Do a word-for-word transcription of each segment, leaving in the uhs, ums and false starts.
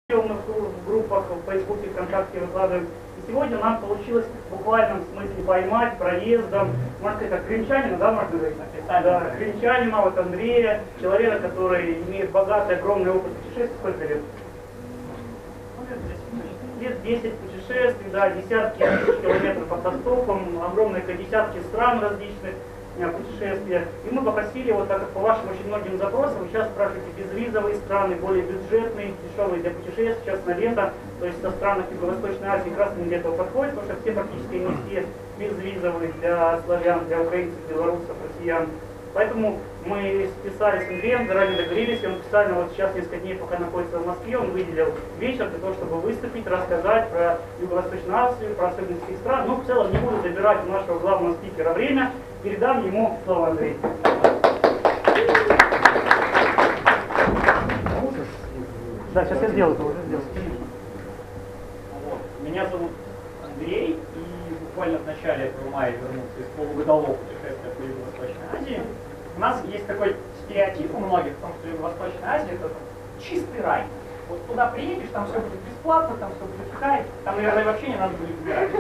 в группах в Фейсбуке, ВКонтакте выкладываем. И сегодня у нас получилось в буквальном смысле поймать проездом, можно сказать, так, крымчанина, да, можно говорить? Да, крымчанина, вот Андрея, человека, который имеет богатый, огромный опыт путешествий. Сколько лет? Лет десять путешествий, да, десятки тысяч километров автостопом, огромные десятки стран различных, путешествия. И мы попросили, вот так как по вашим очень многим запросам, вы сейчас спрашиваете безвизовые страны, более бюджетные, дешевые для путешествий, сейчас на лето, то есть со странах Юго-Восточной Азии как раз не для этого подходит, потому что все практически не все безвизовые для славян, для украинцев, белорусов, россиян. Поэтому мы списались с Андреем, заранее договорились, и он специально вот сейчас несколько дней, пока находится в Москве, он выделил вечер для того, чтобы выступить, рассказать про Юго-Восточную Азию, про особенности стран. Ну, в целом, не буду забирать у нашего главного спикера время, передам ему слово, Андрей. Да, сейчас я сделаю, это уже сделаю. Вот. Меня зовут Андрей, и буквально в начале этого мая вернулся из полугодового путешествия по Юго-Восточной Азии. У нас есть такой стереотип у многих в том, что Юго-Восточная Азия — это чистый рай. Вот туда приедешь, там все будет бесплатно, там все будет Китай, там, наверное, вообще не надо будет выбирать.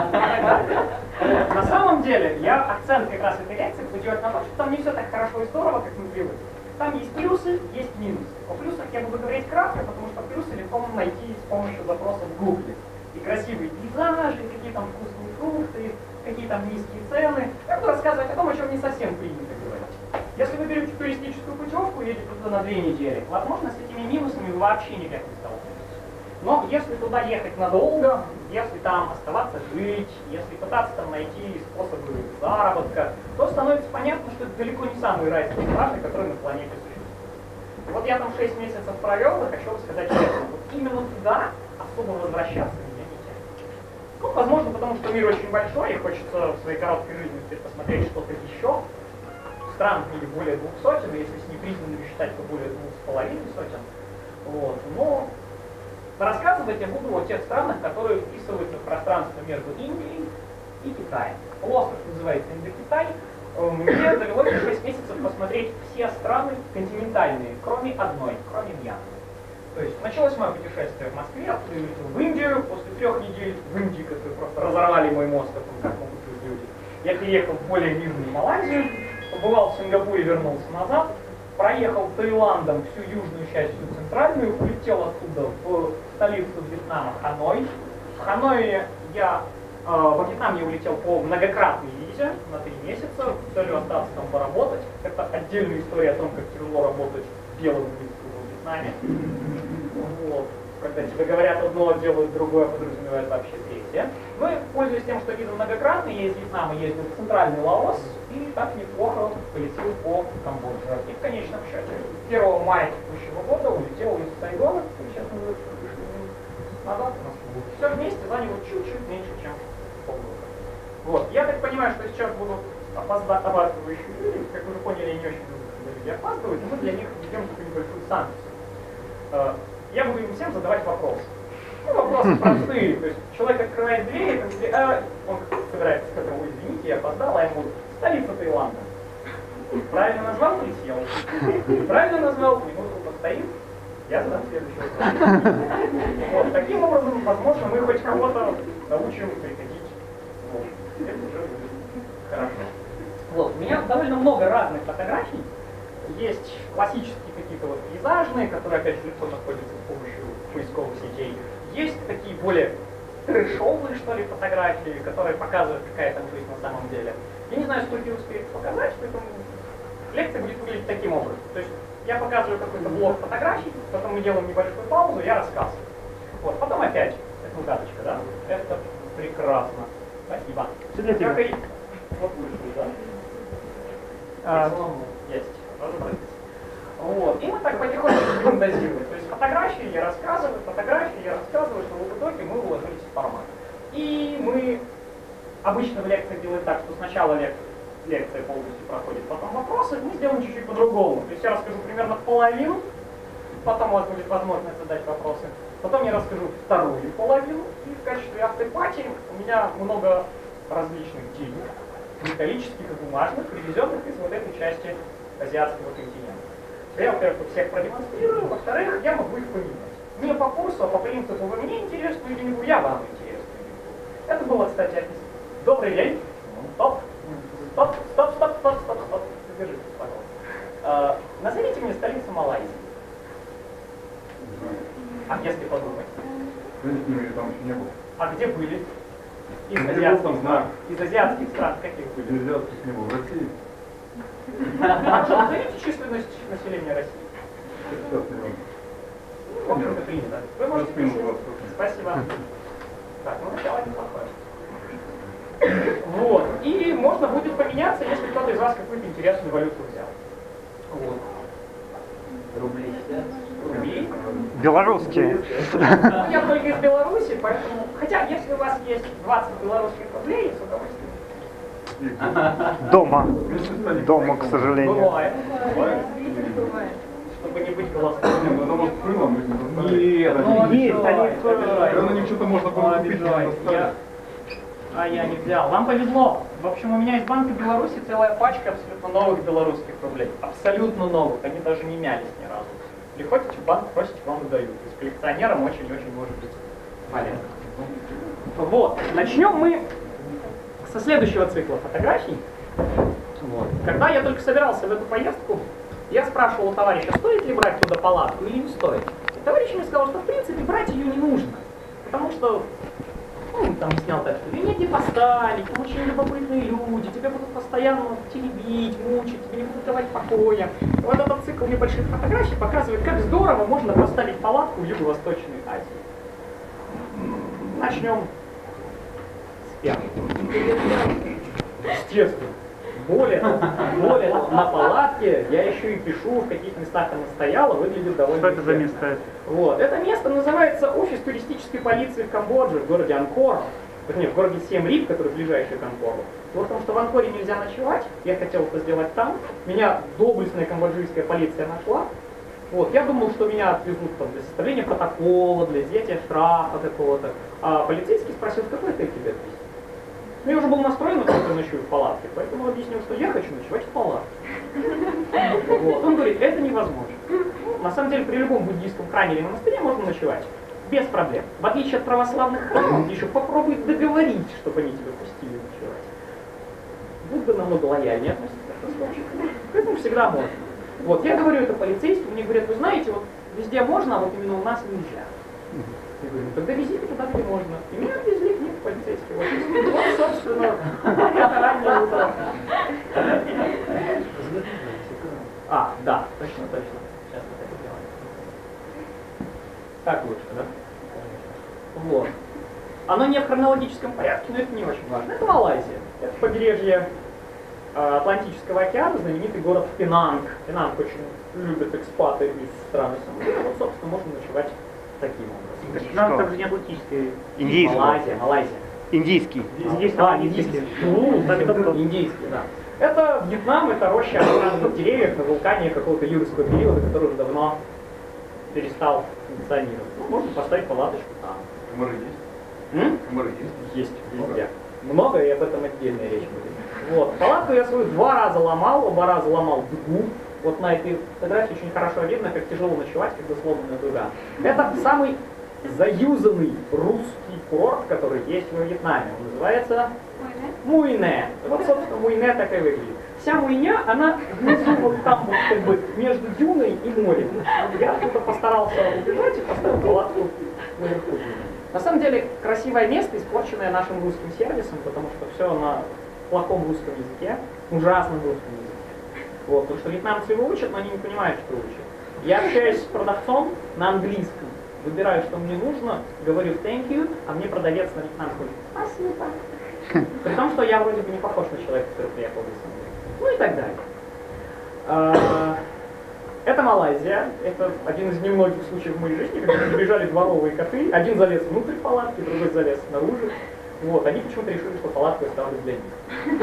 На самом деле, я акцент как раз этой лекции буду делать на том, что там не все так хорошо и здорово, как мы привыкли. Там есть плюсы, есть минусы. О плюсах я буду говорить кратко, потому что плюсы легко найти с помощью запроса в Гугле. И красивые пейзажи, какие там вкусные фрукты, какие там низкие цены. Я буду рассказывать о том, о чем не совсем принято говорить. Если вы берете туристическую путевку и едете туда на две недели, возможно, с этими минусами вы вообще никак не столкнетесь. Но если туда ехать надолго, если там оставаться жить, если пытаться там найти способы заработка, то становится понятно, что это далеко не самые райские страны, которые на планете существуют. И вот я там шесть месяцев провел, и хочу сказать честно, вот именно туда особо возвращаться меня не тянет. Ну, возможно, потому что мир очень большой, и хочется в своей короткой жизни посмотреть что-то еще. Стран в мире более двух сотен, если с непризнанными считать, то более двух с половиной сотен. Вот. Но рассказывать я буду о тех странах, которые вписываются в пространство между Индией и Китаем. Полуостров называется Индокитай. Мне довелось за шесть месяцев посмотреть все страны континентальные, кроме одной, кроме Мьянмы. То есть началось мое путешествие в Москве, оттуда летел в Индию, после трех недель в Индии, которые просто разорвали мой мозг, как могут жить люди. Я переехал в более мирную Малайзию, побывал в Сингапуре, вернулся назад, проехал Таиландом всю южную часть, всю центральную, улетел оттуда в столицу Вьетнама, Ханой. В Ханое я, э, во Вьетнам я улетел по многократной визе на три месяца, с целью остаться там поработать. Это отдельная история о том, как тяжело работать белым людям в Вьетнаме. Вот. Когда тебе говорят одно, делают другое, подразумевает вообще третье. Ну и пользуясь тем, что виза многократная, я из Вьетнама ездил в центральный Лаос и так неплохо полетел по Камбодже. И в конечном счете первого мая текущего года улетел из Сайгона, сейчас назад у нас будет. Все вместе заняло чуть-чуть меньше, чем полгода. Вот. Я так понимаю, что сейчас будут опаздывающие люди, как вы уже поняли, я не очень люблю, когда люди опаздывают, и мы для них ведем такую небольшую санкцию. Я буду им всем задавать вопросы. Ну, вопросы простые. То есть человек открывает дверь, и а, он собирается сказать, ой, извините, я опоздал, а ему столица Таиланда. Правильно назвал, присел. Правильно назвал, минуту постоит, я задам следующий вопрос. Вот, таким образом, возможно, мы хоть кого-то научим приходить. Вот. Это уже будет хорошо. Вот. У меня довольно много разных фотографий. Есть классические какие-то вот пейзажные, которые опять же легко находятся с помощью поисковых сетей. Есть такие более трэшовые, что ли, фотографии, которые показывают, какая там жизнь на самом деле. Я не знаю, сколько я успею показать, поэтому лекция будет выглядеть таким образом. То есть я показываю какой-то блок фотографий, потом мы делаем небольшую паузу, я рассказываю. Вот, потом опять, это угадочка, да? Это прекрасно. Спасибо. Как и... Вот вышли, да? А, есть. Вот. И мы так потихоньку будем дозировать. То есть фотографии я рассказываю, фотографии я рассказываю, чтобы в итоге мы уложились в формат. И мы обычно в лекциях делаем так, что сначала лек... лекция полностью проходит, потом вопросы, мы сделаем чуть-чуть по-другому. То есть я расскажу примерно половину, потом у вас будет возможность задать вопросы. Потом я расскажу вторую половину, и в качестве автопати у меня много различных денег, металлических и бумажных, привезенных из вот этой части азиатского континента. Я, во-первых, всех продемонстрирую, во-вторых, я могу их поменять. не по курсу, а по принципу вы мне интересны или не вы, я вам интересны. Это было, кстати, описано. Добрый день. Стоп. Стоп, стоп, стоп, стоп, стоп, стоп. Задержитесь, пожалуйста. А, назовите мне столицу Малайзии. А если подумать? Я там еще не был. А где были? Из Где азиатских был, там стран. знаю. Из азиатских стран каких были? Из азиатских не был. В России Хорошо, назовите численность населения России. пятьдесят миллионов. В общем-то, принято. Вы можете Плюс-минус присесть. двадцать. Спасибо. Так, ну начало неплохое. Вот. И можно будет поменяться, если кто-то из вас какую-то интересную валюту взял. Вот. Рубли. Рубли. Белорусские. Ну, я только из Беларуси, поэтому... Хотя, если у вас есть двадцать белорусских рублей, с удовольствием. Дома. Дома, к сожалению. Бывает. Бывает? Чтобы не быть голословным. Не, ну это может крылом быть, не заставить. Нет, Ради ну них. есть, они Да на них что-то можно было купить, не я... заставить. А я не взял. Вам повезло. В общем, у меня из Банка Беларуси целая пачка абсолютно новых белорусских рублей. Абсолютно новых. Они даже не мялись ни разу. Приходите в банк, просите, вам выдают. То есть коллекционерам очень-очень может быть полезно. Вот. Начнем мы со следующего цикла фотографий. Вот. Когда я только собирался в эту поездку, я спрашивал у товарища, стоит ли брать туда палатку или не стоит. И товарищ мне сказал, что в принципе брать ее не нужно. Потому что, ну, там снял так, что ее негде поставить, там очень любопытные люди, тебя будут постоянно теребить, мучить, тебе не будут давать покоя. И вот этот цикл небольших фотографий показывает, как здорово можно поставить палатку в Юго-Восточной Азии. Начнем с первого. Естественно. Более того, более того, на палатке я еще и пишу, в каких местах она стояла, выглядит довольно Что это за эффектно. место? Вот. Это место называется офис туристической полиции в Камбодже, в городе Анкор. Вернее, в городе Сiem-Рип, который ближайший к Анкору. Дело в том, что в Анкоре нельзя ночевать, я хотел это сделать там. Меня доблестная камбоджийская полиция нашла. Вот. Я думал, что меня отвезут там, для составления протокола, для изъятия штрафа какого-то. А полицейский спросил, в какой отель тебя отвезти? Ну, я уже был настроен на то, что я ночую в палатке, поэтому объяснил, что я хочу ночевать в палатке. Вот. Он говорит, это невозможно. На самом деле, при любом буддийском храме или монастыре можно ночевать. Без проблем. В отличие от православных храмов, еще попробуй договорить, чтобы они тебя пустили ночевать. Будда намного лояльнее относится к этому случаю. Поэтому всегда можно. Вот, я говорю это полицейским, мне говорят, вы знаете, вот везде можно, а вот именно у нас нельзя. Я говорю, ну тогда везите туда, где можно. И меня отвезли к ним в полицейский офис. Вот, собственно, это раннее утро. А, да, точно, точно. Сейчас мы это делаем. Так лучше, да? Вот. Оно не в хронологическом порядке, но это не очень важно. Это Малайзия. Это побережье э, Атлантического океана, знаменитый город Пенанг. Пенанг очень любят экспаты из страны Самуи. Вот, собственно, можно ночевать таким образом. Нам там же не атлантический. Индийский. Малайзия, Малайзия. Индийский. Индийский, А, а, индийский. Ну, так это кто? индийский, да. Это Вьетнам, это роща огромных деревьев на вулкане какого-то юрского периода, который уже давно перестал функционировать. Ну, можно поставить палаточку там. Комары есть? М? Комары есть? Есть везде. Много, и об этом отдельная речь будет. Вот. Палатку я свою два раза ломал, оба раза ломал дугу. Вот на этой фотографии очень хорошо видно, как тяжело ночевать, когда сломанная дуга. Это самый заюзанный русский курорт, который есть во Вьетнаме. Он называется Муйне. Вот, собственно, Муйне так и выглядит. Вся Муйня, она внизу вот там, вот, как бы, между дюной и морем. Я оттуда постарался убежать и поставил палатку наверху. На самом деле, красивое место, испорченное нашим русским сервисом, потому что все на плохом русском языке, ужасном русском языке. Вот, потому что вьетнамцы его учат, но они не понимают, что учат. Я общаюсь с продавцом на английском, выбираю, что мне нужно, говорю thank you, а мне продавец на вьетнамском говорит спасибо. При том, что я вроде бы не похож на человека, который приехал из Англии. Ну и так далее. Это Малайзия. Это один из немногих случаев в моей жизни, когда забежали дворовые коты. Один залез внутрь палатки, другой залез снаружи. Вот, они почему-то решили, что палатку я ставлю для них.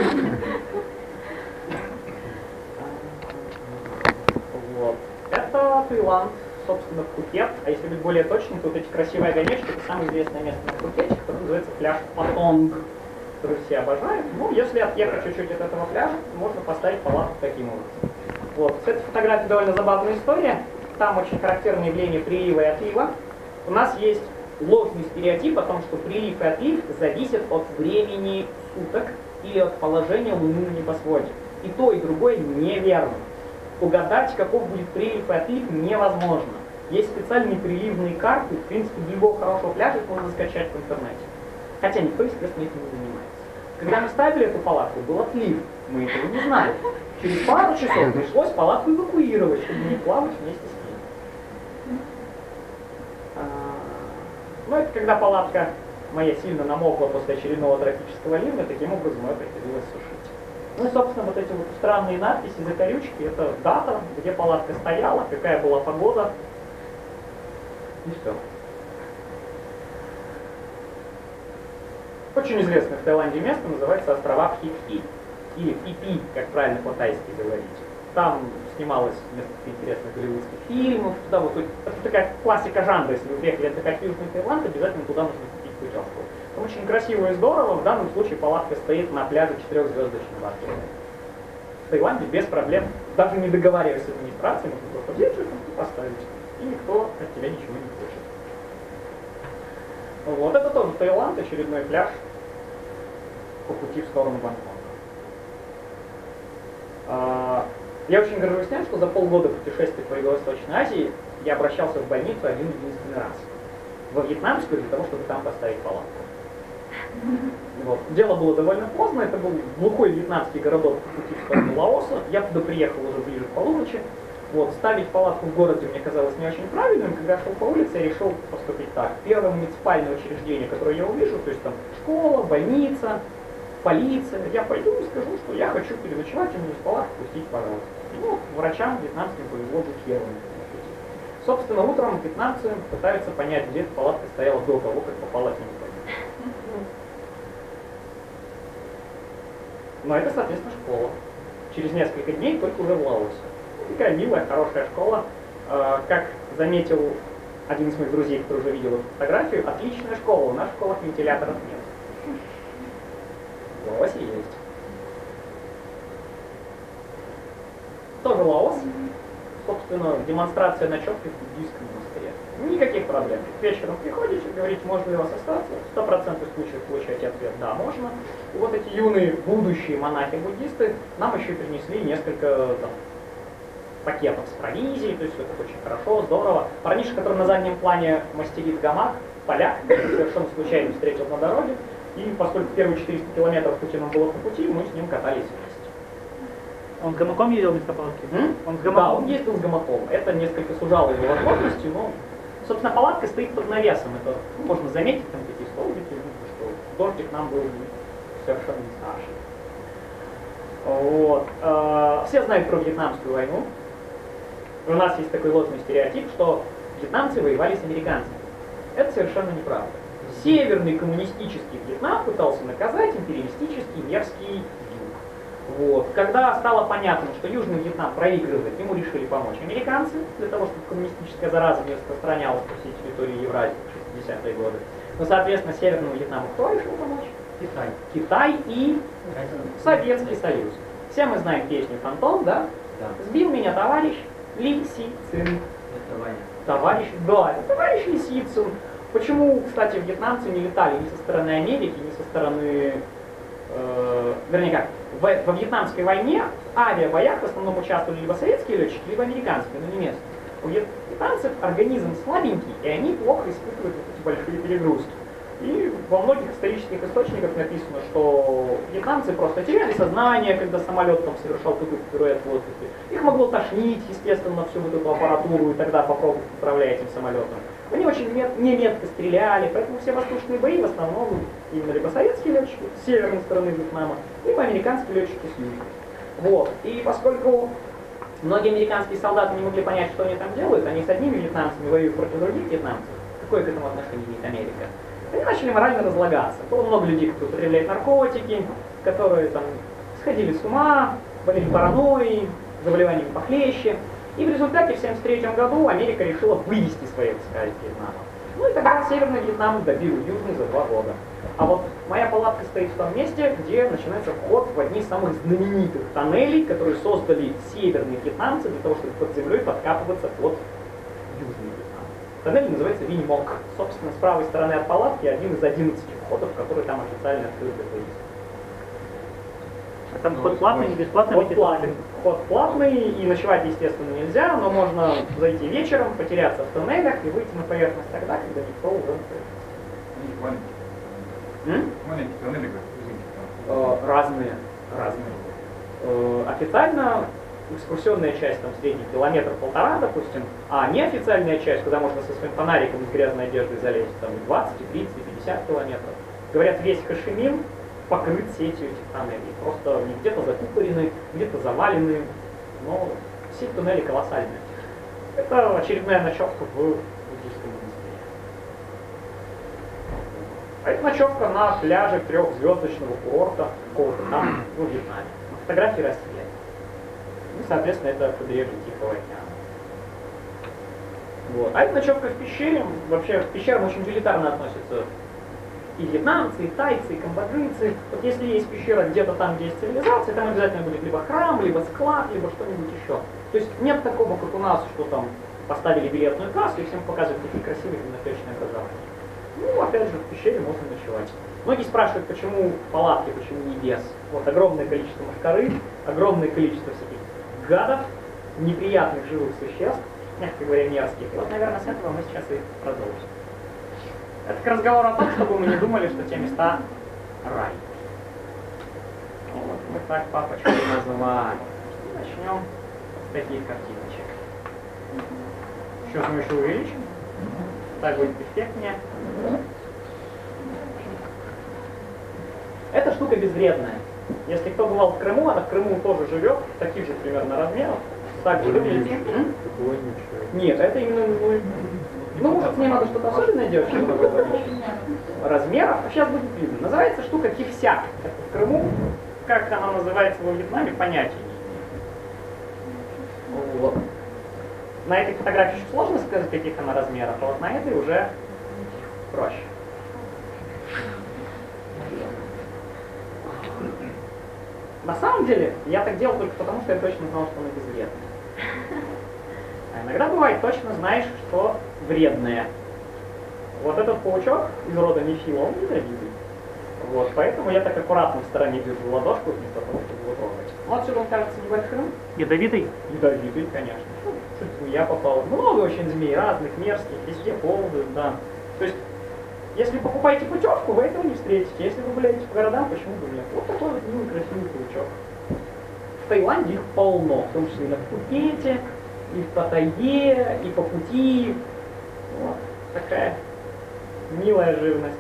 Вот. Это Таиланд, собственно, Пхукет. А если быть более точным, то вот эти красивые огонечки, это самое известное место на Пхукете, которое называется пляж Патонг, который все обожают. Ну, если отъехать чуть-чуть от этого пляжа, можно поставить палатку таким образом. Вот. С этой фотографией довольно забавная история. Там очень характерное явление прилива и отлива. у нас есть ложный стереотип о том, что прилив и отлив зависят от времени суток или от положения Луны на небосводе. И то, и другое неверно. Угадать, каков будет прилив и отлив, невозможно. Есть специальные приливные карты, в принципе, для любого хорошего пляжа их можно скачать в интернете. Хотя никто, естественно, этим не занимается. Когда мы ставили эту палатку, был отлив. Мы этого не знали. Через пару часов пришлось палатку эвакуировать, чтобы не плавать вместе с ней. Ну, это когда палатка моя сильно намокла после очередного тропического ливня, таким образом ее приходилось сушить. Ну и, собственно, вот эти вот странные надписи, закорючки, это дата, где палатка стояла, какая была погода. И все. Очень известное в Таиланде место называется острова Пхипхи. Или Пипи, как правильно по-тайски говорить. Там снималось несколько интересных голливудских фильмов. Туда вот, это такая классика жанра, если вы приехали отдыхать в Южный Таиланд, обязательно туда нужно купить путевку. Там очень красиво и здорово, в данном случае палатка стоит на пляже четырехзвездочного отеля. В Таиланде без проблем, даже не договариваясь с администрацией, можно просто взять и поставить. И никто от тебя ничего не хочет. Вот, это тоже Таиланд, очередной пляж по пути в сторону Бангкока. Я очень горжусь тем, что за полгода путешествий по Юго-Восточной Азии я обращался в больницу один единственный раз. Во Вьетнамскую, для того, чтобы там поставить палатку. Вот. Дело было довольно поздно, это был глухой вьетнамский городок по пути в сторону Лаоса. Я туда приехал уже ближе к полуночи. Вот. Ставить палатку в городе мне казалось не очень правильным. Когда шел по улице, я решил поступить так. Первое муниципальное учреждение, которое я увижу, то есть там школа, больница, полиция, я пойду и скажу, что я хочу переночевать, и мне с палатки пустить, пожалуйста. И вот врачам вьетнамским повезло быть первыми. Собственно, утром вьетнамцы пытаются понять, где эта палатка стояла до того, как попала к ним. Но это, соответственно, школа. Через несколько дней только уже в Лаосе. Такая милая, хорошая школа. Как заметил один из моих друзей, который уже видел эту фотографию, отличная школа, у нас в школах вентиляторов нет. В Лаосе есть. Тоже Лаос. Собственно, демонстрация ночевки в буддийском монастыре. Никаких проблем. Вечером приходите, говорите, можно ли у вас остаться. Сто процентов случаев получаете ответ «да, можно». И вот эти юные будущие монахи-буддисты нам еще принесли несколько там, пакетов с провизией, то есть это очень хорошо, здорово. Парнишка, который на заднем плане мастерит гамак, поляк, совершенно случайно встретил на дороге. И поскольку первые четыреста километров пути нам было по пути, мы с ним катались вместе. Он с гамаком ездил вместо палатки? М? Он с Да, гамаком? он ездил с гамаком. Это несколько сужало его возможности, но, собственно, палатка стоит под навесом. Это ну, можно заметить, там такие столбики, что дождик нам был совершенно не страшен. Вот. Все знают про Вьетнамскую войну. У нас есть такой ложный стереотип, что вьетнамцы воевали с американцами. Это совершенно неправда. Северный коммунистический Вьетнам пытался наказать империалистический мерзкий юг. Вот. Когда стало понятно, что Южный Вьетнам проигрывает, ему решили помочь американцы, для того, чтобы коммунистическая зараза не распространялась по всей территории Евразии в шестидесятые годы. Но, соответственно, Северному Вьетнаму кто решил помочь? Китай. Китай и Советский Союз. Все мы знаем песню «Фантом», да? Да. Сбил меня товарищ Ли Си Цин. Это Ваня. Товарищ, да, это товарищ Ли Си Цин. Почему, кстати, вьетнамцы не летали ни со стороны Америки, ни со стороны... Э, вернее как, в, во Вьетнамской войне в авиабоях в основном участвовали либо советские летчики, либо американские, но не местные. У вьетнамцев организм слабенький, и они плохо испытывают вот эти большие перегрузки. И во многих исторических источниках написано, что вьетнамцы просто теряли сознание, когда самолет там совершал какой-то пируэт в воздухе. Их могло тошнить, естественно, на всю вот эту аппаратуру, и тогда попробовать управлять этим самолетом. Они очень мет, не метко стреляли, поэтому все воздушные бои в основном именно либо советские летчики с северной стороны Вьетнама, либо американские летчики с южной. Вот. И поскольку многие американские солдаты не могли понять, что они там делают, они с одними вьетнамцами воюют против других вьетнамцев, какое к этому отношение имеет Америка? Они начали морально разлагаться. Было много людей, которые употребляют наркотики, которые там сходили с ума, болели паранойей, заболеваниями похлеще. И в результате в семьдесят третьем году Америка решила вывести свои войска из Вьетнама. Ну и тогда Северный Вьетнам добил Южный за два года. А вот моя палатка стоит в том месте, где начинается вход в одни из самых знаменитых тоннелей, которые создали северные вьетнамцы для того, чтобы под землей подкапываться под Южный Вьетнам. Тоннель называется Виньмок. Собственно, с правой стороны от палатки один из одиннадцати входов, который там официально открыт для туристов. А там вход платный, не бесплатный? Вход платный. Вход платный, и ночевать, естественно, нельзя, но можно зайти вечером, потеряться в тоннелях и выйти на поверхность тогда, когда никто уже не придет. Маленькие. Маленькие тоннели, как извините, там. Э, разные, разные. Э, официально экскурсионная часть там средний километр-полтора, допустим, а неофициальная часть, куда можно со своим фонариком с грязной одеждой залезть, там двадцать, тридцать, пятьдесят километров. Говорят, весь Хошимин покрыт сетью этих тоннелей. Просто они где-то закупорены, где-то завалены, но сеть туннелей колоссальная. Это очередная ночевка в буддийском монастыре. А это ночевка на пляже трехзвездочного курорта какого-то там, ну, в Вьетнаме. Фотографии расстрелять. Ну, соответственно, это побережье Тихого океана. Вот. А это ночевка в пещере. Вообще к пещерам очень утилитарно относятся и вьетнамцы, и тайцы, и камбоджийцы. Вот если есть пещера где-то там, где есть цивилизация, там обязательно будет либо храм, либо склад, либо что-нибудь еще. То есть нет такого, как у нас, что там поставили билетную кассу и всем показывают, какие красивые библиотечные образования. Ну, опять же, в пещере можно ночевать. Многие спрашивают, почему палатки, почему не без. Вот огромное количество мошкары, огромное количество всяких гадов, неприятных живых существ, мягко говоря, мерзких. И вот, наверное, с этого мы сейчас и продолжим. Это к разговору о том, чтобы мы не думали, что те места рай. Вот мы так папочку называли. Начнем с таких картиночек. Сейчас мы еще увеличим. Так будет эффектнее. Эта штука безвредная. Если кто бывал в Крыму, она в Крыму тоже живет, таких же примерно размеров. Так же выглядит. Нет, это именно... Ну, ну, может, с ней надо что-то особенное делать, чтобы такое размеров. А сейчас будет видно. Называется штука кивсяк. Это в Крыму. Как она называется во Вьетнаме, понятия не имею. Вот. На этой фотографии еще сложно сказать, каких она размеров, а вот на этой уже проще. На самом деле, я так делал только потому, что я точно знал, что она безвредная. А иногда бывает, точно знаешь, что вредное. Вот этот паучок из рода Мефила, он ядовитый. Вот, поэтому я так аккуратно в стороне держу ладошку, вместо того, чтобы его трогать. Ну, отсюда он кажется небольшим. Ядовитый? Ядовитый, конечно. Ну, чуть я попал. Много очень змей, разных, мерзких, везде ползают, да. То есть, если покупаете путевку, вы этого не встретите. Если вы гуляете по городам, почему бы нет? Вот такой вот милый, красивый паучок. В Таиланде их полно, в том числе и на Пхукете, и в Паттайе, и по пути. Вот такая милая живность.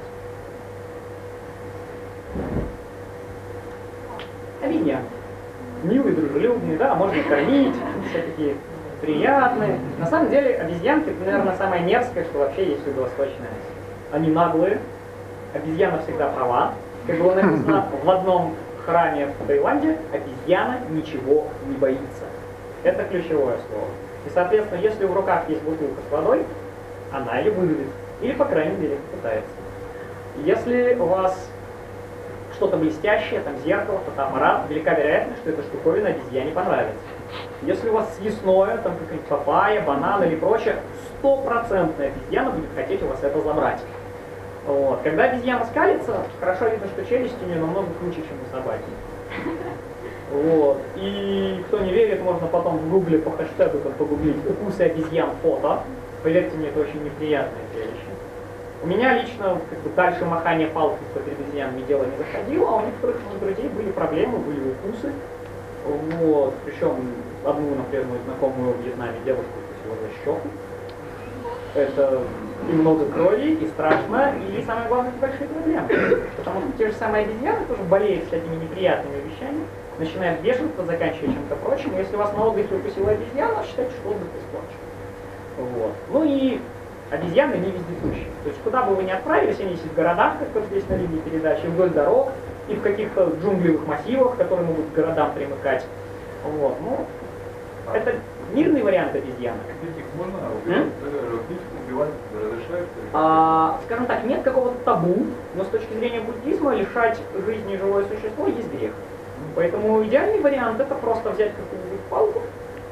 Обезьяны. Милые, дружелюбные, да, можно кормить, все такие приятные. На самом деле обезьянки, это, наверное, самое мерзкое, что вообще есть в Юго-Восточной Азии. Они наглые, обезьяна всегда права. Как было написано в одном храме в Таиланде, обезьяна ничего не боится. Это ключевое слово. И, соответственно, если в руках есть бутылка с водой, она ее выловит. Или, по крайней мере, пытается. Если у вас что-то блестящее, там зеркало, фотоаппарат, велика вероятность, что эта штуковина обезьяне понравится. Если у вас съестное, там какая-нибудь папайя, банан или прочее, стопроцентная обезьяна будет хотеть у вас это забрать. Вот. Когда обезьяна скалится, хорошо видно, что челюсть у нее намного круче, чем у собаки. Вот. И кто не верит, можно потом в гугле по хэштегу там погуглить «укусы обезьян фото». Поверьте мне, это очень неприятное зрелище. У меня лично как бы, дальше махания палкой перед обезьянами дело не заходило, а у некоторых моих друзей были проблемы, были укусы. Вот. Причем одну, например, мою знакомую в Вьетнаме девушку укусила за щеку. Это и много крови, и страшно, и самое главное, это большие проблемы. Потому что те же самые обезьяны тоже болеют всякими неприятными вещами, начиная от бешенства, заканчивая чем-то прочим. Если вас на отдыхе укусила обезьяна, считайте, что отдых испорчен. Вот. Ну и обезьяны не вездесущие. То есть куда бы вы ни отправились, они есть в городах, как вот здесь на линии передачи, вдоль дорог, и в каких-то джунглевых массивах, которые могут к городам примыкать. Вот. Ну, это мирный вариант обезьяны. Их можно убивать, убивать разрешают? А, скажем так, нет какого-то табу, но с точки зрения буддизма лишать жизни живое существо есть грех. Поэтому идеальный вариант это просто взять какую-нибудь палку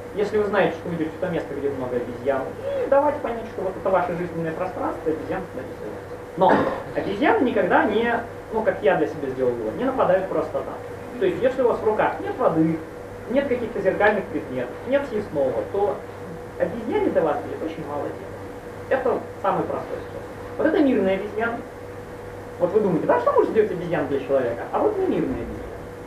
если вы знаете, что вы идете в то место, где много обезьян, и давайте понять, что вот это ваше жизненное пространство, обезьян туда не селятся. Но обезьяны никогда не, ну как я для себя сделал вывод, не нападают просто так. То есть если у вас в руках нет воды, нет каких-то зеркальных предметов, нет съестного, то обезьяне до вас будет очень мало дела. Это самый простой способ. Вот это мирные обезьяны. Вот вы думаете, да, что может сделать обезьян для человека? А вот не мирные обезьяны.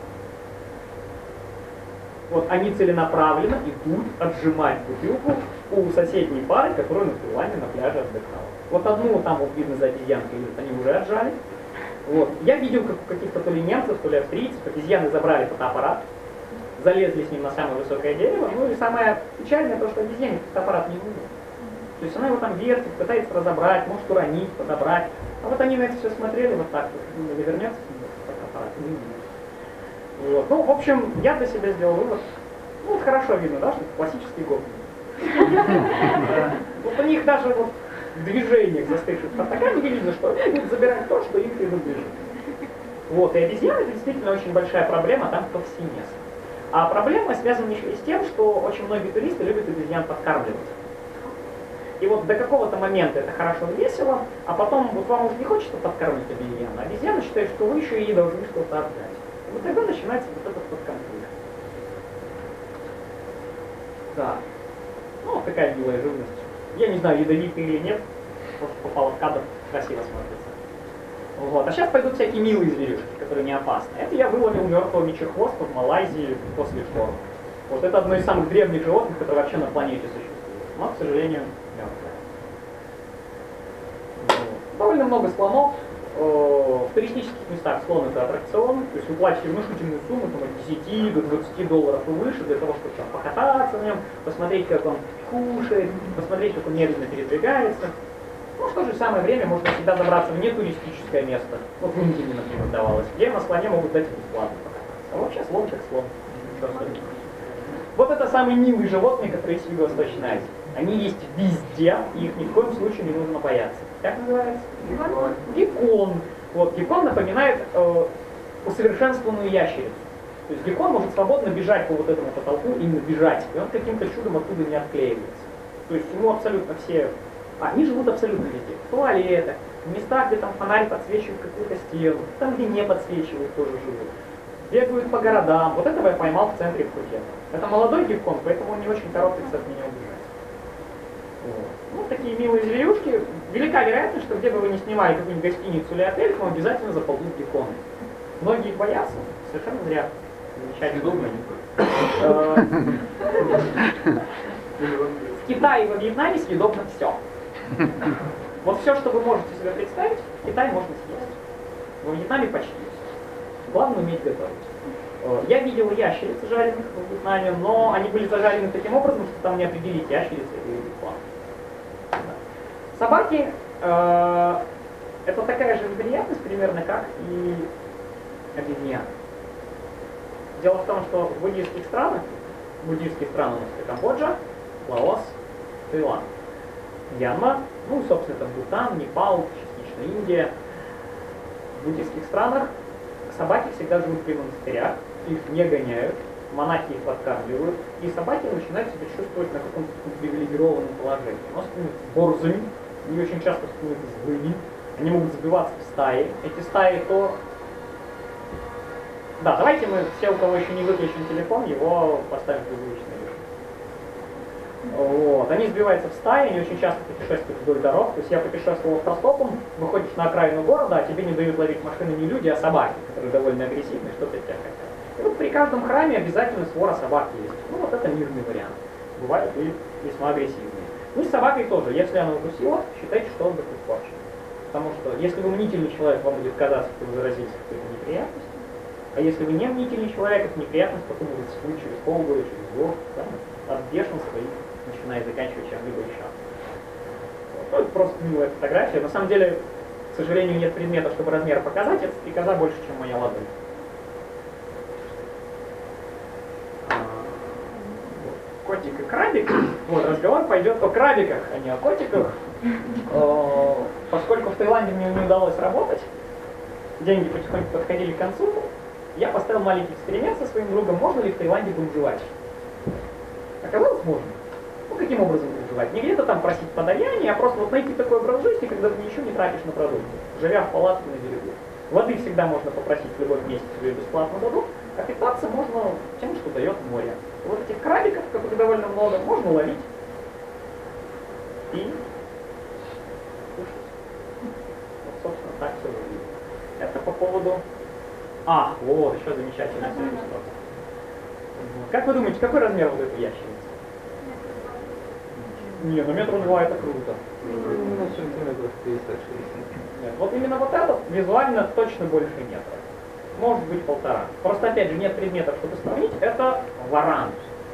Вот они целенаправленно идут отжимать бутылку у соседней пары, которая на Таиланде на пляже отдыхала. Вот одну там вот видно за обезьянкой идут, они уже отжали. Вот. Я видел, как у каких-то то ли немцев, то ли австрийцев обезьяны забрали фотоаппарат, залезли с ним на самое высокое дерево. Ну и самое печальное то, что обезьяне фотоаппарат не нужен. То есть она его там вертит, пытается разобрать, может уронить, подобрать. А вот они на это все смотрели вот так, вот, не вернется фотоаппарат, не видно. Вот. Ну, в общем, я для себя сделал вывод. Ну, вот хорошо видно, да, что это классический гопник. Вот у них даже вот в движениях застывших фотографий видно, что они будут забирать то, что им принадлежит. Вот, и обезьяны это действительно очень большая проблема там повсеместно. А проблема связана еще и с тем, что очень многие туристы любят обезьян подкармливать. И вот до какого-то момента это хорошо и весело, а потом вот вам уже не хочется подкармливать обезьяну, а обезьяна считает, что вы еще ей должны что-то отдать. И вот тогда начинается вот этот подконфликт. Да. Ну, вот такая милая живность. Я не знаю, ядовитый или нет, просто попала в кадр, красиво смотрится. Вот. А сейчас пойдут всякие милые зверюшки, которые не опасны. Это я выловил мертвого мечехвоста в Малайзии после шторма. Вот это одно из самых древних животных, которые вообще на планете существуют. Но, к сожалению, мертвое. Вот. Довольно много слонов. В туристических местах слон это аттракцион, то есть вы платите внушительную сумму там, от десяти до двадцати долларов и выше для того, чтобы там, покататься на нем, посмотреть, как он кушает, посмотреть, как он медленно передвигается. Ну, в то же самое время можно всегда забраться в нетуристическое место, вот в Индии, например, давалось, где на слоне могут дать бесплатно покататься. А вообще слон как слон. Вот это самые милые животные, которые есть в Юго-Восточной Азии. Они есть везде, и их ни в коем случае не нужно бояться. Как называется? Геккон. Геккон. Вот, геккон напоминает э, усовершенствованную ящерицу. То есть геккон может свободно бежать по вот этому потолку, именно бежать, и он каким-то чудом оттуда не отклеивается. То есть ему абсолютно все... А, они живут абсолютно везде. В туалетах, в местах, где там фонарь подсвечивает какую-то стену, там, где не подсвечивают, тоже живут. Бегают по городам. Вот этого я поймал в центре Пхукета. Это молодой геккон, поэтому он не очень торопится от меня убежать. Вот. Ну, такие милые зверюшки. Велика вероятность, что где бы вы ни снимали какую-нибудь гостиницу или отель, к вам обязательно заползут гекконы. Многие их боятся, совершенно зря. Замечательно. В Китае и во Вьетнаме съедобно все. Вот все, что вы можете себе представить, в Китае можно съесть. Во Вьетнаме почти все. Главное уметь готовить. Я видел ящериц жареных в Вьетнаме, но они были зажарены таким образом, что там не определить, ящерицы или бекон. Собаки э, это такая же неприятность примерно, как и обезьяны. Дело в том, что в буддийских странах, буддийские страны у нас это Камбоджа, Лаос, Таиланд, Мьянма, ну и собственно это Бутан, Непал, частично Индия. В буддийских странах собаки всегда живут при монастырях, их не гоняют, монахи их подкармливают, и собаки начинают себя чувствовать на каком-то привилегированном положении. У нас становятся борзыми, они очень часто становятся злыми, они могут сбиваться в стаи. Эти стаи то... Да, давайте мы все, у кого еще не выключен телефон, его поставим в беззвучный режим. Вот. Они сбиваются в стаи, они очень часто путешествуют вдоль дорог. То есть я путешествовал автостопом, выходишь на окраину города, а тебе не дают ловить машины не люди, а собаки, которые довольно агрессивны, что-то тебя хотят. И вот при каждом храме обязательно свора собак есть. Ну вот это мирный вариант. Бывают и весьма агрессивные. Ну и с собакой тоже. Если она укусила, считайте, что он будет испорчен. Потому что если вы мнительный человек, вам будет казаться, что вы заразились какой-то неприятностью. А если вы не мнительный человек, эта неприятность потом может всплыть через полгода, через год, да, от бешенства и начиная заканчивать чем-либо еще. Вот. Ну, это просто милая фотография. На самом деле, к сожалению, нет предмета, чтобы размер показать. Это стрекоза больше, чем моя ладонь. Котик и крабик. Вот, разговор пойдет о крабиках, а не о котиках. Поскольку в Таиланде мне не удалось работать, деньги потихоньку подходили к концу, я поставил маленький эксперимент со своим другом, можно ли в Таиланде бомжевать. Как Оказалось, можно. Ну, каким образом выживать? Не где-то там просить подаяние, а просто вот найти такой образ жизни, когда ты ничего не тратишь на продукты, живя в палатке на берегу. Воды всегда можно попросить в любом месте, тебе бесплатно дадут, а питаться можно тем, что дает море. Вот этих крабиков, которых довольно много, можно ловить и кушать. Вот, собственно, так все выглядит. Это по поводу... А, вот, еще замечательная иллюстрация. Как вы думаете, какой размер вот этой ящерицы? Не, ну метра два это круто. Ну, сантиметров пятьдесят-шестьдесят. Нет, вот именно вот этот визуально точно больше метра. Может быть полтора. Просто опять же нет предметов, чтобы сравнить. Это варан.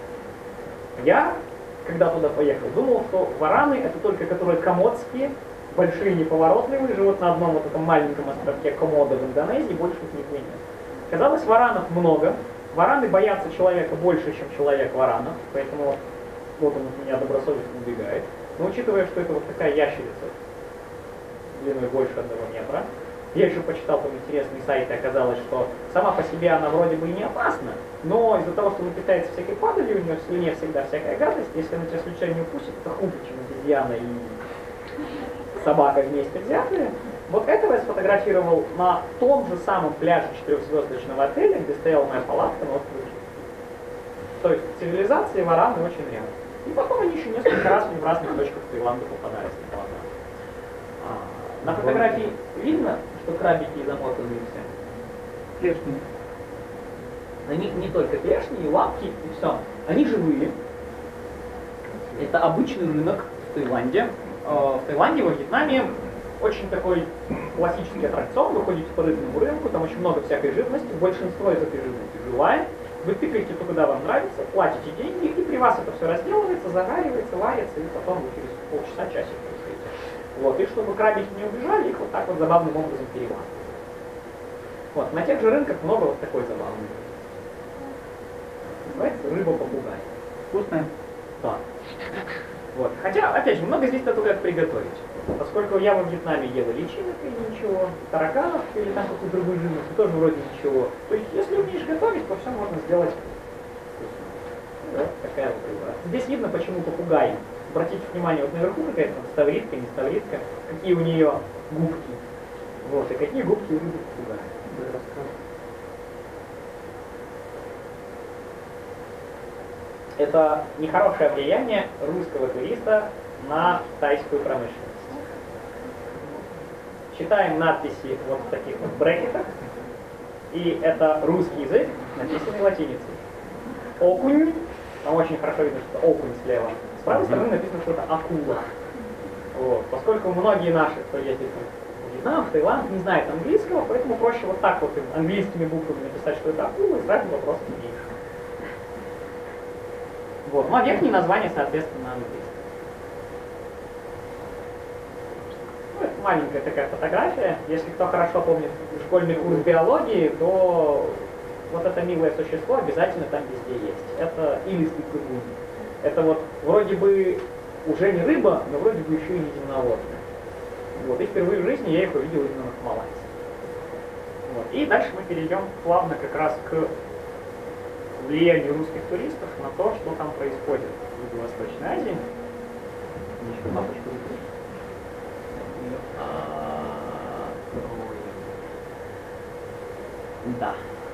Я, когда туда поехал, думал, что вараны это только которые комодские, большие, неповоротливые, живут на одном вот этом маленьком островке Комодо в Индонезии, больше их нигде нет. Казалось, варанов много. Вараны боятся человека больше, чем человек варанов, поэтому вот он от меня добросовестно убегает. Но учитывая, что это вот такая ящерица, длиной больше одного метра, я еще почитал там интересные сайты, оказалось, что сама по себе она вроде бы и не опасна, но из-за того, что она питается всякой падалью, у нее в слюне всегда всякая гадость, если она тебя случайно не укусит, это хуже, чем обезьяна и собака вместе взятые. Вот этого я сфотографировал на том же самом пляже четырехзвездочного отеля, где стояла моя палатка на острове. То есть цивилизации вараны очень рядом. И потом они еще несколько раз в разных точках Таиланда попадались на глаза. А, на фотографии видно, что крабики замотаны все? Клешни. На них не только клешни, и лапки, и все. Они живые. Это обычный рынок в Таиланде. В Таиланде, во Вьетнаме очень такой классический аттракцион. Вы ходите по рыбному рынку, там очень много всякой живности. Большинство из этой живности живая. Вы тыкаете то, куда вам нравится, платите деньги, и при вас это все разделывается, загаривается, варится, и потом вы через полчаса, часик кушаете. Вот. И чтобы крабики не убежали, их вот так вот забавным образом перемазывают. Вот. На тех же рынках много вот такой забавной. Называется рыба-попугай. Вкусная? Да. Вот. Хотя, опять же, много здесь того, как приготовить. Поскольку я во Вьетнаме ела личинок или ничего, тараканов или там какую-то другую живность, тоже вроде ничего. То есть, если умеешь готовить, то все можно сделать вкусно. Вот такая вот рыба. Здесь видно, почему попугай. Обратите внимание, вот наверху какая-то ставритка, не ставритка, какие у нее губки. Вот, и какие губки у рыбы попугая. Это нехорошее влияние русского туриста на тайскую промышленность. Читаем надписи вот в таких вот брекетах, и это русский язык, написанный латиницей. Окунь, там очень хорошо видно, что это окунь слева. С правой стороны написано, что это акула. Вот. Поскольку многие наши, кто ездит в Вьетнам, в Таиланд, не знают английского, поэтому проще вот так вот английскими буквами написать, что это акула, и сразу вопросов меньше. Вот. Ну а верхние названия, соответственно, английские. Ну, это маленькая такая фотография. Если кто хорошо помнит школьный курс биологии, то вот это милое существо обязательно там везде есть. Это илистый прыгун. Это вот вроде бы уже не рыба, но вроде бы еще и не земноводная. Вот. И впервые в жизни я их увидел именно на Хмалайсе. Вот. И дальше мы перейдем плавно как раз к влиянию русских туристов на то, что там происходит в Юго-Восточной Азии. Еще папочку выключить. Да.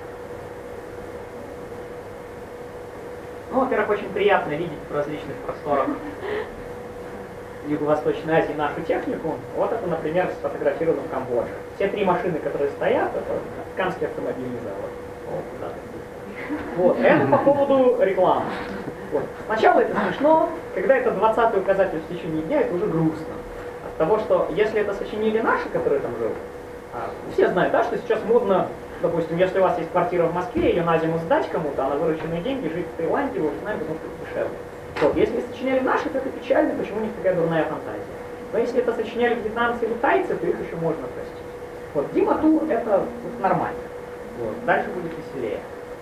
Ну, во-первых, очень приятно видеть в различных просторах Юго-Восточной Азии нашу технику. Вот это, например, сфотографировано в Камбодже. Все три машины, которые стоят, это Канский автомобильный завод. Вот, куда вот. Это по поводу рекламы. Вот. Сначала это смешно, когда это двадцатый указатель в течение дня, это уже грустно. От того, что если это сочинили наши, которые там живут, а, все знают, да, что сейчас модно, допустим, если у вас есть квартира в Москве, ее на зиму сдать кому-то, а на вырученные деньги жить в Таиланде, вы знаете, потому что это дешевле. Вот. Если сочиняли наши, то это печально, почему у них такая дурная фантазия. Но если это сочиняли вьетнамцы или тайцы, то их еще можно простить. Вот. Дима Тур это вот, нормально. Вот. Дальше будет веселее.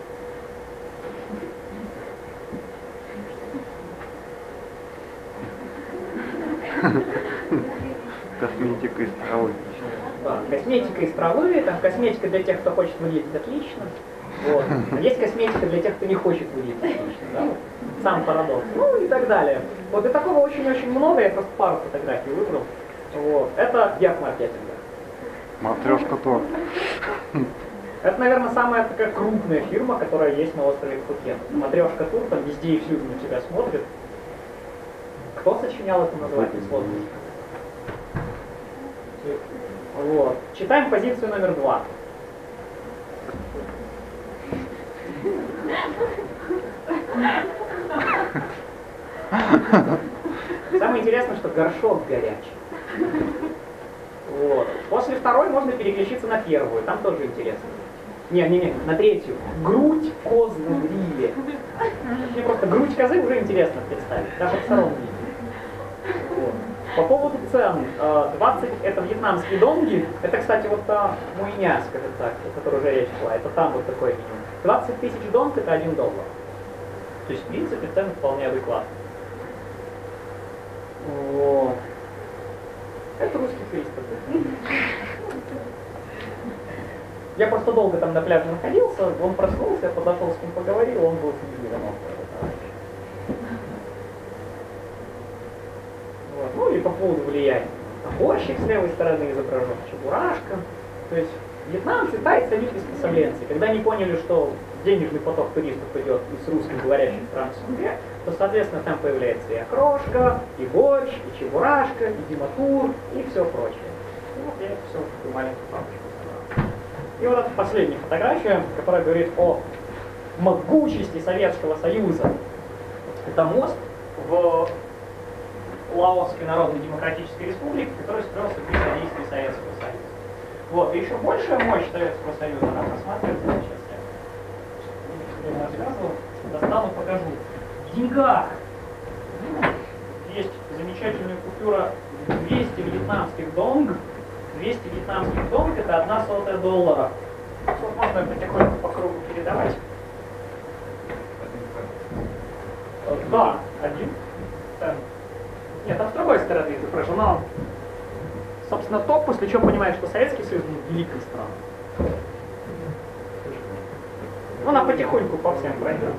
Косметика из травы. Да, косметика из травы, там косметика для тех, кто хочет выглядеть отлично. Вот. А есть косметика для тех, кто не хочет выглядеть эстетично, да? Сам парадокс. Ну и так далее. Вот и такого очень-очень много, я просто пару фотографий выбрал. Вот. Это верх маркетинга. Матрешка торт. Это, наверное, самая такая крупная фирма, которая есть на острове Пхукет. Матрешка Тур, там везде и всюду на тебя смотрит. Кто сочинял это название сложности? Вот. Читаем позицию номер два. Самое интересное, что горшок горячий. Вот. После второй можно переключиться на первую, там тоже интересно. Не, не, не, на третью. Грудь козы в гриле. Мне просто грудь козы уже интересно представить, даже в втором виде. Вот. По поводу цен, двадцать это вьетнамские донги, это, кстати, вот та муйня, скажем так, о которой уже речь шла, это там вот такой минимум. двадцать тысяч донг это один доллар. То есть, в принципе, цены вполне адекватные. Вот. Это русский Кристоф. Я просто долго там на пляже находился, он проснулся, я подошел с ним поговорил, он был с ним вот. Ну и по поводу влияния. Наборщик с левой стороны изображен, чебурашка. То есть вьетнамцы, тайцы, они приспособленцы. Когда они поняли, что денежный поток туристов идет из русскоговорящих стран СНГ, то, соответственно, там появляется и окрошка, и борщ, и чебурашка, и диматур, и все прочее. И вот я это все в такую маленькую папочку собрал. И вот эта последняя фотография, которая говорит о могучести Советского Союза. Это мост в Лаосской Народно-Демократической Республике, который строился при содействии Советского Союза. Вот, и еще большая мощь Советского Союза, она просматривается сейчас. Я рассказывал, достану, покажу. В деньгах есть замечательная купюра двести вьетнамских донг. двести вьетнамских донг это одна сотая доллара. Вот можно потихоньку по кругу передавать. Да, один цент. Нет, а с другой стороны изображено. Собственно, то, после чего понимаешь, что Советский Союз был великой страной. Ну, она потихоньку по всем пройдет.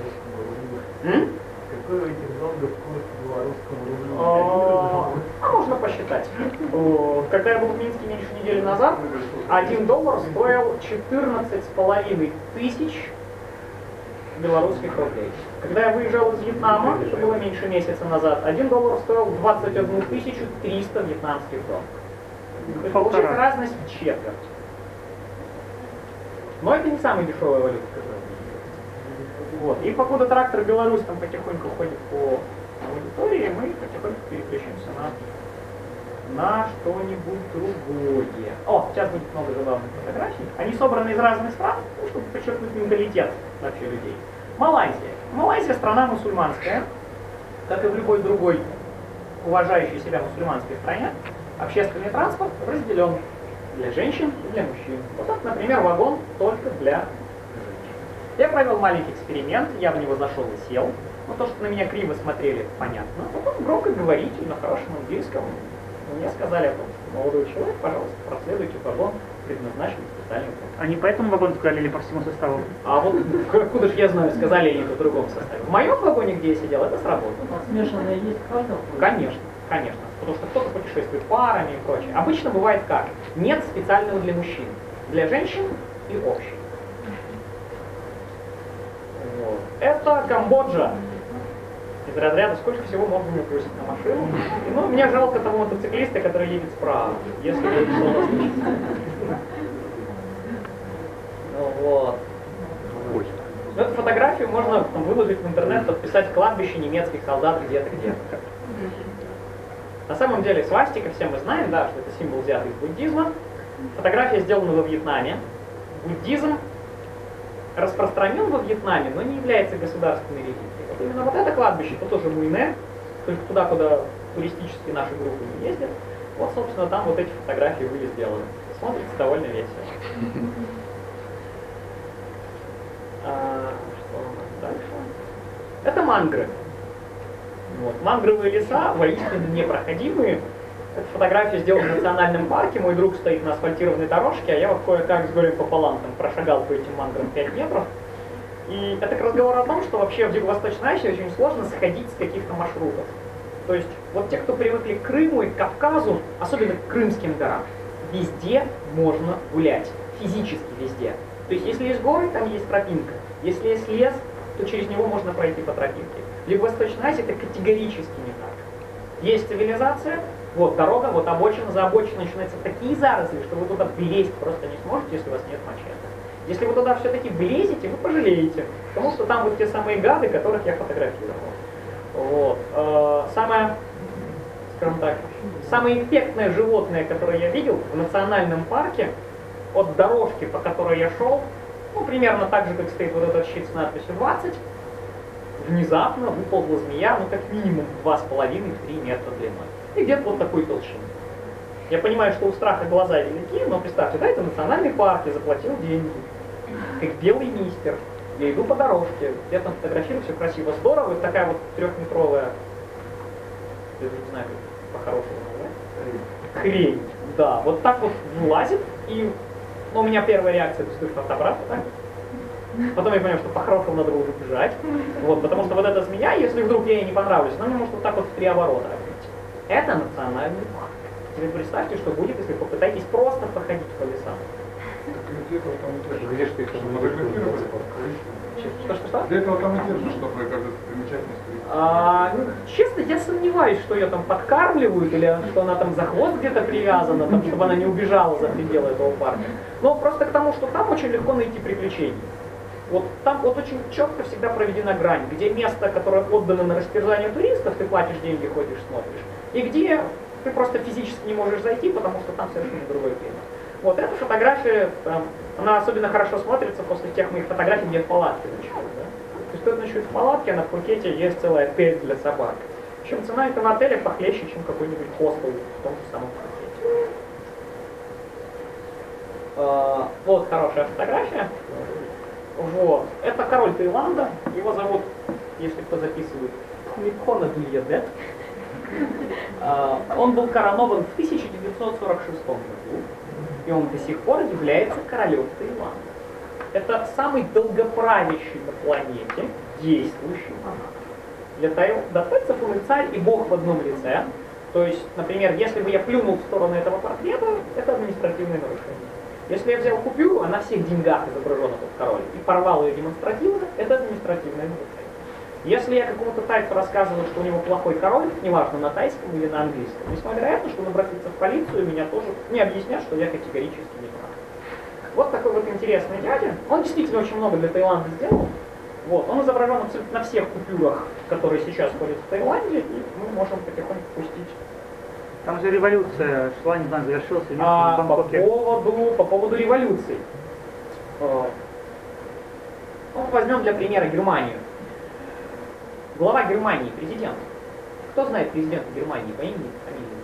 Какой у этих долгов курс к белорусскому рублю? А можно посчитать. Когда я был в Минске меньше недели назад, один доллар стоил четырнадцать с половиной тысяч белорусских рублей. Когда я выезжал из Вьетнама, это было меньше месяца назад, один доллар стоил двадцать одну тысячу триста вьетнамских долларов. Получается разность в четверть. Но это не самая дешевая валюта, которая есть. Вот. И покуда трактор Беларусь там потихоньку ходит по аудитории, мы потихоньку переключимся на, на что-нибудь другое. О, сейчас будет много забавных фотографий. Они собраны из разных стран, ну, чтобы подчеркнуть менталитет вообще людей. Малайзия. Малайзия страна мусульманская, как и в любой другой уважающей себя мусульманской стране. Общественный транспорт разделен для женщин и для мужчин. Вот так, например, вагон только для женщин. Я провел маленький эксперимент, я в него зашел и сел. Но то, что на меня криво смотрели, понятно. Потом громко говорите на хорошем английском. Мне сказали о том, что молодой человек, пожалуйста, проследуйте в вагон, предназначенный специальным. Они по этому вагону сказали или по всему составу? А вот откуда же я знаю, сказали ли это в другом составе. В моем вагоне, где я сидел, это сработало. Смешанная есть каждого? Конечно, конечно. Потому что кто-то путешествует парами и прочее. Обычно бывает как? Нет специального для мужчин. Для женщин и общий. Вот. Это Камбоджа. Из разряда, сколько всего можно мне бросить на машину. И, ну, мне жалко того мотоциклиста, который едет справа. Если будет что-то случится. Ну вот. Ой. Эту фотографию можно там выложить в интернет, подписать кладбище немецких солдат где-то где-то. На самом деле свастика, все мы знаем, да, что это символ взятый из буддизма. Фотография сделана во Вьетнаме. Буддизм распространен во Вьетнаме, но не является государственной религией. Вот именно вот это кладбище, это тоже Муйне, только туда, куда туристические наши группы не ездят. Вот, собственно, там вот эти фотографии были сделаны. Смотрится довольно весело. А, что у нас дальше? Это мангры. Вот. Мангровые леса воистину непроходимые. Эта фотография сделана в национальном парке, мой друг стоит на асфальтированной дорожке, а я вот кое-как с горем пополам там прошагал по этим манграм пять метров. И это к разговору о том, что вообще в Юго-Восточной Азии очень сложно сходить с каких-то маршрутов. То есть вот те, кто привыкли к Крыму и к Кавказу, особенно к Крымским горам, везде можно гулять, физически везде. То есть если есть горы, там есть тропинка. Если есть лес, то через него можно пройти по тропинке. В Юго-Восточной Азии это категорически не так. Есть цивилизация, вот дорога, вот обочина, за обочиной начинаются такие заросли, что вы туда влезть просто не сможете, если у вас нет мачете. Если вы туда все-таки влезете, вы пожалеете, потому что там вот те самые гады, которых я фотографировал. Вот. Самое, скажем так, самое эффектное животное, которое я видел в национальном парке, от дорожки, по которой я шел, ну, примерно так же, как стоит вот этот щит с надписью двадцать, внезапно выползла змея, ну, как минимум два с половиной — три метра длиной. И где-то вот такой толщины. Я понимаю, что у страха глаза велики, но представьте, да, это национальный парк, я заплатил деньги, как белый мистер. Я иду по дорожке, я там фотографирую, все красиво, здорово, это такая вот трехметровая, я даже не знаю, как по-хорошему назвать, хрень. Да, вот так вот вылазит, и ну, у меня первая реакция, это стоит фотоаппарат, так? Потом я понял, что по-хорошему надо было убежать, вот, потому что вот эта змея, если вдруг я ей не понравлюсь, она мне может вот так вот в три оборота отбить. Это национальный парк. Теперь представьте, что будет, если попытаетесь просто походить по лесам. Где ж ты их фотографировали? Что, что, что? Для этого там и держишь, чтобы каждую примечательность. А, ну, честно, я сомневаюсь, что ее там подкармливают, или что она там за хвост где-то привязана, там, чтобы она не убежала за пределы этого парка. Но просто к тому, что там очень легко найти приключения. Вот там вот очень четко всегда проведена грань, где место, которое отдано на растерзание туристов, ты платишь деньги, ходишь, смотришь, и где ты просто физически не можешь зайти, потому что там совершенно другой климат. Вот эта фотография, там, она особенно хорошо смотрится после тех моих фотографий, где я в палатке ночую. Да? То есть кто ночует в палатке, а на Пхукете есть целый отель для собак. Причем цена этого отеля похлеще, чем какой-нибудь хостел в том же самом Пхукете. А, вот хорошая фотография. Вот. Это король Таиланда. Его зовут, если кто записывает, Пхумипхона Дульядет. Он был коронован в тысяча девятьсот сорок шестом году, и он до сих пор является королем Таиланда. Это самый долгоправящий на планете действующий монарх. Для таиландцев он и царь, и бог в одном лице. То есть, например, если бы я плюнул в сторону этого портрета, это административное нарушение. Если я взял купюру, а на всех деньгах изображен этот король, и порвал ее демонстративно, это административное нарушение. Если я какому-то тайцу рассказываю, что у него плохой король, неважно, на тайском или на английском, весьма вероятно, что он обратится в полицию, и меня тоже не объяснят, что я категорически не прав. Вот такой вот интересный дядя. Он действительно очень много для Таиланда сделал. Вот. Он изображен абсолютно на всех купюрах, которые сейчас ходят в Таиланде, и мы можем потихоньку пустить. Там же революция шла, не знаю, завершилась или нет, А, в по, Бангкоке. поводу, по поводу революции. Ну, возьмем для примера Германию. Глава Германии, президент. Кто знает президента Германии по имени, фамилии?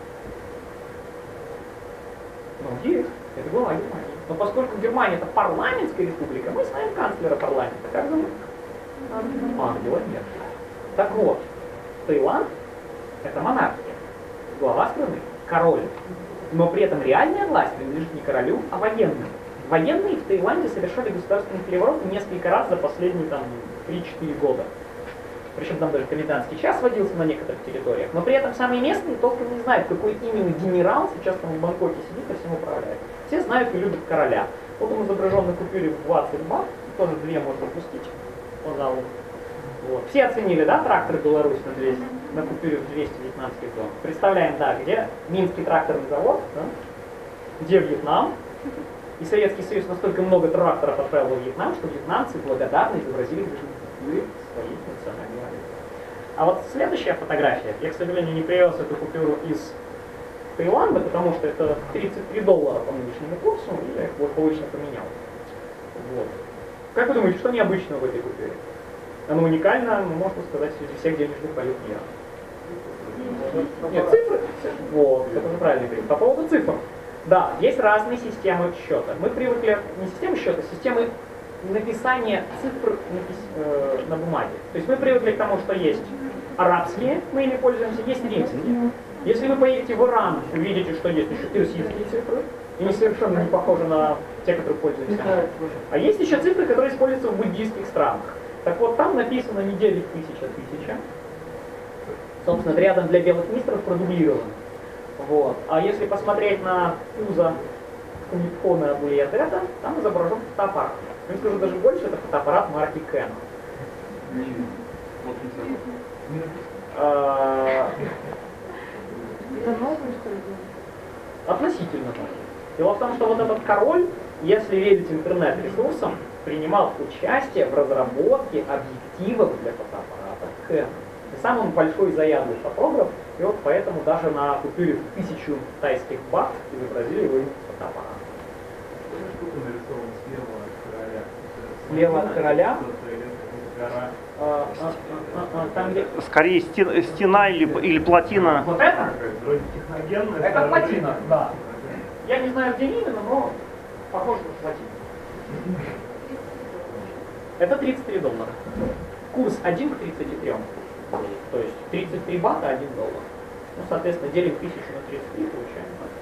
Ну, есть. Это глава Германии. Но поскольку Германия это парламентская республика, мы знаем канцлера парламента. Как зовут? Ангела Меркель. Так вот, Таиланд это монархия. Глава страны, король. Но при этом реальная власть принадлежит не королю, а военным. Военные в Таиланде совершали государственный переворот несколько раз за последние там три-четыре года. Причем там даже комендантский час водился на некоторых территориях. Но при этом самые местные толком не знают, какой именно генерал сейчас там в Бангкоке сидит и всем управляет. Все знают и любят короля. Вот он изображен на купюре в двадцать бат, тоже две можно пустить по залу. Вот. Все оценили, да, трактор Беларусь на, двести, на купюре в двести вьетнамских дом. Представляем, да, где Минский тракторный завод, да? Где Вьетнам. И Советский Союз настолько много тракторов отправил во Вьетнам, что вьетнамцы благодарно изобразили даже купюры своих национальных валют. А вот следующая фотография, я, к сожалению, не привез эту купюру из Таиланда, потому что это тридцать три доллара по нынешнему курсу, и я их благополучно поменял. Вот. Как вы думаете, что необычного в этой купюре? Оно уникально, ну, можно сказать, среди всех денежных валют мира. Нет, цифры. Вот, это же правильный говорит. По поводу цифр. Да, есть разные системы счета. Мы привыкли, не системы счета, а системы написания цифр напис, э, на бумаге. То есть мы привыкли к тому, что есть арабские, мы ими пользуемся, есть римские. Если вы поедете в Иран, увидите, что есть еще персидские цифры, и они совершенно не похожи на те, которые пользуются. А есть еще цифры, которые используются в буддийских странах. Так вот, там написано не девять тысяч, а тысяча. Собственно, рядом для белых мистеров продублировано. Вот. А если посмотреть на пузо Кунитхона Абулиядета, там изображен фотоаппарат. Я скажу даже больше, это фотоаппарат марки Canon. А, относительно новый. Дело в том, что вот этот король, если верить интернет-ресурсам, принимал участие в разработке объективов для фотоаппарата Canon. И сам он большой заядлый фотограф, и вот поэтому даже на купюре в тысячу тайских бат изобразили его фотоаппарат. Слева от короля? А, а, а, а, там, где... Скорее стена, стена или, или плотина. Вот это? Это плотина, да. Я не знаю, где именно, но похоже на плотину. Это тридцать три доллара. Курс один к тридцати трём. То есть тридцать три бата, один доллар. Ну, соответственно, делим тысячу на тридцать три, получаем.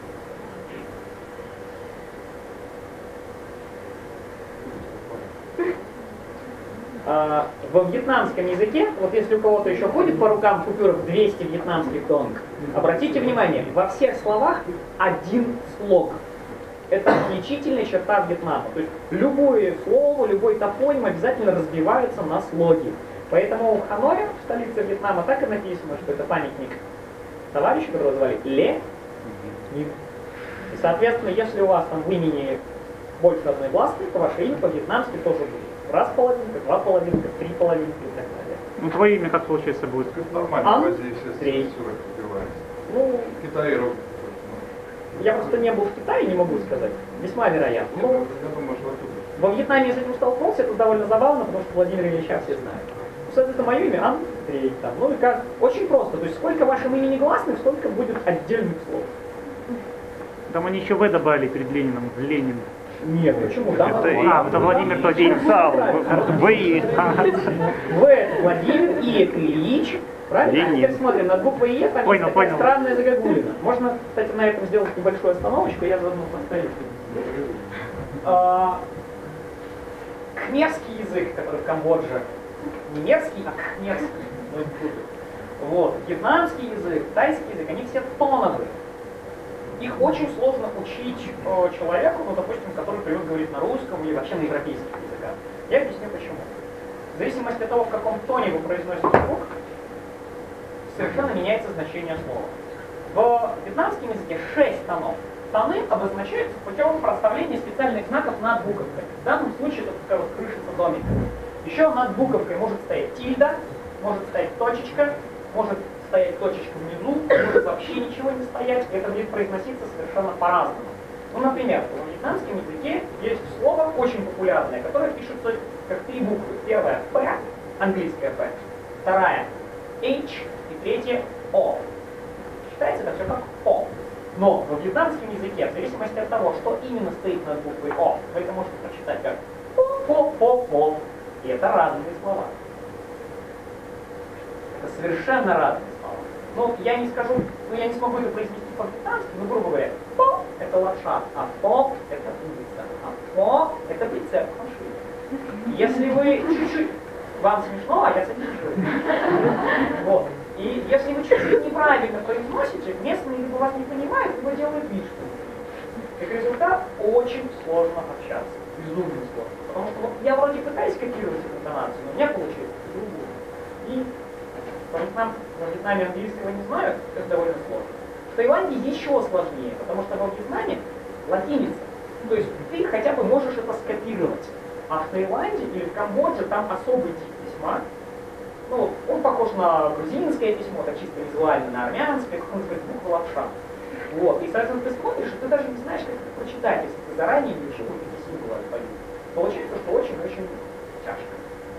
А, во вьетнамском языке, вот если у кого-то еще ходит по рукам купюра в двести вьетнамских донг, обратите внимание, во всех словах один слог. Это отличительная черта Вьетнама. То есть любое слово, любой топоним обязательно разбивается на слоги. Поэтому в Ханое, в столице Вьетнама, так и написано, что это памятник товарищу, которого звали Ле Нин. И, соответственно, если у вас там в имени больше одной гласки, то ваше имя по-вьетнамски тоже будет. Раз половинка, два половинка, три половинки и так далее. Ну, твое имя как получается будет? Это нормально, Ан? в Азии все Три. структуры разбиваются. Ну, В Китае ровно. я просто не был в Китае, не могу сказать. Весьма вероятно. Ну, Ну, я думаю, что оттуда. во Вьетнаме я с этим столкнулся, это довольно забавно, потому что Владимир Ильича все знают. Кстати, это мое имя, Андрей. Там. Ну и как? Очень просто. То есть сколько в вашем имени гласных, столько будет отдельных слов. Там они еще В добавили перед Лениным. Ленин. Нет, почему? Да, Это, да, а, это Владимир тот день писал. В и. В это Владимир, И это Ильич. Правильно? Ленин. Теперь смотрим, над буквой Е там Понял, есть такая понял. странная загогулина. Можно, кстати, на этом сделать небольшую остановочку, я заодно повторю. А, Кхмерский язык, который в Камбодже, не мерзкий, а кхмерский. Ну, вот. Вьетнамский язык, тайский язык, они все тоновые. Их очень сложно учить э, человеку, ну, допустим, который привык говорить на русском или вообще на европейских языках. Я объясню почему. В зависимости от того, в каком тоне вы произносите звук, совершенно меняется значение слова. В вьетнамском языке шесть тонов. Тоны обозначаются путем проставления специальных знаков над буковкой. В данном случае это такая вот крышица домика. Еще над буковкой может стоять тильда, может стоять точечка, может стоять точечка внизу, может вообще ничего не стоять. Это будет произноситься совершенно по-разному. Ну, например, в вьетнамском языке есть слово очень популярное, которое пишется как три буквы. Первая П, английская П, вторая H и третья О. Считается это все как О. Но в вьетнамском языке, в зависимости от того, что именно стоит над буквой О, вы это можете прочитать как по-по-по-по. И это разные слова. Это совершенно разные слова. Ну, я не скажу, ну, я не смогу это произнести по-вьетнамски, но, грубо говоря, по – это лапша, а по – это курица, а по – это прицеп машины. Если вы чуть-чуть, вам смешно, а я сочувствую. Вот. И если вы чуть-чуть неправильно произносите, местные либо вас не понимают, либо делают вид, что как результат, очень сложно общаться. Безумно сложно. Потому что вот, я вроде пытаюсь копировать эту интонацию, но у меня получается по-другому. И по Вьетнам, во Вьетнаме английского не знают, это довольно сложно. В Таиланде еще сложнее, потому что во Вьетнаме латиница. То есть ты хотя бы можешь это скопировать. А в Таиланде или в Камбодже там особый тип письма. Ну, он похож на грузинское письмо, так чисто визуально, на армянское, как он называется, буква лапша. Вот. И, соответственно, ты смотришь, и ты даже не знаешь, как это прочитать, если ты заранее не учил эти символы алфавита. Получается, что очень-очень тяжко.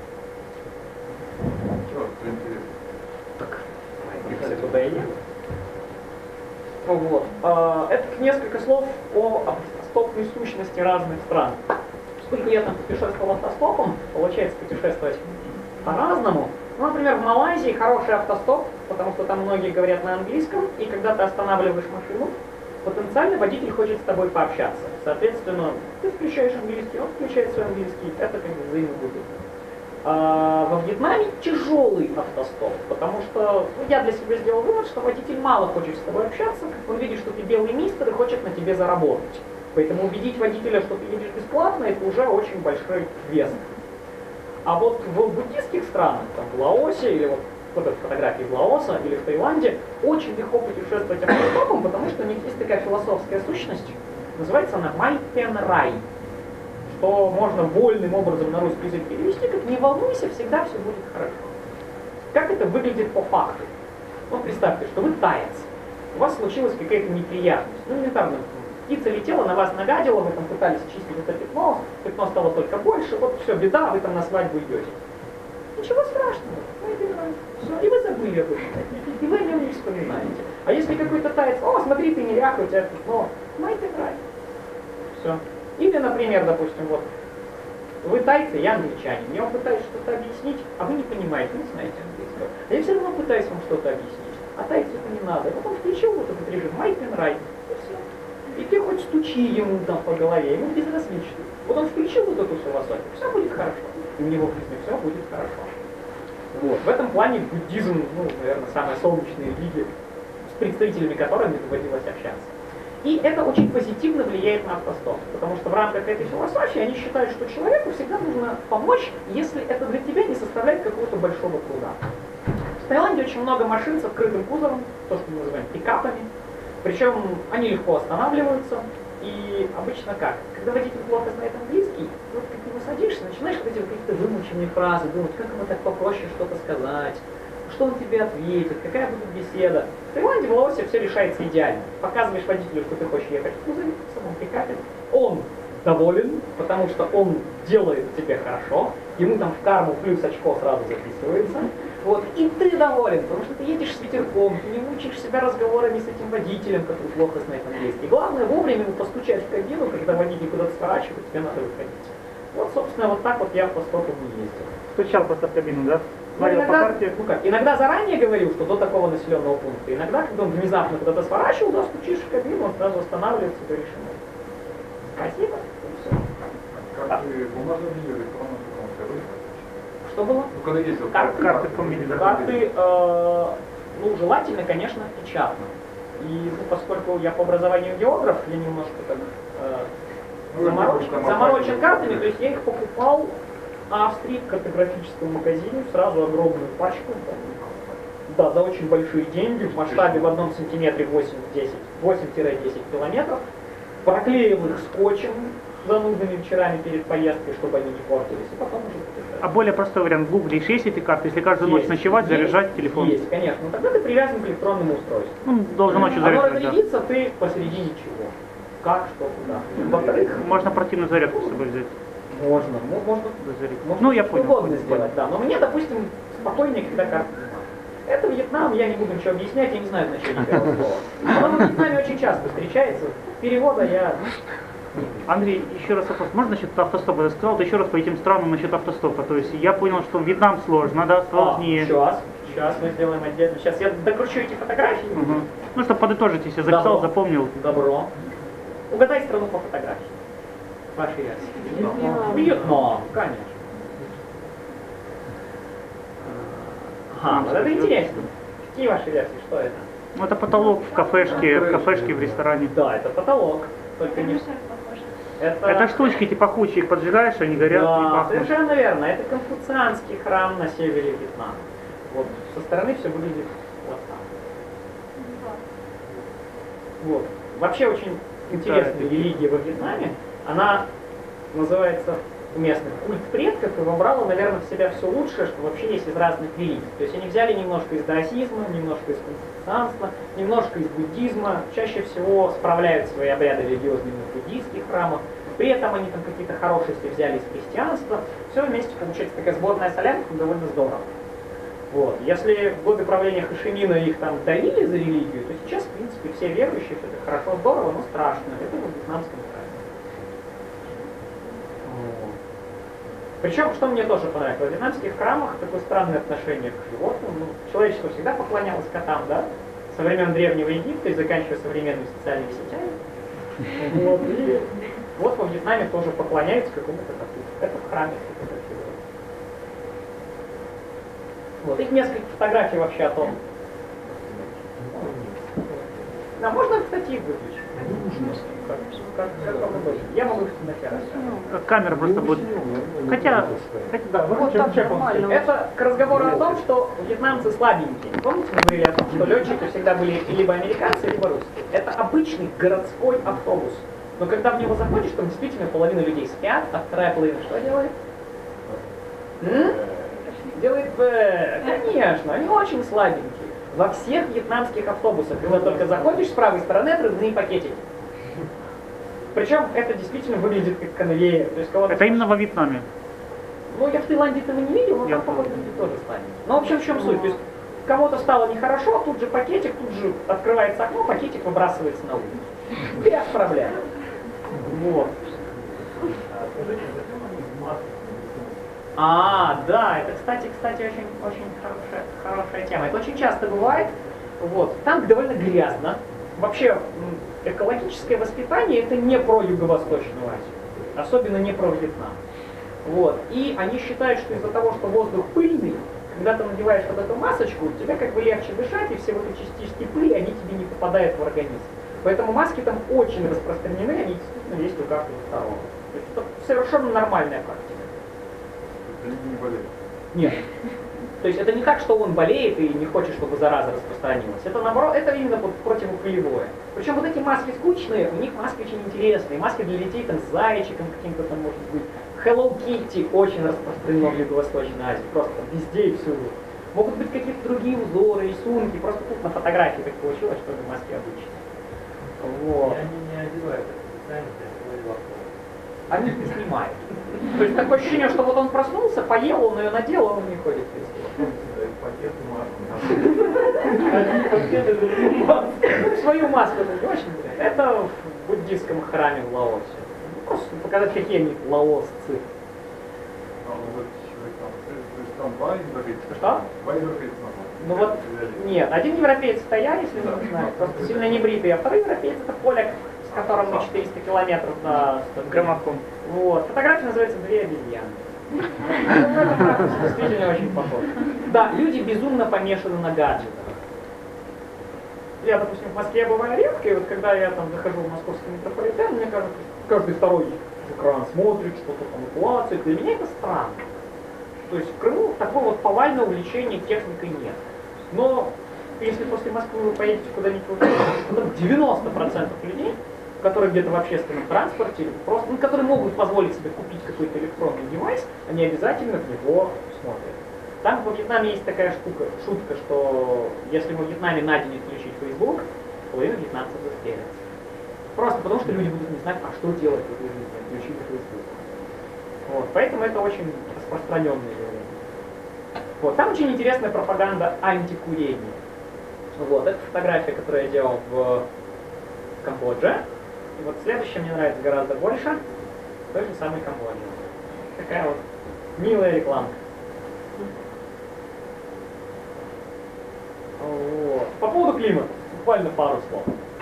Чего, что интересно? Так, все туда и едут. Ну вот. А, это несколько слов о автостопной сущности разных стран. Поскольку я там путешествовал автостопом, получается путешествовать по-разному. Ну, например, в Малайзии хороший автостоп, потому что там многие говорят на английском, и когда ты останавливаешь машину, потенциально водитель хочет с тобой пообщаться. Соответственно, ты включаешь английский, он включает свой английский, это как бы взаимовыгодно. А во Вьетнаме тяжелый автостоп, потому что ну, я для себя сделал вывод, что водитель мало хочет с тобой общаться, он видит, что ты белый мистер и хочет на тебе заработать. Поэтому убедить водителя, что ты едешь бесплатно, это уже очень большой вес. А вот в буддийских странах, там, в Лаосе, или вот, вот эта фотография в Лаоса, или в Таиланде, очень легко путешествовать автостопом, потому что у них есть такая философская сущность, называется она Май Пен Рай, что можно вольным образом на русский язык перевести, как «не волнуйся, всегда все будет хорошо». Как это выглядит по факту? Вот представьте, что вы таец, у вас случилась какая-то неприятность, ну элементарно, птица летела, на вас нагадила, вы там пытались чистить это пятно, пятно стало только больше, вот все, беда, вы там на свадьбу идете. Ничего страшного, все, и вы забыли об этом, и вы о нем не вспоминаете. А если какой-то таец, о, смотри, ты неряха, у тебя пятно, май ты край. Все. Или, например, допустим, вот, вы тайцы, я англичанин, я вам пытаюсь что-то объяснить, а вы не понимаете, не знаете английского. А я все равно пытаюсь вам что-то объяснить, а тайцу это не надо. Потом включил вот этот режим май пен рай, и все. И ты хоть стучи ему там по голове, ему безразлично. Вот он включил вот эту философию, все будет хорошо. И у него в жизни все будет хорошо. Вот. В этом плане буддизм, ну, наверное, самая солнечная религия, с представителями которой мне доводилось общаться. И это очень позитивно влияет на автостоп, потому что в рамках этой философии они считают, что человеку всегда нужно помочь, если это для тебя не составляет какого-то большого труда. В Таиланде очень много машин с открытым кузовом, то, что мы называем пикапами. Причем они легко останавливаются, и обычно как? Когда водитель плохо знает английский, вот как ты его садишься, начинаешь вот эти вот какие-то вымученные фразы, думать, как ему так попроще что-то сказать, что он тебе ответит, какая будет беседа. В Таиланде, в Лаосе все решается идеально. Показываешь водителю, что ты хочешь ехать в кузове, в самом пикапе, он доволен, потому что он делает тебе хорошо, ему там в карму плюс очко сразу записывается. Вот, и ты доволен, потому что ты едешь с ветерком, ты не мучаешь себя разговорами с этим водителем, который плохо знает английский. Главное вовремя ему постучать в кабину, когда водитель куда-то сворачивает, тебе надо выходить. Вот, собственно, вот так вот я по стопу не ездил. Стучал просто в кабину, да? Ну, Смотрел по иногда, карте. ну как, иногда заранее говорил, что до такого населенного пункта. Иногда, когда он внезапно куда-то сворачивал, да, стучишь в кабину, он сразу останавливается и говоришь ему спасибо, и все. Как ты бумажные или электронные документы? Что было? Ну, когда ездил, Карты, Карты помнили, да? Карты, э, ну, желательно, конечно, печатно. И ну, поскольку я по образованию географ, я немножко так э, Ну, заморочен, там заморочен оплатили. картами, то есть я их покупал в Австрии в картографическом магазине, сразу огромную пачку, там, да, за очень большие деньги, в масштабе в одном сантиметре восемь-десять километров, проклеил их скотчем занудными вечерами перед поездкой, чтобы они не портились, и потом уже путешествовали. А более простой вариант, гуглишь, есть эти карты, если каждую ночь Есть. ночевать, Есть. заряжать телефон. Есть, конечно, но тогда ты привязан к электронному устройству. Ну, должен ночью Оно заряжать, да. разрядится, ты посреди ничего. Как, что, куда. Во-вторых, Можно противную зарядку с собой взять. можно, ну, можно, Дозарядить. можно Ну, я что понял. угодно понял, сделать, да. Но мне, допустим, спокойнее, когда карты нема. Это Вьетнам, я не буду ничего объяснять, я не знаю значения первого слова. Но в Вьетнаме очень часто встречается. Перевода я... Андрей, еще раз вопрос. Можно насчет автостопа? Ты сказал, ты еще раз по этим странам насчет автостопа. То есть я понял, что Вьетнам сложно, да, сложнее. А, сейчас, сейчас мы сделаем отдельно. Сейчас я докручу эти фотографии. Угу. Ну, чтобы подытожить, если записал, Добро. запомнил. Добро. Угадай страну по фотографии. Ваши версии. Вьетнам. Вьетнам, конечно. Ага, вот это интересно. Какие ваши версии? Что это? Ну, это потолок в кафешке, в кафешке, в ресторане. Да, это потолок. Только не... Это, Это штучки типа хучи, их поджигаешь, они горят и Да, пахнут. совершенно верно. Это конфуцианский храм на севере Вьетнама. Вот со стороны все выглядит вот так. Вот. Вообще очень интересная Да, это- религия во Вьетнаме. Она называется у местных культ предков и вобрала, наверное, в себя все лучшее, что вообще есть из разных религий. То есть они взяли немножко из даосизма, немножко из конфуцианства, немножко из буддизма. Чаще всего справляют свои обряды религиозными в буддийских храмах. При этом они там какие-то хорошести взяли из христианства. Все вместе получается такая сборная солянка, довольно здорово. Вот. Если в годы правления Хошимина их там давили за религию, то сейчас, в принципе, все верующие, что это хорошо, здорово, но страшно. Это в вьетнамском крае. Вот. Причем, что мне тоже понравилось, во вьетнамских храмах такое странное отношение к животным. Ну, человечество всегда поклонялось котам, да? Со времен Древнего Египта и заканчивая современными социальными сетями. Вот, и вот во Вьетнаме тоже поклоняются какому-то коту. Это в храме. Вот, их несколько фотографий вообще о том. Да, можно, кстати, их выключить. Как, как, как вам удобно. Я могу их на террасе. Камера просто будет. Хотя, хотя да, Вот так нормально. Это к разговору о том, что вьетнамцы слабенькие. Помните, мы говорили о том, что летчики всегда были либо американцы, либо русские. Это обычный городской автобус. Но когда в него заходишь, там действительно половина людей спят, а вторая половина что делает? М? Делает Б. Конечно, они очень слабенькие. Во всех вьетнамских автобусах, когда только заходишь с правой стороны, отрывные пакетики. Причем это действительно выглядит как конвейер. То есть кого-то... Это именно во Вьетнаме. Ну, я в Таиланде этого не видел, но Я там, по-моему, люди тоже слабенькие. Ну, в общем, в чем суть? То есть кому-то стало нехорошо, тут же пакетик, тут же открывается окно, пакетик выбрасывается на улицу. Без проблем. Вот. А, да, это, кстати, кстати, очень, очень хорошая, хорошая тема. Это очень часто бывает. Вот. Там довольно грязно. Вообще, м, экологическое воспитание это не про Юго-Восточную Азию. Особенно не про Вьетнам. Вот. И они считают, что из-за того, что воздух пыльный, когда ты надеваешь вот эту масочку, тебе как бы легче дышать, и все вот эти частички пыли, они тебе не попадают в организм. Поэтому маски там очень распространены, они действительно есть у каждого второго. То есть это совершенно нормальная практика. Они не болеют. Нет. То есть это не так, что он болеет и не хочет, чтобы зараза распространилась. Это наоборот, это именно противопылевое. Причем вот эти маски скучные, у них маски очень интересные. Маски для детей там с зайчиком каким-то там может быть. Hello Kitty очень распространено в Юго-Восточной Азии. Просто везде и всюду. Могут быть какие-то другие узоры, рисунки. Просто тут на фотографии так получилось, что это маски обычные. Вот. И они не одевают это специально для своего автобуса. Они их не снимают. То есть такое ощущение, что вот он проснулся, поел, он ее надел, а он не ходит весело. Пакет маску. Свою маску это очень блин. Это в буддийском храме в Лаосе. Ну, просто показать, какие они лаосцы. А вот человек там, то есть там два европейца. Что? Два европейца. Ну вот, нет, один европеец это я, если вы не знаете, просто сильно не бритый, а второй европеец это поляк, с которым мы четыреста километров до Граммофон. Вот. Фотография называется «Две обезьяны». Ну, это правда, действительно очень похоже. Да, люди безумно помешаны на гаджетах. Я, допустим, в Москве бываю редко, и вот когда я там захожу в московский метрополитен, мне кажется, каждый второй экран смотрит, что-то там клацает. Для меня это странно. То есть в Крыму такого вот повального увлечения техникой нет. Но если после Москвы вы поедете куда-нибудь, то девяносто процентов людей, которые где-то в общественном транспорте, или просто, ну, которые могут позволить себе купить какой-то электронный девайс, они обязательно в него смотрят. Там во Вьетнаме есть такая штука, шутка, что если во Вьетнаме на день отключить Facebook, половина вьетнамцев застрелятся. Просто потому, что люди будут не знать, а что делать в этой жизни, отключить Facebook. Вот, поэтому это очень распространенное явление. Вот, там очень интересная пропаганда антикурения. Вот, это фотография, которую я делал в Камбодже. И вот следующая мне нравится гораздо больше. Той же самой Камбоджи. Такая вот милая рекламка. Вот. По поводу климата, буквально пару слов.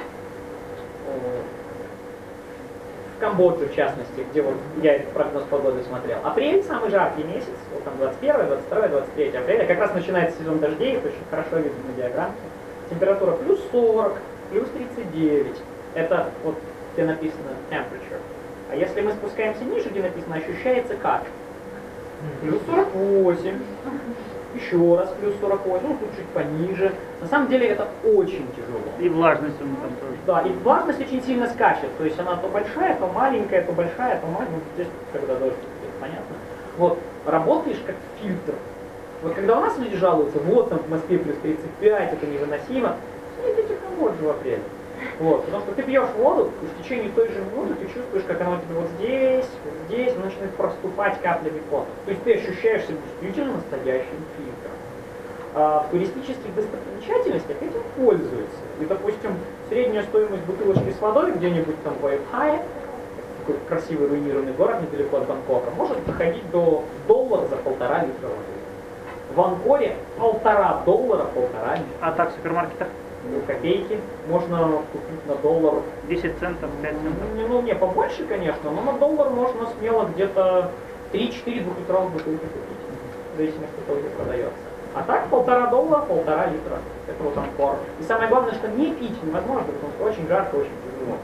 В Камбодже, в частности, где вот я этот прогноз погоды смотрел. Апрель самый жаркий месяц, вот там двадцать первое, двадцать второе, двадцать третье апреля, как раз начинается сезон дождей, это очень хорошо видно на диаграмме. Температура плюс сорок, плюс тридцать девять. Это вот где написано temperature. А если мы спускаемся ниже, где написано ощущается как? Плюс сорок восемь. Еще раз плюс сорок восемь, ну тут чуть пониже. На самом деле это очень тяжело. И влажность у них там тоже. Да, и влажность очень сильно скачет. То есть она то большая, то маленькая, то большая, то маленькая. Ну, здесь, когда дождь, это понятно. Вот, работаешь как фильтр. Вот когда у нас люди жалуются, вот там в Москве плюс тридцать пять, это невыносимо, съездите в Камбоджу в апреле. Вот, потому что ты пьешь воду, и в течение той же минуты ты чувствуешь, как она у тебя вот здесь, вот здесь, она начинает проступать каплями пота. То есть ты ощущаешь себя действительно настоящим фильтром. А в туристических достопримечательностях этим пользуются. И, допустим, средняя стоимость бутылочки с водой где-нибудь там в Айпхае какой-то красивый руинированный город недалеко от Бангкока, может доходить до доллара за полтора литра воды. В Анкоре полтора доллара, полтора литра. А так в супермаркетах? Ну, копейки. Можно купить на доллар. десять центов, пять центов. Ну, ну, не побольше, конечно, но на доллар можно смело где-то три-четыре двухлитровых бутылки купить. В зависимости от того, где продается. А так полтора доллара, полтора литра. Это вот Анкор. И самое главное, что не пить невозможно, потому что очень жарко, очень тяжело.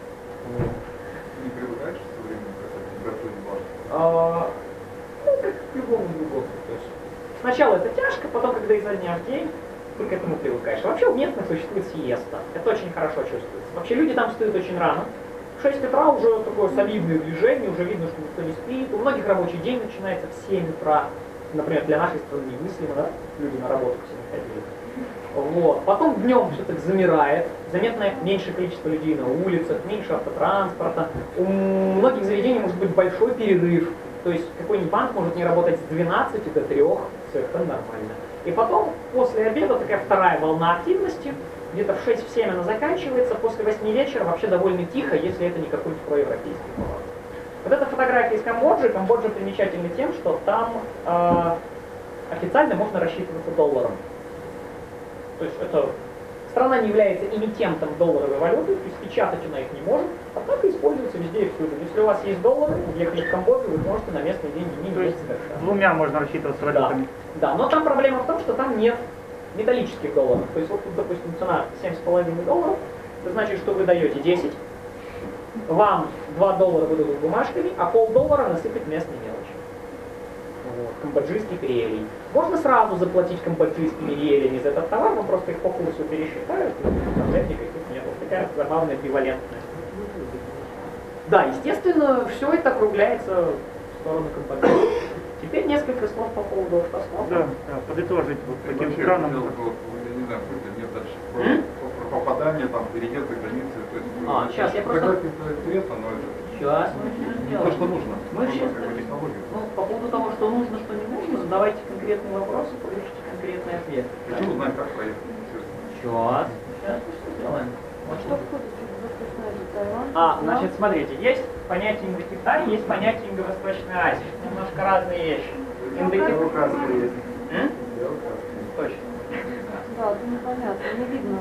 Не привыкаешь со временем к этой температуре бара? А, ну, как к любому другому. То есть сначала это тяжко, потом, когда изо дня в день, ты к этому привыкаешь. А вообще у местных существует сиеста. Это очень хорошо чувствуется. Вообще люди там встают очень рано. В шесть утра уже такое солидное движение, уже видно, что никто не спит. У многих рабочий день начинается в семь утра. Например, для нашей страны немыслимо, да? Люди на работу все не ходили. Вот. Потом днем все так замирает, заметно меньшее количество людей на улицах, меньше автотранспорта. У многих заведений может быть большой перерыв. То есть какой-нибудь банк может не работать с двенадцати до трёх, совершенно нормально. И потом, после обеда, такая вторая волна активности, где-то в шесть-семь она заканчивается, после восьми вечера вообще довольно тихо, если это не какой-то проевропейский палат. Вот эта фотография из Камбоджи. Камбоджа примечательна тем, что там э, официально можно рассчитываться долларом. То есть это страна не является эмитентом долларовой валюты, то есть печатать она их не может, однако используется везде и всюду. Если у вас есть доллары, уехали в Камбоджу, вы можете на местные деньги не То есть иметь совершенно. двумя можно рассчитываться валютами. Да, да, но там проблема в том, что там нет металлических долларов. То есть вот тут, допустим, цена семь с половиной долларов, это значит, что вы даете десять, вам два доллара выдадут бумажками, а полдоллара насыпать местной мелочи. Вот, камбоджийских реалий. Можно сразу заплатить камбоджийскими реалиями за этот товар, но просто их по курсу пересчитают, и проблем никаких нет. Вот такая забавная эквивалентность. Да, естественно, все это округляется в сторону Камбоджи. Теперь несколько слов по поводу автостопа. Да, да, подытожить вот И таким вообще, странам. хотел бы, вот, я не знаю, будет ли нет дальше про, М? про попадание, там, переезд за границей. То есть, ну, А, сейчас, я просто- фотографии это интересно, но это Сейчас мы все не сделаем. то, что нужно. Мы Нужно сейчас- как бы технологию. Ну, по поводу того, что нужно, что не нужно, задавайте конкретные вопросы, получите конкретный ответ. Хочу узнать, как проехать. Интересно. Сейчас. Сейчас мы все сделаем. Вот Что входит в Юго-Восточную Азию? Таиланд? А, Вьетнам? значит, смотрите, есть понятие Индокитай, есть понятие Юго-Восточной Азии. Немножко разные вещи. Индокитай... М? Точно. Да, это непонятно, не видно.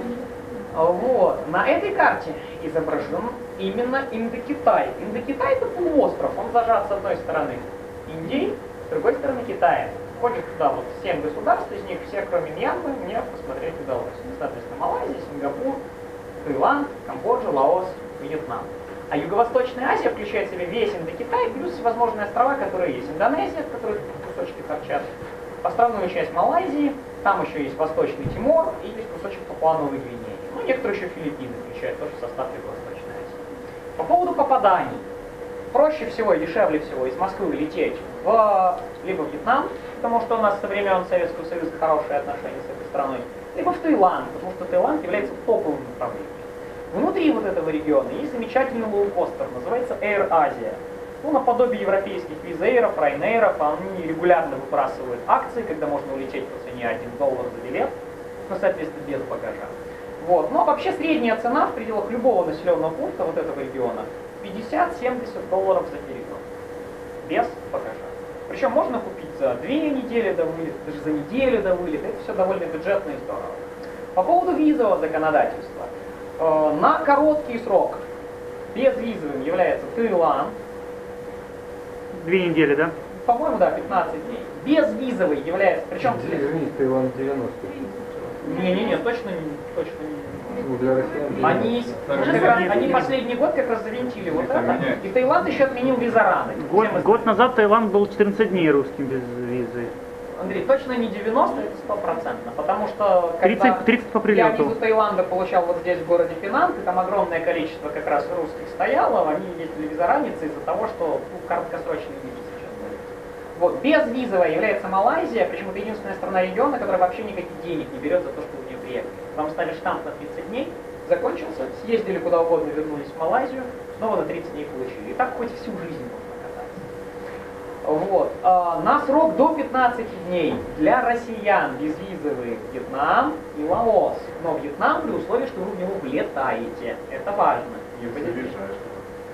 Вот. На этой карте изображен именно Индокитай. Индокитай — это полуостров, он зажат с одной стороны Индией, с другой стороны Китаем. Входит туда вот семь государств, из них все, кроме Мьянмы, мне посмотреть удалось. Ну, соответственно, Малайзия, Сингапур, Таиланд, Камбоджа, Лаос, Вьетнам. А Юго-Восточная Азия включает в себя весь Индокитай, плюс всевозможные острова, которые есть. Индонезия, от которых кусочки торчат, островную часть Малайзии, там еще есть Восточный Тимор и есть кусочек Папуа-Новой Гвинеи. Ну, некоторые еще Филиппины включают, тоже в состав Юго-Восточной Азии. По поводу попаданий. Проще всего и дешевле всего из Москвы лететь в либо в Вьетнам, потому что у нас со времен Советского Союза хорошие отношения с этой страной, либо в Таиланд, потому что Таиланд является топовым направлением. Внутри вот этого региона есть замечательный лоукостер, называется Air Asia. Ну, наподобие европейских визаиров, райнейров, они регулярно выбрасывают акции, когда можно улететь по цене один доллар за билет, ну, соответственно, без багажа. Вот. Но вообще средняя цена в пределах любого населенного пункта вот этого региона пятьдесят-семьдесят долларов за перелет. Без багажа. Причем можно купить за две недели до вылета, даже за неделю до вылета. Это все довольно бюджетно и здорово. По поводу визового законодательства. Э, на короткий срок безвизовым является Таиланд. Две недели, да? По-моему, да, пятнадцать дней. Безвизовый является, причем... Извините, Таиланд девяносто. Не-не-не, точно не... Точно не... Ну, для россиян. Они, как раз- они последний год как раз завинтили вот это, и Таиланд еще отменил визараны. Год, Всем из- год назад Таиланд был четырнадцать дней русским без визы. Андрей, точно не девяносто, это стопроцентно, потому что когда тридцать, тридцать по я прилету. визу Таиланда получал вот здесь в городе Пенанг, и там огромное количество как раз русских стояло, они ездили визараницы из-за того, что ну, краткосрочные визы сейчас были. Вот, безвизовая является Малайзия, причем это единственная страна региона, которая вообще никаких денег не берет за то, что вы в нее приехали. Вам ставили штамп на тридцать дней, закончился, съездили куда угодно, вернулись в Малайзию, снова на тридцать дней получили. И так хоть всю жизнь можно кататься. Вот. А, на срок до пятнадцати дней для россиян безвизовый Вьетнам и Лаос. Но Вьетнам при условии, что вы в него влетаете. Это важно. Если решаешь.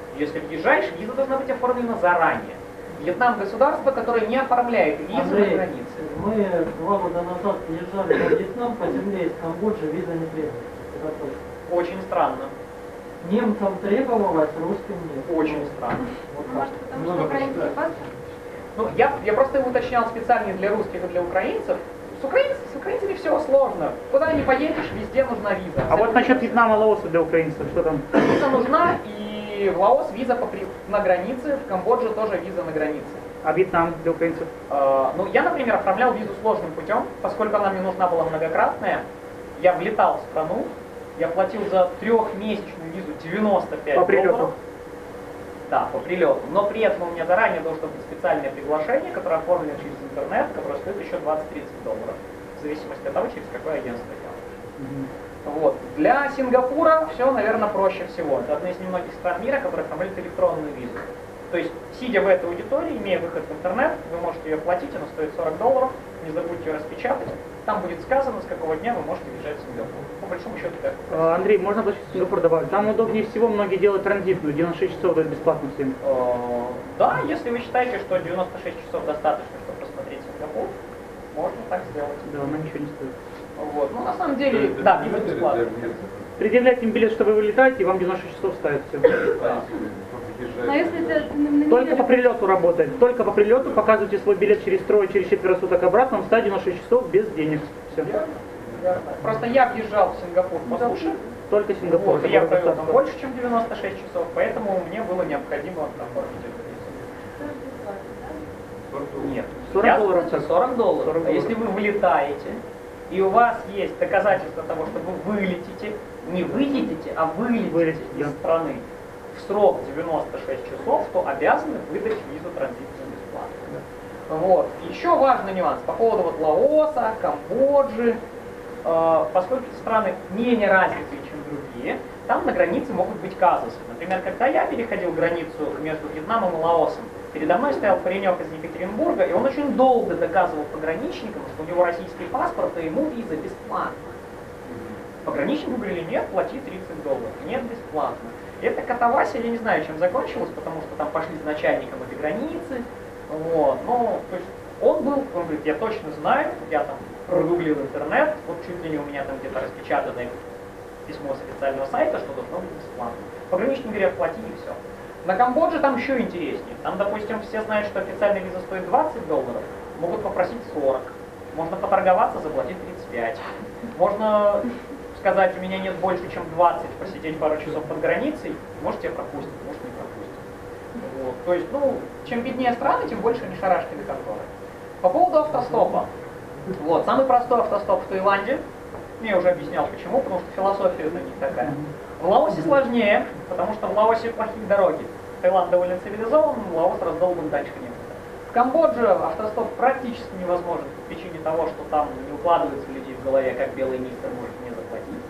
Если въезжаешь, виза должна быть оформлена заранее. Вьетнам государство, которое не оформляет визу Андрей, на границе. мы два года назад приезжали во Вьетнам, по земле из Камбоджи виза не требуется. Это точно. Очень странно. Немцам требовалось, русским нет. Очень странно. Вот так. Может, потому что украинский паспорт? Ну, я, я просто уточнял специально для русских и для украинцев. С, украинц, с украинцами все сложно. Куда ни поедешь, везде нужна виза. А вот насчет Вьетнама, Лаоса для украинцев, что там? Виза нужна, и в Лаос виза по при- на границе, в Камбодже тоже виза на границе. А Вьетнам для украинцев? Э, ну, я, например, оформлял визу сложным путем, поскольку она мне нужна была многократная. Я влетал в страну, я платил за трехмесячную визу девяносто пять По прилету. долларов. Да, по прилету. Но при этом у меня заранее должно быть специальное приглашение, которое оформлено через интернет, которое стоит еще двадцать-тридцать долларов. В зависимости от того, через какое агентство я. Вот. Для Сингапура все, наверное, проще всего. Это одна из немногих стран мира, которая оформляет электронную визу. То есть, сидя в этой аудитории, имея выход в интернет, вы можете ее платить, она стоит сорок долларов, не забудьте ее распечатать. Там будет сказано, с какого дня вы можете въезжать в Сингапур. По большому счету, так. А, Андрей, можно точно Сингапур добавить? Там удобнее всего многие делают транзитную, девяносто шесть часов дают бесплатно всем. Э, Да, если вы считаете, что девяносто шесть часов достаточно, чтобы посмотреть Сингапур, можно так сделать. Да, она ничего не стоит. Вот. Ну, на самом деле, да, виза бесплатная. Предъявляйте им билет, что вы вылетаете, и вам девяносто шесть часов ставят все. Но если ты ты на на Только неделю- по прилету работает. Только по прилету показывайте свой билет через трое, через четверо суток обратно, он ставит девяносто шесть часов без денег. Все. Просто я въезжал в Сингапур по суше, Только Сингапур. вот, это я город провел там достаточно. больше, чем девяносто шесть часов, поэтому мне было необходимо оформить эту визу. Нет. сорок Я долларов заплатил так. сорок долларов. сорок А если вы вылетаете, и у вас есть доказательство того, что вы вылетите, не выедете, а вылетите Вылетите, из да. страны в срок девяносто шесть часов, то обязаны выдать визу транзитную бесплатно. Вот. Еще важный нюанс по поводу вот Лаоса, Камбоджи. Э, поскольку эти страны менее развитые, чем другие, там на границе могут быть казусы. Например, когда я переходил границу между Вьетнамом и Лаосом, передо мной стоял паренек из Екатеринбурга, и он очень долго доказывал пограничникам, что у него российский паспорт, и ему виза бесплатна. Пограничники говорили, нет, плати тридцать долларов. Нет, бесплатно. И эта катавасия, я не знаю, чем закончилась, потому что там пошли с начальником этой границы. Вот. Но, то есть, он был, он говорит, я точно знаю, я там прогуглил интернет, вот чуть ли не у меня там где-то распечатано письмо с официального сайта, что должно быть бесплатно. Пограничники говорят, плати и все. На Камбодже там еще интереснее. Там, допустим, все знают, что официальная виза стоит двадцать долларов, могут попросить сорок. Можно поторговаться, заплатить тридцать пять. Можно сказать, у меня нет больше, чем двадцать, посидеть пару часов под границей, может тебя пропустят, может не пропустят. Вот. То есть, ну, чем беднее страны, тем больше они шарашкины конторы. По поводу автостопа. Вот, самый простой автостоп в Таиланде. Я уже объяснял почему, потому что философия у них такая. В Лаосе сложнее, потому что в Лаосе плохие дороги. Таиланд довольно цивилизован, Лаос раздолбан дальше некуда. В Камбодже автостоп практически невозможен по причине того, что там не укладывается у людей в голове, как белый мистер может не заплатить.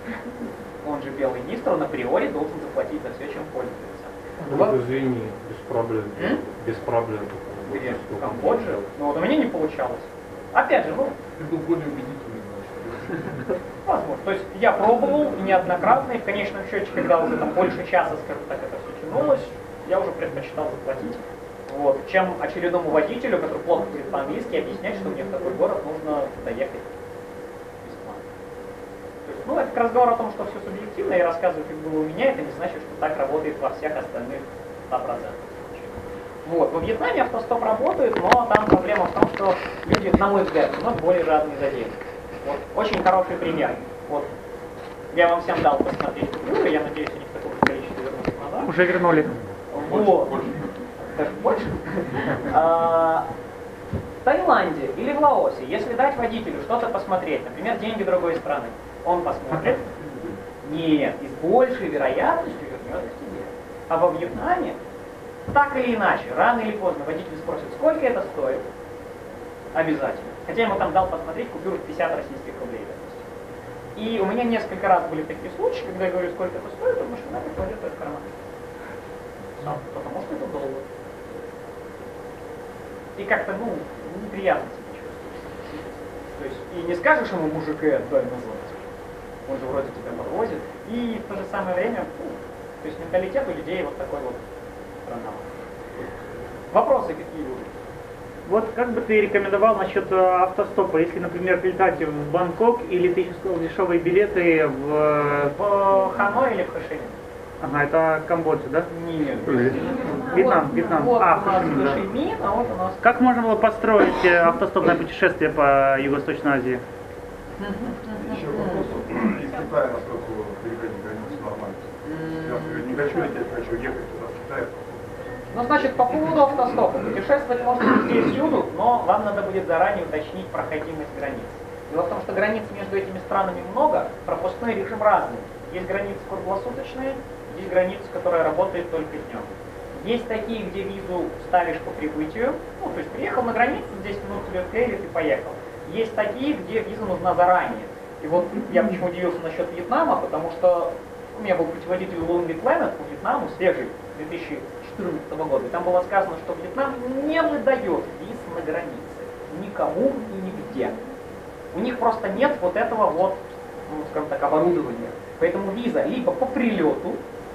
Он же белый мистер, он априори должен заплатить за все, чем пользуется. Ну, извини, без проблем. М? Без проблем. Где? В Камбодже? Ну вот у меня не получалось. Опять же, ну, Ты был более убедительный, значит. возможно. То есть я пробовал неоднократно, и в конечном счете, когда уже там больше часа, скажем так, это все тянулось, я уже предпочитал заплатить. Вот, чем очередному водителю, который плохо говорит по-английски, объяснять, что мне в такой город нужно доехать бесплатно. То есть, ну, это к разговору о том, что все субъективно, и рассказываю, как было у меня, это не значит, что так работает во всех остальных ста процентах случаев. Вот, во Вьетнаме автостоп работает, но там проблема в том, что люди, на мой взгляд, немного более жадные за деньги. Вот, очень хороший пример. Вот, я вам всем дал посмотреть купюры, я надеюсь, они в таком же количестве вернутся назад. Уже вернули. Вот. Даже больше. А, в Таиланде или в Лаосе, если дать водителю что-то посмотреть, например, деньги другой страны, он посмотрит, нет, и с большей вероятностью вернет их тебе. А во Вьетнаме, так или иначе, рано или поздно водитель спросит, сколько это стоит? Обязательно. Хотя я ему там дал посмотреть купюру в пятьдесят российских рублей. Допустим. И у меня несколько раз были такие случаи, когда я говорю, сколько это стоит, он машинально кладет это в карман. Ну, потому что это доллар. И как-то, ну, неприятно себя чувствуешь. То есть, и не скажешь ему, мужик, отдай назад. Он же вроде тебя подвозит. И в то же самое время, ну, То есть менталитет у людей вот такой вот странноватый. Вопросы какие будут? Вот как бы ты рекомендовал насчет э, автостопа, если, например, летать в Бангкок, или ты еще сказал дешевые билеты в... э, В Ханой или в Хошимин? Ага, это Камбоджа, да? Нет. Вьетнам, Вот- Вьетнам. Вот А, у нас Хошимин, да. Хошимин, а вот у нас... Как можно было построить э, автостопное путешествие по Юго-Восточной Азии? Еще вопрос. Из Китая насколько переходить границу нормально? Я говорю, не хочу лететь, хочу ехать туда, в Китай. Ну, значит, по поводу автостопа. Путешествовать можно везде и всюду, но вам надо будет заранее уточнить проходимость границ. Дело в том, что границ между этими странами много, пропускной режим разный. Есть границы круглосуточные, есть границы, которая работает только днем. Есть такие, где визу ставишь по прибытию, ну, то есть приехал на границу, десять минут тебе отклеили, ты поехал. Есть такие, где виза нужна заранее. И вот я почему удивился насчет Вьетнама, потому что у меня был путеводитель Lonely Planet по Вьетнаму, свежий, две тысячи четырнадцатого года. И там было сказано, что Вьетнам не выдает виз на границе. Никому и нигде. У них просто нет вот этого вот, ну, скажем так, оборудования. Поэтому виза либо по прилету,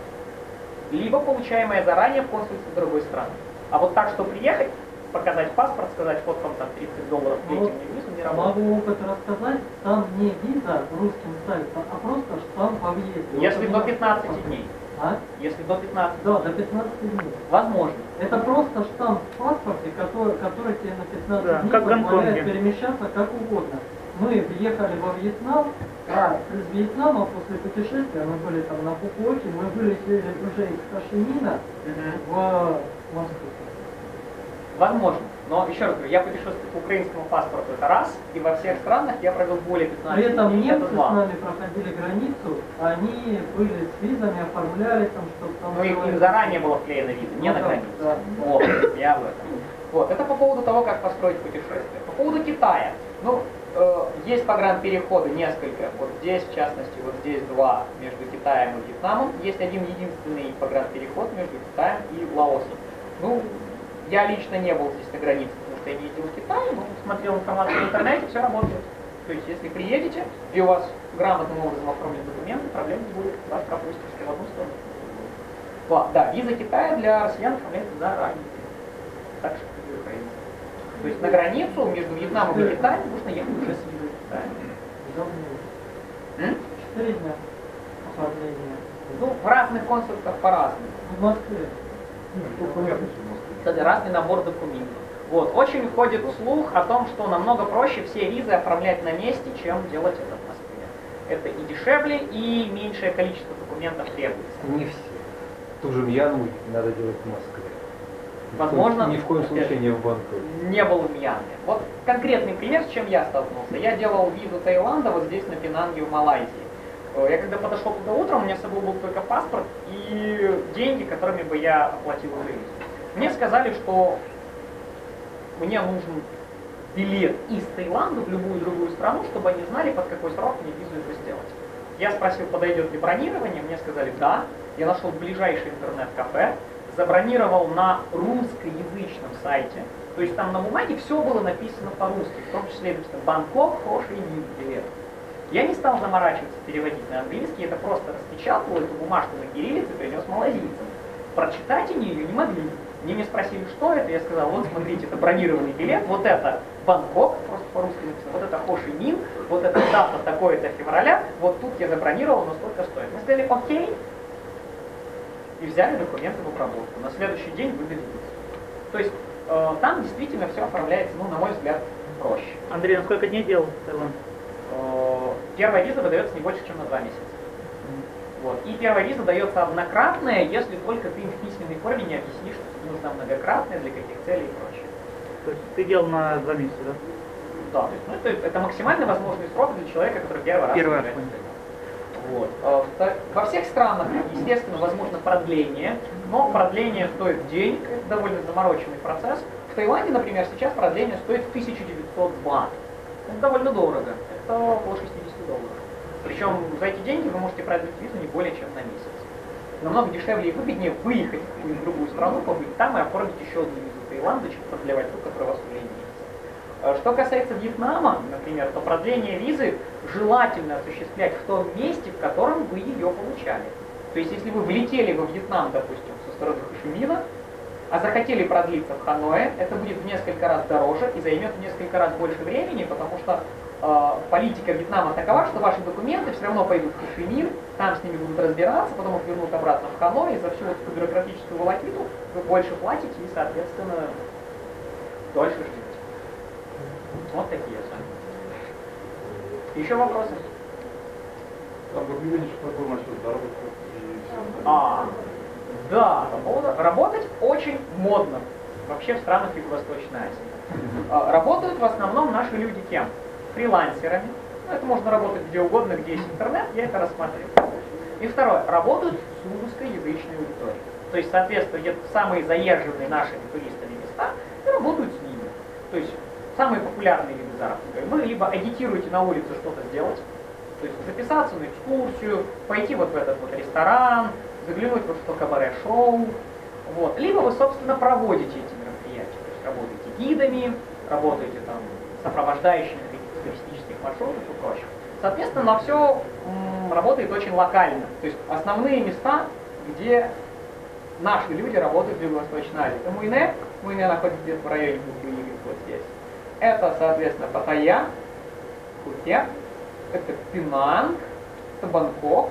либо получаемая заранее в консульстве другой страны. А вот так, что приехать, показать паспорт, сказать, вот вам там тридцать долларов, дайте Вот мне визу, не работает. Могу опыт рассказать, там не виза русским ставится, а просто штамп по въезде. Если Вот до у нас пятнадцати паспорт. дней. А? Если до пятнадцати. Да, до пятнадцати дней. Возможно. Это просто штамп в паспорте, который, который тебе на пятнадцать Да, дней как в позволяет Гонконге. перемещаться как угодно. Мы въехали во Вьетнам, а из Вьетнама после путешествия, мы были там на Фукуоке, мы вылетели уже из Хошимина в Москву. Возможно. Но еще раз говорю, я путешествую по украинскому паспорту, это раз, и во всех странах я провел более пятнадцати При этом дней, это немцы с два. нами проходили границу, они были с визами, оформляли там, чтобы там... Ну, им, им человек- заранее была вклеена виза, не Ну на да, границе. да. Вот, я об этом. Вот, это по поводу того, как построить путешествие. По поводу Китая. Ну, э, есть погранпереходы несколько. Вот здесь, в частности, вот здесь два между Китаем и Вьетнамом. Есть один единственный погранпереход между Китаем и Лаосом. Ну, я лично не был здесь на границе, потому что я не ездил в Китай, но смотрел информацию в интернете, все работает. То есть, если приедете, и у вас грамотным образом оформлены документы, проблем не будет, вас пропустят в одну сторону. Ладно, да, виза Китая для россиян оформляется заранее. Так же, как и Украина. То есть на границу между Вьетнамом и Китаем нужно ехать уже с визой Китая. М? Четыре дня оформления. Ну, в разных консульствах по-разному. В Москве. Ну, понятно, что в Москве. Кстати, разный набор документов. Вот. Очень ходит слух о том, что намного проще все визы оформлять на месте, чем делать это в Москве. Это и дешевле, и меньшее количество документов требуется. Не все. Ту же Мьянму надо делать в Москве. Ни в коем- Возможно, Ни в коем случае не в Бангкоке. Не был в Мьянме. Вот конкретный пример, с чем я столкнулся. Я делал визу Таиланда вот здесь на Пенанге в Малайзии. Э, Я когда подошел туда утром, у меня с собой был только паспорт и деньги, которыми бы я оплатил уже визу. Мне сказали, что мне нужен билет из Таиланда в любую другую страну, чтобы они знали, под какой срок мне визу эту сделать. Я спросил, подойдет ли бронирование, мне сказали да. Я нашел ближайшее интернет-кафе, забронировал на русскоязычном сайте. То есть там на бумаге все было написано по-русски, в том числе, допустим, Бангкок, Хошимин, билет. Я не стал заморачиваться, переводить на английский, это просто распечатал эту бумажку на кириллице и принес малазийцам. Прочитать они ее не могли. Мне меня спросили, что это, я сказал, вот смотрите, это бронированный билет, вот это Бангкок, просто по-русски написано, вот это Хошимин, вот это дата такое-то февраля, вот тут я забронировал, но столько стоит. Мы сказали, окей, и взяли документы в обработку. На следующий день выдали визу. То есть э, там действительно все оформляется, ну, на мой взгляд, проще. Андрей, на сколько дней делал Таиланд? Э, первая виза выдается не больше, чем на два месяца. Вот. И первая виза дается однократная, если только ты в письменной форме не объяснишь, что тебе нужна многократная, для каких целей и прочее. То есть ты делал на два месяца, да? Да, то есть, ну, это, это максимально возможный срок для человека, который первый раз Первый раз, приезжает в Таиланд. Вот. Э, так, Во всех странах, естественно, возможно продление, но продление стоит денег, это довольно замороченный процесс. В Таиланде, например, сейчас продление стоит тысяча девятьсот бат. Это довольно дорого, это около шестьдесят долларов. Причем за эти деньги вы можете продлить визу не более чем на месяц. Намного дешевле и выгоднее выехать в какую-нибудь другую страну, побыть там и оформить еще одну визу Таиланда, чем продлевать ту, которая у вас уже имеется. Что касается Вьетнама, например, то продление визы желательно осуществлять в том месте, в котором вы ее получали. То есть если вы влетели во Вьетнам, допустим, со стороны Хошимина, а захотели продлиться в Ханое, это будет в несколько раз дороже и займет в несколько раз больше времени, потому что э, политика Вьетнама такова, что ваши документы все равно пойдут в Хошимин, там с ними будут разбираться, потом их вернут обратно в Ханой, и за всю эту бюрократическую волокиту вы больше платите и, соответственно, дольше ждете. Вот такие сами. Еще вопросы? Там в объявлении что такое насчет заработка и все. А, да, по поводу- работать очень модно вообще в странах Юго-Восточной Азии. А, Работают в основном наши люди кем? Фрилансерами. Ну, это можно работать где угодно, где есть интернет, я это рассматриваю. И второе, работают с русскоязычной аудиторией. То есть, соответственно, где-то самые заезженные нашими туристами места и работают с ними. То есть, самые популярные виды заработка. Вы либо агитируете на улице что-то сделать, то есть записаться на экскурсию, пойти вот в этот вот ресторан, заглянуть вот в то кабаре-шоу. Вот. Либо вы, собственно, проводите эти мероприятия. То есть работаете гидами, работаете там сопровождающими каких-то туристических маршрутов и прочее. Соответственно, на все м, работает очень локально. То есть основные места, где наши люди работают в Юго-Восточной Азии. Это Муйне. Муйне находится где-то в районе Буквы, вот здесь. Это, соответственно, Паттайя, Пхукет, это Пинанг, это Бангкок.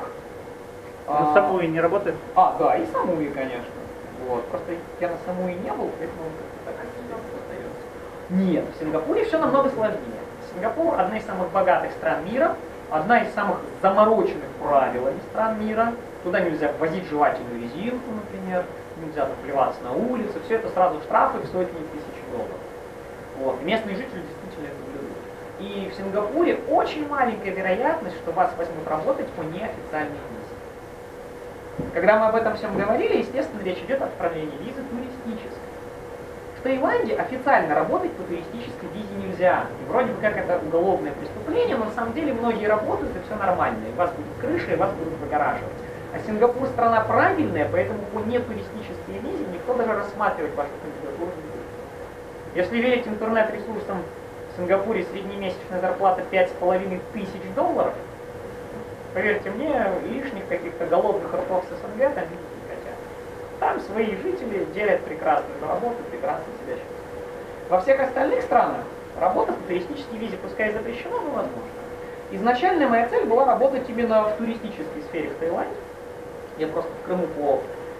На Самуи не работает? А, да, и Самуи, конечно. Вот. Просто я на Самуи не был, поэтому так остается. Нет, в Сингапуре все намного сложнее. Сингапур одна из самых богатых стран мира, одна из самых замороченных правилами стран мира. Туда нельзя ввозить жевательную резинку, например, нельзя плеваться на улице, все это сразу штрафы в сотни тысяч долларов. Вот. И местные жители действительно это блюдут. И в Сингапуре очень маленькая вероятность, что вас возьмут работать по неофициальной визе. Когда мы об этом всем говорили, естественно, речь идет о отправлении визы туристической. В Таиланде официально работать по туристической визе нельзя. И вроде бы как это уголовное преступление, но на самом деле многие работают, и все нормально. И вас будет крыша, и вас будут выгораживать. А Сингапур страна правильная, поэтому по нетуристической визе никто даже рассматривать вашу кандидатуру не будет. Если верить интернет-ресурсам, в Сингапуре среднемесячная зарплата пять с половиной тысяч долларов. Поверьте мне, лишних каких-то голодных ртов с СНГ там видеть не хотят. Там свои жители делят прекрасную работу, прекрасно себя чувствуют. Во всех остальных странах работа по туристической визе, пускай и запрещена, но возможно. Изначально моя цель была работать именно в туристической сфере в Таиланде. Я просто в Крыму по,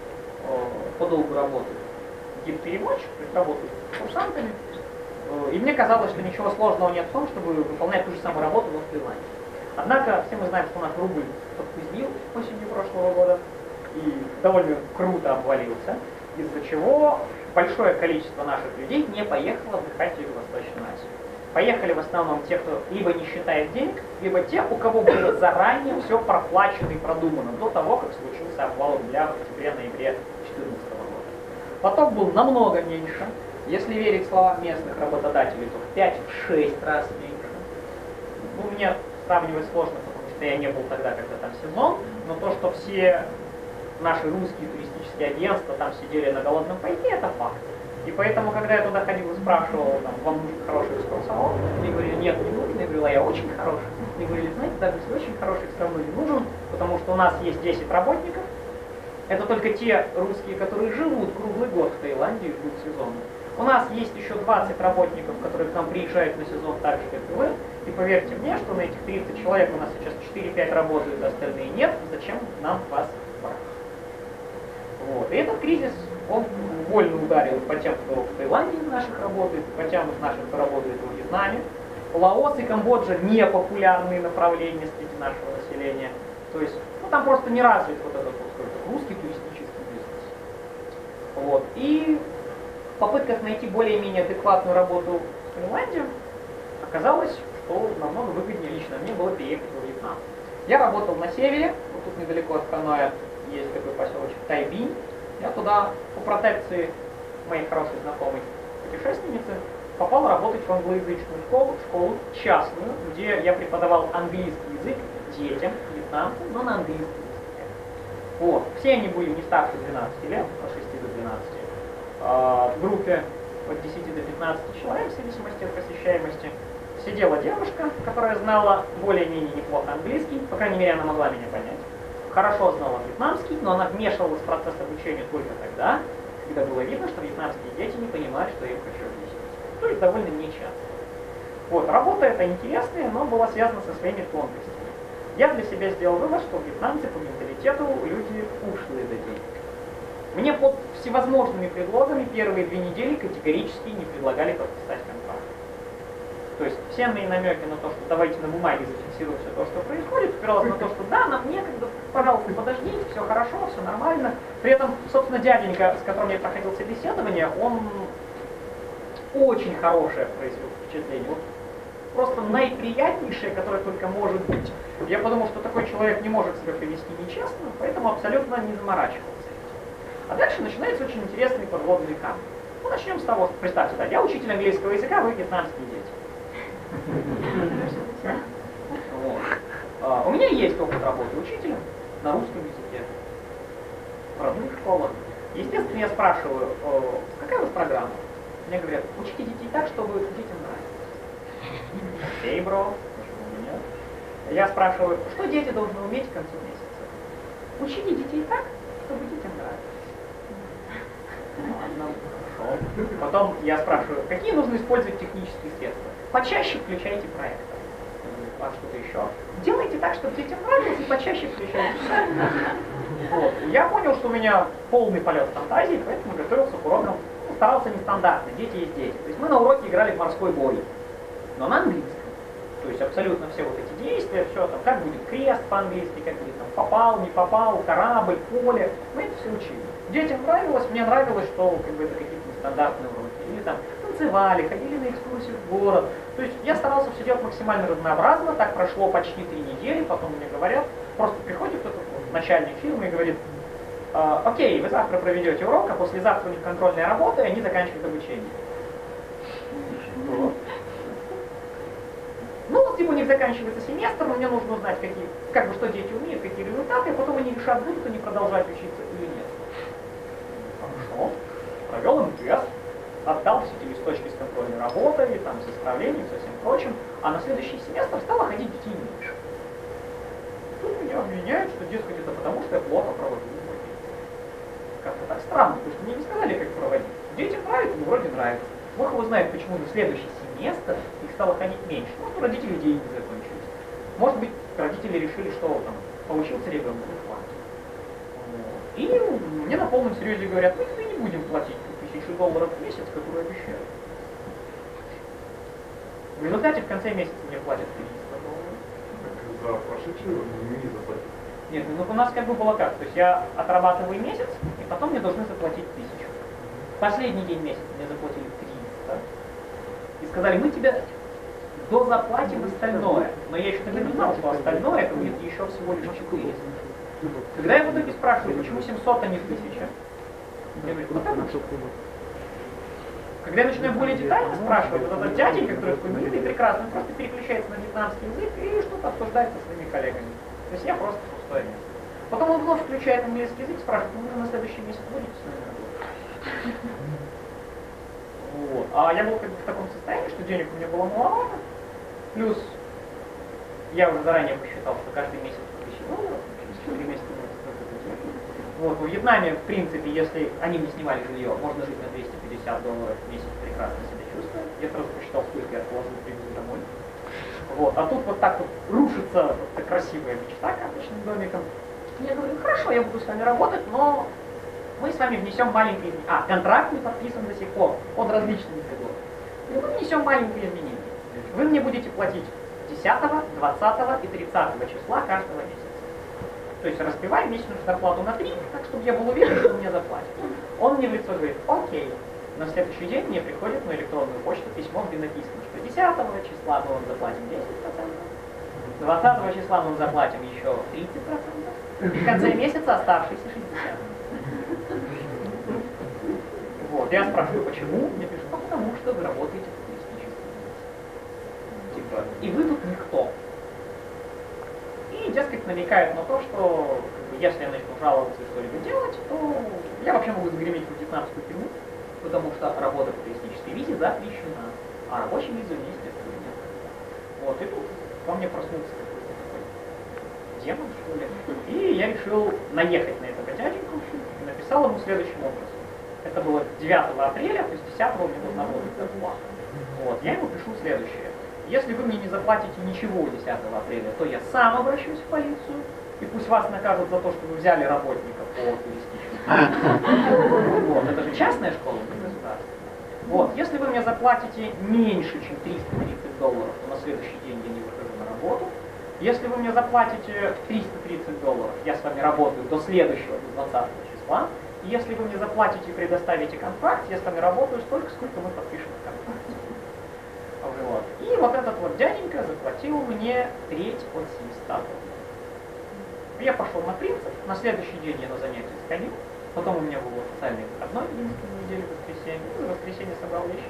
по долгу работаю. Гид-переводчик, то есть работаю с курсантами. И мне казалось, что ничего сложного нет в том, чтобы выполнять ту же самую работу, но в Таиланде. Однако все мы знаем, что наш рубль подкузнил осенью прошлого года и довольно круто обвалился, из-за чего большое количество наших людей не поехало отдыхать в Юго-Восточную Азию. Поехали в основном те, кто либо не считает денег, либо те, у кого было заранее все проплачено и продумано до того, как случился обвал рубля в октябре-ноябре две тысячи четырнадцатого года. Поток был намного меньше. Если верить словам местных работодателей, то в пять-шесть раз меньше. Ну, мне сравнивать сложно, потому что я не был тогда, когда там сезон, но то, что все наши русские туристические агентства там сидели на голодном пайке, это факт. И поэтому, когда я туда ходил и спрашивал, там, вам нужен хороший экскурсовод, мне говорили, нет, не нужен. Я говорила, я очень хороший. Мне говорили, знаете, даже если очень хороший, все равно не нужен, потому что у нас есть десять работников. Это только те русские, которые живут круглый год в Таиланде и ждут сезона. У нас есть еще двадцать работников, которые к нам приезжают на сезон так же, как и вы. И поверьте мне, что на этих тридцать человек у нас сейчас четыре-пять работают, остальные нет. Зачем нам вас брать? Вот. И этот кризис, он больно ударил по тем, кто в Таиланде из наших работает, по тем из наших, кто работает в Вьетнаме. Лаос и Камбоджа не популярные направления среди нашего населения. То есть, ну там просто не развит вот этот вот русский туристический бизнес. Вот. И в попытках найти более-менее адекватную работу в Таиланде оказалось, что намного выгоднее лично мне было переехать во Вьетнам. Я работал на севере, вот тут недалеко от Ханоя есть такой поселочек Тайбинь. Я туда по протекции моей хорошей знакомой путешественницы попал работать в англоязычную школу, школу частную, где я преподавал английский язык детям, вьетнамцам, но на английском языке. Вот. Все они были не старше двенадцати лет, от шести до двенадцати. В группе от десяти до пятнадцати человек, в зависимости от посещаемости, сидела девушка, которая знала более-менее неплохо английский, по крайней мере, она могла меня понять. хорошо знала вьетнамский, но она вмешивалась в процесс обучения только тогда, когда было видно, что вьетнамские дети не понимают, что я им хочу объяснить. То есть довольно нечасто. Вот, работа эта интересная, но была связана со своими тонкостями. Я для себя сделал вывод, что вьетнамцы по менталитету люди ушлые до денег. Мне под всевозможными предлогами первые две недели категорически не предлагали подписать контракт. То есть все мои намеки на то, что давайте на бумаге зафиксируем все то, что происходит, упиралось на то, что да, нам некогда, пожалуйста, подождите, все хорошо, все нормально. При этом, собственно, дяденька, с которым я проходил собеседование, он очень хорошее произвел впечатление. Вот просто наиприятнейшее, которое только может быть. Я подумал, что такой человек не может себя повести нечестно, поэтому абсолютно не заморачивался. А дальше начинается очень интересный подводный камень. Ну, начнем с того, что, представьте, да, я учитель английского языка, вы вьетнамские дети. Вот. А, у меня есть опыт работы учителем на русском языке, в родных школах. Естественно, я спрашиваю, какая у вас программа? Мне говорят, учите детей так, чтобы детям нравилось. Окей, бро, почему нет? Я спрашиваю, что дети должны уметь к концу месяца? Учите детей так, чтобы детям нравилось. Ладно, хорошо. Потом я спрашиваю, какие нужно использовать технические средства? Почаще включайте проектор. А что-то еще? Делайте так, чтобы детям нравилось, и почаще включайте. Вот. Я понял, что у меня полный полет фантазии, поэтому готовился к урокам. Ну, старался нестандартно, дети есть дети. То есть мы на уроке играли в морской бой, но на английском. То есть абсолютно все вот эти действия, все там, как будет крест по-английски, как будет там попал, не попал, корабль, поле. Мы это все учили. Детям нравилось, мне нравилось, что как бы, это какие-то нестандартные уроки. Или там танцевали, ходили на экскурсию в город. То есть я старался все делать максимально разнообразно. Так прошло почти три недели, потом мне говорят, просто приходит кто-то, начальник фирмы и говорит, «А, окей, вы завтра проведете урок, а послезавтра у них контрольная работа, и они заканчивают обучение». Вот. Ну, вот типа у них заканчивается семестр, но мне нужно узнать, какие, как бы, что дети умеют, какие результаты, а потом они решат, будут они продолжать учиться или нет. Хорошо. Провел им тест, отдал все эти листочки с контрольной работой, там, с исправлением, со всем прочим, а на следующий семестр стало ходить детей меньше. Тут меня обвиняют, что, дескать, это потому, что я плохо проводил уроки. Как-то так странно, потому что мне не сказали, как проводить. Детям нравится, ну, вроде нравится. Бог его знает, почему на следующий семестр их стало ходить меньше. Может, у родителей деньги закончились. Может быть, родители решили, что там, поучился ребенок, не хватит. И мне на полном серьезе говорят, мы тебе не будем платить тысячу долларов в месяц, которую обещают. В результате в конце месяца мне платят триста долларов. За прошедшую не заплатить. Нет, ну у нас как бы было как, то есть я отрабатываю месяц, и потом мне должны заплатить тысячу. Последний день месяца мне заплатили триста. И сказали, мы тебе дозаплатим остальное. Но я еще тогда не знал, что остальное это будет еще всего лишь четыреста. Когда я в итоге спрашиваю, почему семьсот, а не тысяча? Я говорю, потому что. Когда я начинаю более детально спрашивать, вот этот дяденька, который такой милый, прекрасный, он просто переключается на вьетнамский язык и что-то обсуждает со своими коллегами. То есть я просто пустое место. Потом он вновь включает английский язык, спрашивает, ну вы на следующий месяц будете с нами работать? Вот. А я был как бы в таком состоянии, что денег у меня было маловато. Плюс я уже заранее посчитал, что каждый месяц по тысяче долларов, через четыре месяца можно столько денег. Вот, во Вьетнаме, в принципе, если они не снимали жилье, можно жить на двести пятьдесят долларов в месяц, прекрасно себя чувствую. Я сразу посчитал, сколько я отложил, привезу домой. Вот. А тут вот так вот рушится вот эта красивая мечта карточным домиком. Я говорю, хорошо, я буду с вами работать, но мы с вами внесем маленькие изменения. А, контракт не подписан до сих пор, под различными предлогами. И мы внесем маленькие изменения. Вы мне будете платить десятого, двадцатого и тридцатого числа каждого месяца. То есть разбиваем месячную зарплату на три, так чтобы я был уверен, что мне заплатят. Он мне в лицо говорит, окей. На следующий день мне приходит на электронную почту письмо, где написано, что десятого числа мы вам заплатим десять процентов, двадцатого числа мы вам заплатим еще тридцать процентов, и в конце месяца оставшиеся шестьдесят процентов. Вот, я спрашиваю, почему? Мне пишут, ну потому что вы работаете в туристическом месте. Типа, и вы тут никто. И, дескать, намекают на то, что как бы, если я начну жаловаться и что-либо делать, то я вообще могу загреметь в вьетнамскую тюрьму, потому что работа по туристической визе запрещена, а рабочей визы у меня, естественно, нет. Вот, и тут во мне проснулся какой-то такой демон, что ли. И я решил наехать на этого дяденьку и написал ему следующим образом. Это было девятого апреля, то есть десятого мне нужно было зарплату. Вот, я ему пишу следующее. Если вы мне не заплатите ничего десятого апреля, то я сам обращусь в полицию, и пусть вас накажут за то, что вы взяли работника по туристическому. Вот, это же частная школа, не государственная. Вот, если вы мне заплатите меньше, чем триста тридцать долларов, то на следующий день я не выхожу на работу. Если вы мне заплатите триста тридцать долларов, я с вами работаю до следующего, до двадцатого числа. И если вы мне заплатите и предоставите контракт, я с вами работаю столько, сколько мы подпишем в контракте. Вот. И вот этот вот дяденька заплатил мне треть от семисот долларов. Я пошел на принцип, на следующий день я на занятия сходил, потом у меня был официальный выходной единственной недели в воскресенье, и в воскресенье собрал вещи.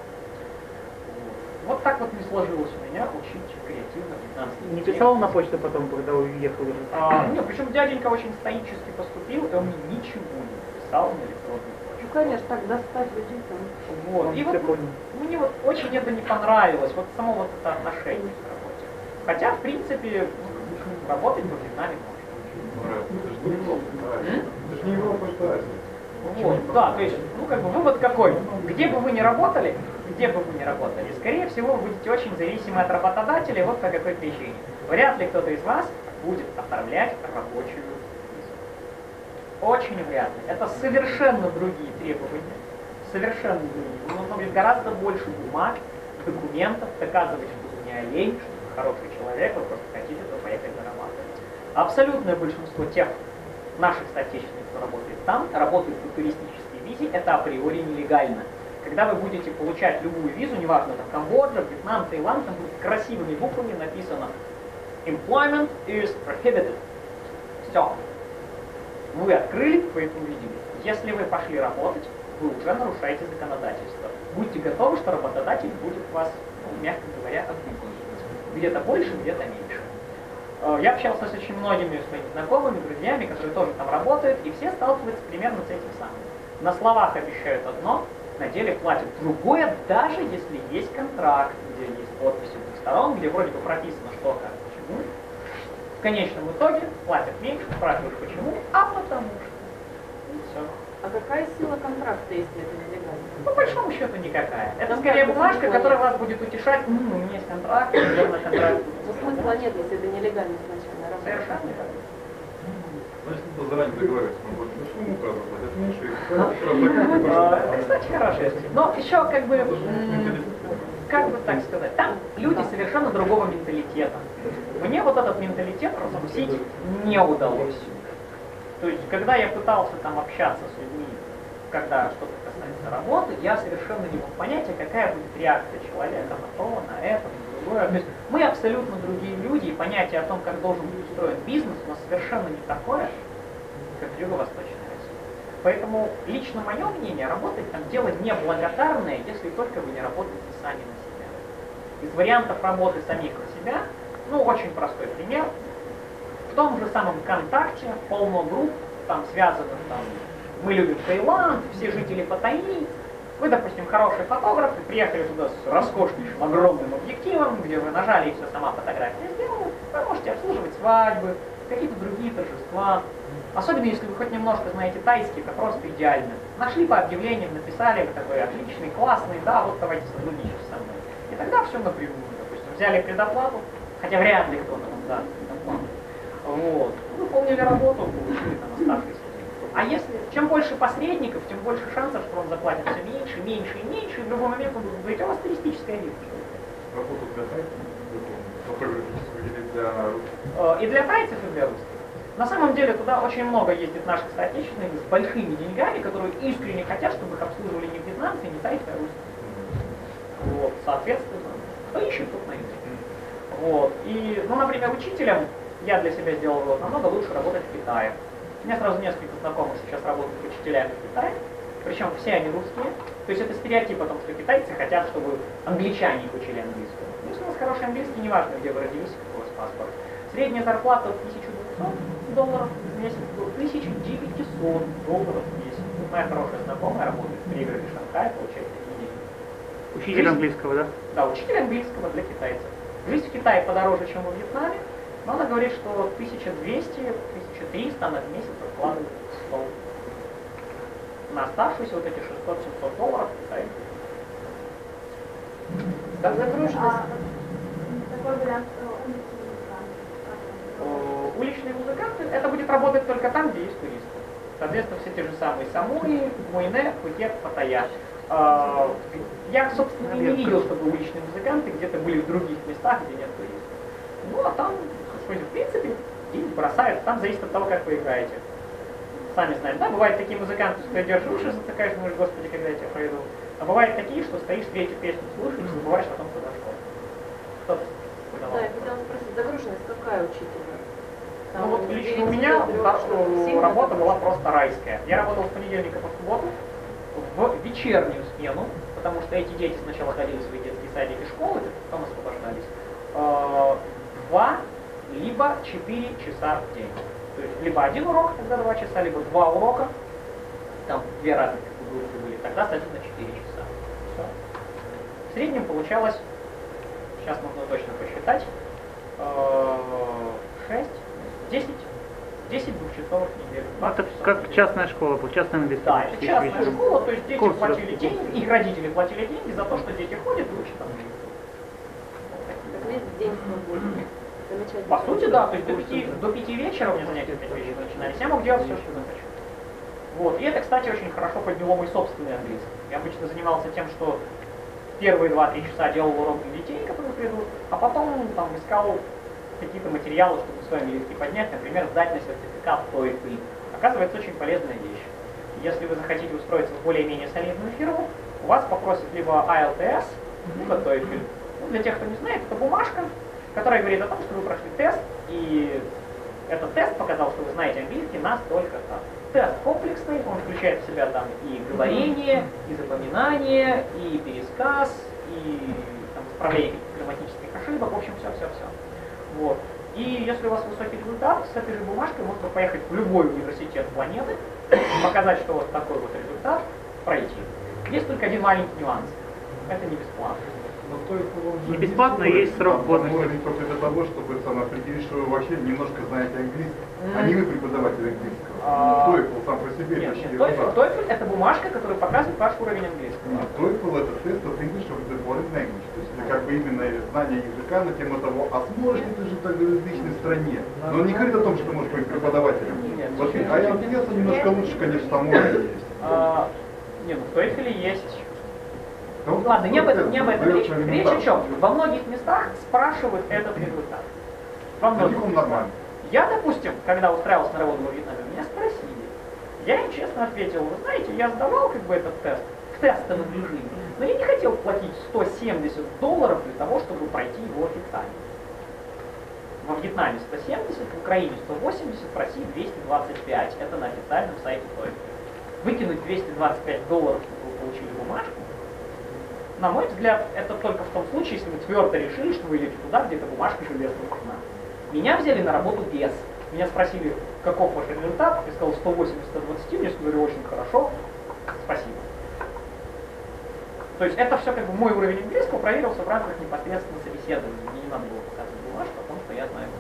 Вот. Вот так вот не сложилось у меня учить креативно пятнадцать. Не писал на почту потом, когда уехал? А, нет, причем дяденька очень стоически поступил, и он мне ничего не написал на электронную почту. Ну, конечно, так достать людей там. Вот. И вот мне вот очень это не понравилось, вот само вот это отношение к работе. Хотя, в принципе, ну, работать во Вьетнаме можно. Это же не Европа, это же не Европа, это Азия. Вот, да, то есть, ну как бы вывод какой? Где бы вы ни работали, где бы вы ни работали, скорее всего, вы будете очень зависимы от работодателя, вот по какой причине. Вряд ли кто-то из вас будет оформлять рабочую визу. Очень вряд ли. Это совершенно другие требования, совершенно другие. Нужно будет гораздо больше бумаг, документов, доказывать, что вы не олень, что вы хороший человек, вы просто хотите то поехать зарабатывать. Абсолютное большинство тех наших соотечественников, кто работает там, работают по туристической визе, это априори нелегально. Когда вы будете получать любую визу, неважно, там Камбоджа, Вьетнам, Таиланд, там будет красивыми буквами написано Employment is prohibited. Все. Вы открыли, вы это увидели. Если вы пошли работать, вы уже нарушаете законодательство. Будьте готовы, что работодатель будет вас, ну, мягко говоря, обманывать. Где-то больше, где-то меньше. Я общался с очень многими своими знакомыми, друзьями, которые тоже там работают, и все сталкиваются примерно с этим самым. На словах обещают одно, на деле платят другое, даже если есть контракт, где есть подписи двух сторон, где вроде бы прописано, что как, почему. В конечном итоге платят меньше, спрашиваешь почему, а потому что. И все. А какая сила контракта, если это нелегально? По большому счету никакая. Это скорее бумажка, которая вас будет утешать, ну, у меня есть контракт, наверное, контракт. Ну, смысла нет, если это нелегально изначально работа. Совершенно верно. Ну, если кто заранее договорится, мы будем ну, сумму указывать, это меньше. Это, кстати, хорошая история. Но еще, как бы, как бы так сказать, там люди совершенно другого менталитета. Мне вот этот менталитет раскусить не удалось. То есть, когда я пытался там общаться с людьми, когда что-то касается работы, я совершенно не мог понять, а какая будет реакция человека на то, на это, на другое. То есть, мы абсолютно другие люди, и понятие о том, как должен быть устроен бизнес, у нас совершенно не такое, как в Юго-Восточной России. Поэтому лично мое мнение, работать там дело неблагодарное, если только вы не работаете сами на себя. Из вариантов работы самих на себя, ну, очень простой пример. В том же самом ВКонтакте полно групп, там связанных, там, мы любим Таиланд, все жители Паттайи. Вы, допустим, хороший фотограф, и приехали туда с роскошнейшим огромным объективом, где вы нажали и все сама фотография сделала, вы можете обслуживать свадьбы, какие-то другие торжества. Особенно если вы хоть немножко знаете тайский, это просто идеально. Нашли по объявлениям, написали, вы такой отличный, классный, да, вот давайте сотрудничать со мной. И тогда все напрямую, допустим, взяли предоплату, хотя вряд ли кто-то вам даст предоплату. Вот. Выполнили работу, получили там оставшиеся деньги. А если чем больше посредников, тем больше шансов, что он заплатит все меньше, меньше и меньше, и в любой момент он будет говорить, у вас туристическая виза. Работу для тайцев, фотографическую или для... И для тайцев, и для русских. На самом деле туда очень много ездит наших соотечественных с большими деньгами, которые искренне хотят, чтобы их обслуживали не вьетнамцы, не тайцы, а русские. Вот, соответственно, кто ищет, тот найдет. Вот. И, ну, например, учителем я для себя сделал вывод, намного лучше работать в Китае. У меня сразу несколько знакомых сейчас работают учителями в Китае, причем все они русские. То есть это стереотип о том, что китайцы хотят, чтобы англичане их учили английскому. Ну, если у вас хороший английский, неважно, где вы родились, какой у вас паспорт. Средняя зарплата тысяча двести долларов в месяц до тысяча девятьсот долларов в месяц. Ну, моя хорошая знакомая работает в пригороде Шанхая, получает такие деньги. Учитель английского, да? Да, учитель английского для китайцев. Жизнь в Китае подороже, чем во Вьетнаме, Но она говорит, что тысяча двести — тысяча триста она в месяц откладывает в стол. На оставшиеся вот эти шестьсот — семьсот долларов питает. Да, загруженность. Такой вариант Э, Уличные музыканты, это будет работать только там, где есть туристы. Соответственно, все те же самые Самуи, Муйне, Пхукет, Паттайя. Э, Я, собственно, и не видел, чтобы уличные музыканты где-то были в других местах, где нет туристов. Ну, а там, в принципе, и бросают. Там зависит от того, как вы играете. Сами знаете, да, бывают такие музыканты, что идешь уши, затыкаешь, думаешь, господи, когда я тебя пройду. А бывают такие, что стоишь, третью песню слушаешь, забываешь о том, куда шел. Что ты Да, я хотела спросить, загруженность какая учитывая? Ну вот лично у меня да, что работа была просто райская. Я работал с понедельника по субботу в вечернюю смену, потому что эти дети сначала ходили в свои детские садики и школы, потом освобождались. Э, Два, либо четыре часа в день. То есть либо один урок, тогда два часа, либо два урока, там две разных группы были, тогда садись на четыре часа. Все. В среднем получалось, сейчас нужно точно посчитать, шесть, десять, десять двухчасовых недель. Это как частная школа, частная английская. Да, это частная школа, то есть дети Курс платили распределен. деньги, их родители платили деньги за то, что дети ходят и учат английский. Так весь день свободный. Замечательно. По сути, да, то есть до пяти, до пяти вечера у меня занятия в пять вечера начинались, я мог делать все, что захочу. Вот. И это, кстати, очень хорошо подняло мой собственный английский. Я обычно занимался тем, что первые два-три часа делал урок для детей, которые придут, а потом там искал какие-то материалы, чтобы свой английский поднять, например, сдать на сертификат TOEFL. Оказывается, очень полезная вещь. Если вы захотите устроиться в более-менее солидную фирму, у вас попросят либо ай эл ти эс, либо TOEFL. Ну, для тех, кто не знает, это бумажка, которая говорит о том, что вы прошли тест, и этот тест показал, что вы знаете английский настолько-то. Тест комплексный, он включает в себя там и говорение, и запоминание, и пересказ, и там, исправление грамматических ошибок, в общем, все-все-все. Вот. И если у вас высокий результат, с этой же бумажкой можно поехать в любой университет планеты, показать, что у вас такой вот результат, пройти. Есть только один маленький нюанс. Это не бесплатно. Но TOEFL он же Не бесплатно, есть срок там годности. уровень только для того, чтобы сам определить, что вы вообще немножко знаете английский, а не вы преподаватель английского. А, TOEFL сам по себе Нет, почти нет, TOEFL, TOEFL это бумажка, которая показывает ваш уровень английского. А TOEFL это тест of English of the foreign language. То есть это как бы именно знание языка на тему того, а сможешь ли ты жить в англоязычной стране. Но он не говорит о том, что можешь быть преподавателем. Нет, Вот ничего. ай эл ти эс немножко лучше, конечно, там уровень есть. А, не, ну в TOEFL есть. Да вот Ладно, не об этом, тест не об этом дает речь. Речь о элементарно. чем? Во многих местах спрашивают этот результат. Во Для многих них он местах. нормально. Я, допустим, когда устраивался на работу во Вьетнаме, меня спросили. Я им честно ответил, вы знаете, я сдавал как бы этот тест в тестовом режиме, но я не хотел платить сто семьдесят долларов для того, чтобы пройти его официально. Во Вьетнаме сто семьдесят, в Украине сто восемьдесят, в России двести двадцать пять. Это на официальном сайте TOEFL. Выкинуть двести двадцать пять долларов, чтобы вы получили бумажку, на мой взгляд, это только в том случае, если вы твердо решили, что вы идете туда, где эта бумажка железно нужна. Меня взяли на работу без. Меня спросили, каков ваш результат, я сказал сто восемьдесят от двадцати, мне сказали, очень хорошо, спасибо. То есть это все как бы мой уровень английского проверился в рамках непосредственно собеседования. Мне не надо было показывать бумажку о том, что я знаю.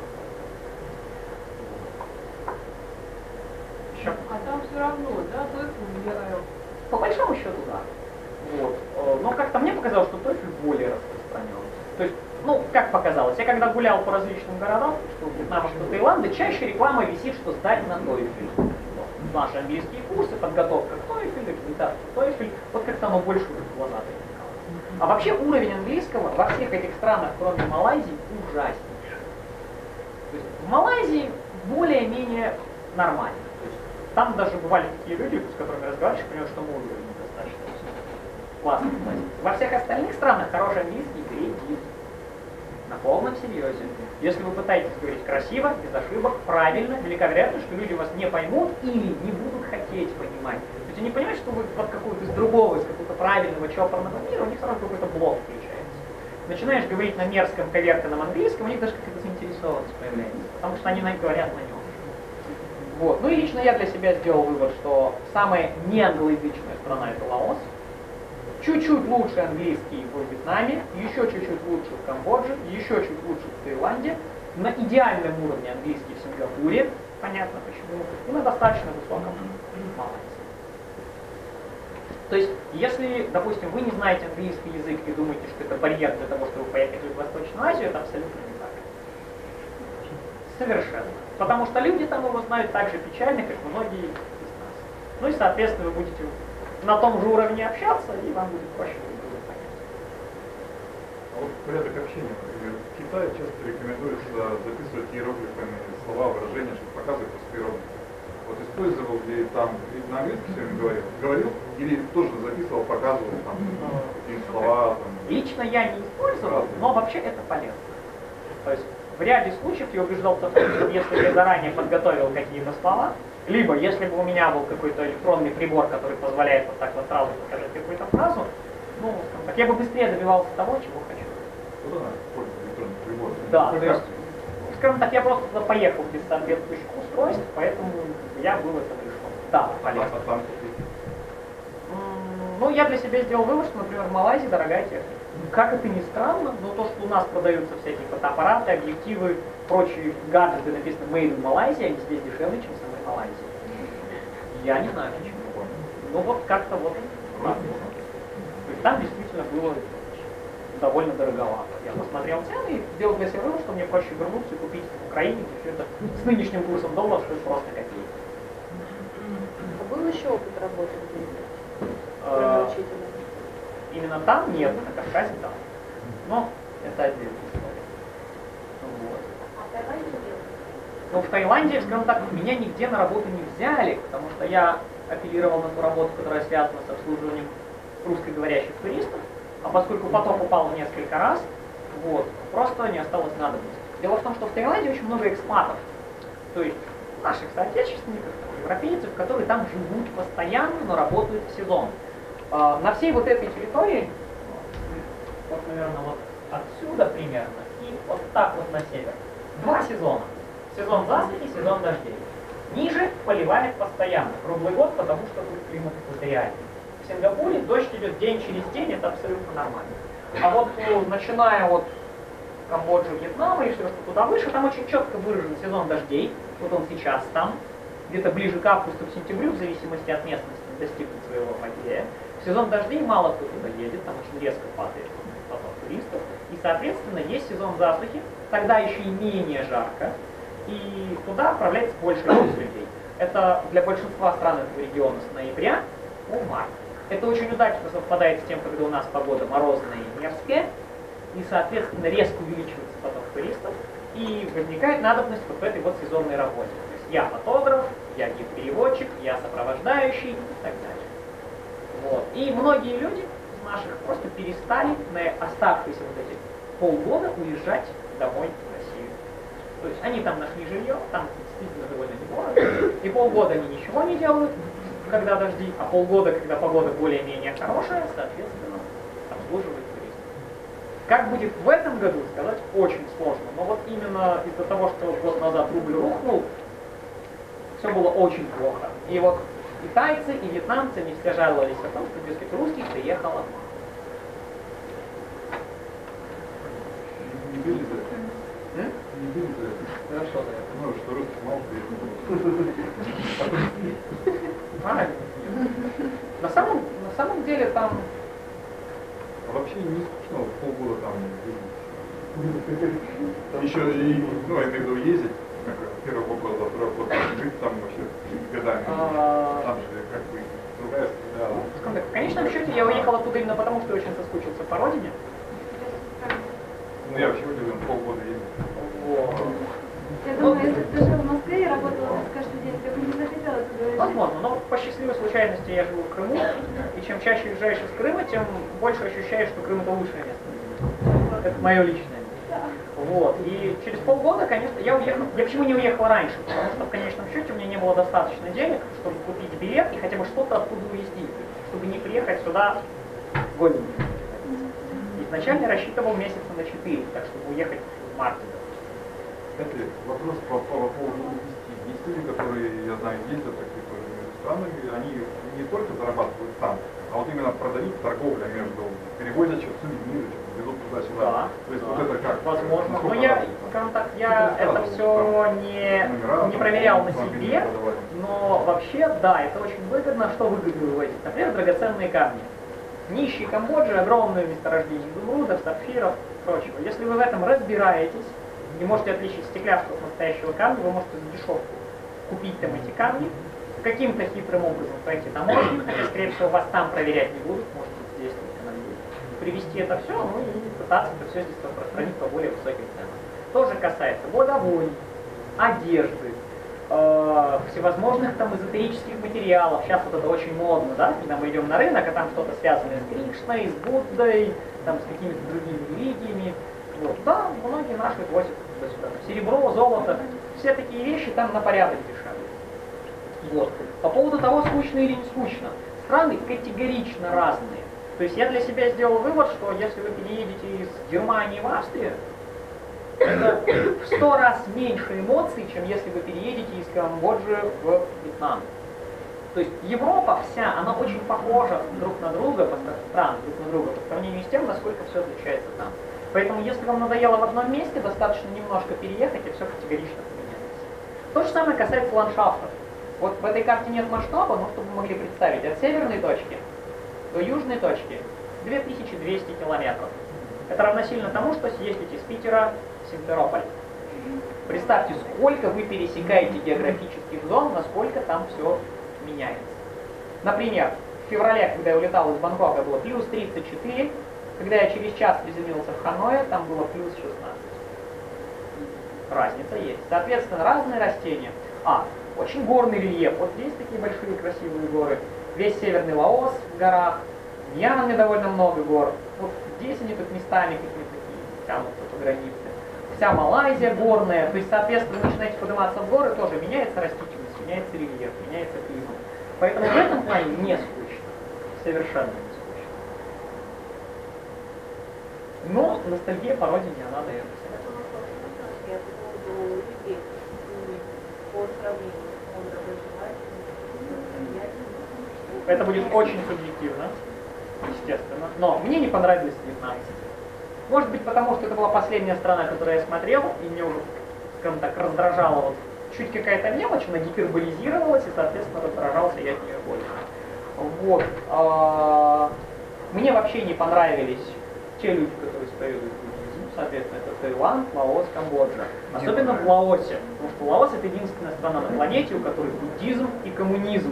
Еще? А там все равно, да, TOEFL не ай эл ти эс. По большому счету, да. Вот. Э, Но как-то мне показалось, что TOEFL более распространен. То есть, ну, как показалось, я когда гулял по различным городам, что Вьетнама, что Таиланда, чаще реклама висит, что сдать на TOEFL. Наши английские курсы, подготовка к TOEFL, рекомендации к TOEFL, вот как-то оно больше в глаза привлекало. А вообще уровень английского во всех этих странах, кроме Малайзии, ужаснейший. То есть в Малайзии более-менее нормально. То есть там даже бывали такие люди, с которыми разговариваешь, понимаешь, что мой уровень недостаточно высокий. Классно. Во всех остальных странах хороший английский вредит. На полном серьезе. Если вы пытаетесь говорить красиво, без ошибок, правильно, велика вероятность, что люди вас не поймут или не будут хотеть понимать. То есть они понимают, что вы под какую-то из другого, из какого-то правильного чопорного мира, у них сразу какой-то блок включается. Начинаешь говорить на мерзком, коверканном английском, у них даже какая-то заинтересованность появляется, потому что они говорят на нем. Вот. Ну и лично я для себя сделал вывод, что самая неанглоязычная страна это Лаос. Чуть-чуть лучше английский в Вьетнаме, еще чуть-чуть лучше в Камбодже, еще чуть лучше в Таиланде. на идеальном уровне английский в Сингапуре, понятно почему, и на достаточно высоком в Малайзии. То есть, если, допустим, вы не знаете английский язык и думаете, что это барьер для того, чтобы поехать в Восточную Азию, это абсолютно не так. Совершенно. Потому что люди там его знают так же печально, как многие из нас. Ну и, соответственно, вы будете на том же уровне общаться, и вам будет проще друг понять. А вот порядок общения, например, в Китае часто рекомендуется записывать иероглифами слова, выражения, чтобы показывать просто иероглифы. Вот использовал ли там, на английском все время говорил, говорил, или тоже записывал, показывал там какие-то слова? Там, лично я не использовал, но вообще это полезно. То есть в ряде случаев я убеждался в том, что если я заранее подготовил какие-то слова, либо если бы у меня был какой-то электронный прибор, который позволяет вот так вот сразу показать какую-то фразу, ну, так я бы быстрее добивался того, чего хочу. Вот она, использует электронный прибор. Да, то есть, скажем так, я просто туда поехал без соответствующих устройств, поэтому я был это решен. Да, полезно. А там купить? Ну, я для себя сделал вывод, что, например, в Малайзии дорогая техника. Как это ни странно, но то, что у нас продаются всякие фотоаппараты, объективы, прочие гаджеты, написано Made in Malaysia, они здесь дешевле, чем в самой Малайзии. Я не знаю почему. Ну вот как-то вот. Да. То есть там действительно было довольно дороговато. Я посмотрел цены и сделал для себя вывод, что мне проще вернуться и купить в Украине, где все это с нынешним курсом доллара стоит просто копейки. А был еще опыт работы где-то? А, Кроме учителя? Именно там нет, на Кавказе да. Но это отдельная история. Вот. А в Таиланде делали? Но в Таиланде, скажем так, меня нигде на работу не взяли, потому что я апеллировал на ту работу, которая связана с обслуживанием русскоговорящих туристов, а поскольку поток упал в несколько раз, вот, просто не осталось надобности. Дело в том, что в Таиланде очень много экспатов, то есть наших соотечественников, европейцев, которые там живут постоянно, но работают в сезон. На всей вот этой территории, вот, наверное, вот отсюда примерно, и вот так вот на север, два сезона. Сезон засухи, сезон дождей. Ниже поливает постоянно, круглый год, потому что тут климат экваториальный. В Сингапуре дождь идет день через день, это абсолютно нормально. А вот ну, начиная от Камбоджи, Вьетнама и все, что туда выше, там очень четко выражен сезон дождей. Вот он сейчас там, где-то ближе к августу, к сентябрю, в зависимости от местности, достигнет своего апогея. В сезон дождей мало кто туда едет, там очень резко падает поток туристов. И, соответственно, есть сезон засухи, тогда еще и менее жарко, и туда отправляется большее количество людей. Это для большинства стран этого региона с ноября по март. Это очень удачно совпадает с тем, когда у нас погода морозная и мерзкая, и, соответственно, резко увеличивается поток туристов, и возникает надобность вот в этой вот сезонной работе. То есть я фотограф, я гид-переводчик, я сопровождающий и так далее. Вот. И многие люди из наших просто перестали на оставшиеся вот эти полгода уезжать домой в Россию. То есть они там нашли жилье, там действительно довольно недорого, и полгода они ничего не делают, когда дожди, а полгода, когда погода более-менее хорошая, соответственно, обслуживают туристов. Как будет в этом году, сказать очень сложно, но вот именно из-за того, что год назад рубль рухнул, все было очень плохо. И вот и тайцы, и вьетнамцы, они все жаловались о том, что, дескать, русских приехало мало. Не били за это? М? Не били за это? Ну что за это? Ну, что русских мало приехало. Правильно. На самом, на самом деле там... А вообще не скучно полгода там ездить. Еще и, ну, я имею в виду ездить, как первый год, за второй год жить там вообще годами. Там же как бы другая среда. В конечном счете я уехал оттуда именно потому, что очень соскучился по родине. Ну, я вообще удивлен, полгода ездил. Вот. Я думаю, если бы ты жил в Москве и работал каждый день, ты бы не захотела туда жить. Возможно, но по счастливой случайности я живу в Крыму, и чем чаще уезжаешь из Крыма, тем больше ощущаешь, что Крым это лучшее место. Это мое личное. Вот. И через полгода, конечно, я уехал. Я почему не уехал раньше? Потому что в конечном счете у меня не было достаточно денег, чтобы купить билет и хотя бы что-то оттуда увезти, чтобы не приехать сюда голеньким. Изначально рассчитывал месяца на четыре, так чтобы уехать в марте. Кстати, вопрос по, по поводу вести. Есть люди, которые, я знаю, ездят такие тоже между странами, они не только зарабатывают там, а а вот именно продают, торговля между, перевозят что-то, сувениры, что-то везут туда-сюда. Да, То есть да. вот это как? Возможно. Но Насколько я, развито? скажем так, я Ну, это ты все рассказывал, не, номера, не там, проверял на автомобили себе, продавали. но вообще, да, это очень выгодно. Что выгодно вывозить? Например, драгоценные камни. Нищие Камбоджи, огромные месторождения изумрудов, сапфиров и прочего. Если вы в этом разбираетесь и можете отличить стекляшку от настоящего камня, вы можете за дешевку купить там эти камни, каким-то хитрым образом пройти таможню, хотя, скорее всего, вас там проверять не будут, может быть, здесь только надеюсь. Привезти это все, ну и пытаться это все здесь распространить по более высоким ценам. Тоже касается водовой, одежды, э, всевозможных там эзотерических материалов. Сейчас вот это очень модно, да, когда мы идем на рынок, а там что-то связанное с Кришной, с Буддой, там с какими-то другими религиями. Вот. Да, многие наши возят туда-сюда. Серебро, золото, все такие вещи там на порядок дешевле. Вот. По поводу того, скучно или не скучно. Страны категорично разные. То есть я для себя сделал вывод, что если вы переедете из Германии в Австрию, это в сто раз меньше эмоций, чем если вы переедете из Камбоджи в Вьетнам. То есть Европа вся, она очень похожа друг на друга, страны друг на друга, по сравнению с тем, насколько все отличается там. Поэтому если вам надоело в одном месте, достаточно немножко переехать, и все категорично поменяется. То же самое касается ландшафтов. Вот в этой карте нет масштаба, но чтобы вы могли представить, от северной точки до южной точки две тысячи двести километров. Это равносильно тому, что съездить из Питера в Симферополь. Представьте, сколько вы пересекаете географических зон, насколько там все меняется. Например, в феврале, когда я улетал из Бангкока, было плюс тридцать четыре, когда я через час приземлился в Ханое, там было плюс шестнадцать. Разница есть. Соответственно, разные растения. А, очень горный рельеф. Вот здесь такие большие красивые горы. Весь северный Лаос в горах. В Мьянме довольно много гор. Вот здесь они тут местами какие-то такие тянутся по границе. Вся Малайзия горная. То есть, соответственно, вы начинаете подниматься в горы, тоже меняется растительность, меняется рельеф, меняется климат. Поэтому в этом плане не скучно. Совершенно не скучно. Но ностальгия по родине, она дает себя. Это будет очень субъективно, естественно. Но мне не понравились вьетнамцы. Может быть, потому что это была последняя страна, которую я смотрел, и мне уже, скажем так, раздражала вот чуть какая-то мелочь, она гиперболизировалась, и, соответственно, раздражался я от нее больше. Вот. А, мне вообще не понравились те люди, которые исповедуют буддизм, соответственно, это Таиланд, Лаос, Камбоджа. Особенно в Лаосе, потому что Лаос это единственная страна на планете, у которой буддизм и коммунизм.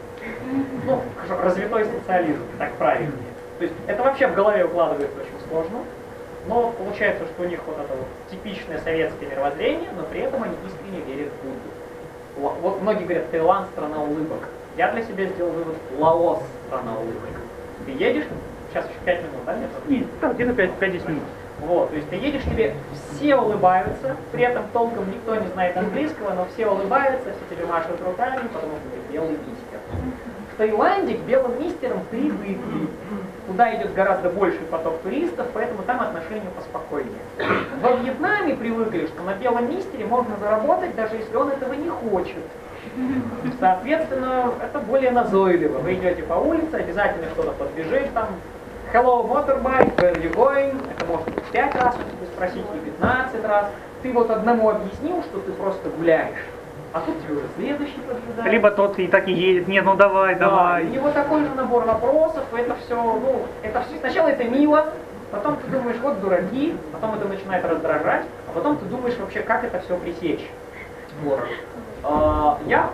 Ну, развитой социализм, так правильнее. То есть это вообще в голове укладывается очень сложно, но получается, что у них вот это вот типичное советское мировоззрение, но при этом они искренне верят в Будду. Вот многие говорят, Таиланд страна улыбок. Я для себя сделал вывод, Лаос страна улыбок. Ты едешь, сейчас еще пять минут, да? Нет, Да, где-то пять-десять минут. вот, то есть ты едешь, тебе все улыбаются, при этом толком никто не знает английского, но все улыбаются, все тебе машут руками, потому что ты белый мистер. В Таиланде к белым мистерам привыкли. Туда идет гораздо больший поток туристов, поэтому там отношения поспокойнее. Во Вьетнаме привыкли, что на белом мистере можно заработать, даже если он этого не хочет. Соответственно, это более назойливо. Вы идете по улице, обязательно кто-то подбежит там. Hello, motorbike, where are you going? Это может быть пять раз, тебе спросить, и пятнадцать раз. Ты вот одному объяснил, что ты просто гуляешь, а тут тебе уже следующий поджидает. Либо тот и так и едет, нет, ну давай, Да, давай. у него такой же набор вопросов, это все, ну, это все, сначала это мило, потом ты думаешь, вот дураки, потом это начинает раздражать, а потом ты думаешь вообще, как это все пресечь. Вот. А, я,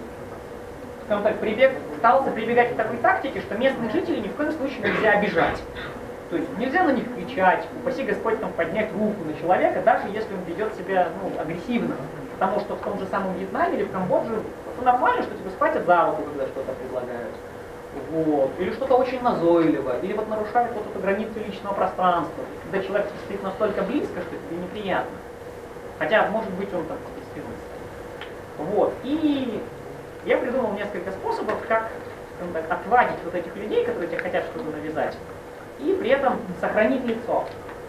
скажем так, прибег, пытался прибегать к такой тактике, что местных жителей ни в коем случае нельзя обижать. То есть нельзя на них кричать, упаси Господь там поднять руку на человека, даже если он ведет себя ну, агрессивно. Потому что в том же самом Вьетнаме или в Камбодже это нормально, что тебе схватят за руку, когда что-то предлагают. Вот. Или что-то очень назойливо, или вот нарушает вот эту границу личного пространства, когда человек стоит настолько близко, что тебе неприятно. Хотя, может быть, он там под стеной стоит. Вот. И я придумал несколько способов, как так, отвадить вот этих людей, которые тебе хотят что-то навязать, и при этом сохранить лицо.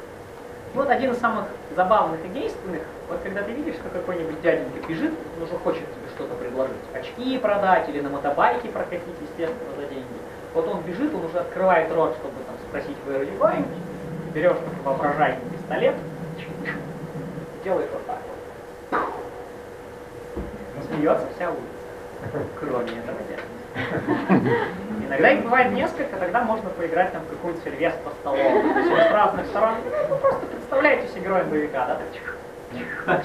И вот один из самых забавных и действенных, вот когда ты видишь, что какой-нибудь дяденька бежит, он уже хочет тебе что-то предложить, очки продать или на мотобайке прокатить, естественно, за деньги. Вот он бежит, он уже открывает рот, чтобы там спросить where you going, берешь воображаемый пистолет, делаешь вот так вот. Смеется вся улица, кроме этого дядя. Иногда их бывает несколько, тогда можно поиграть там в какую-нибудь сервес по столу. То есть с разных сторон. Ну, просто представляете себе героя боевика, да? Так,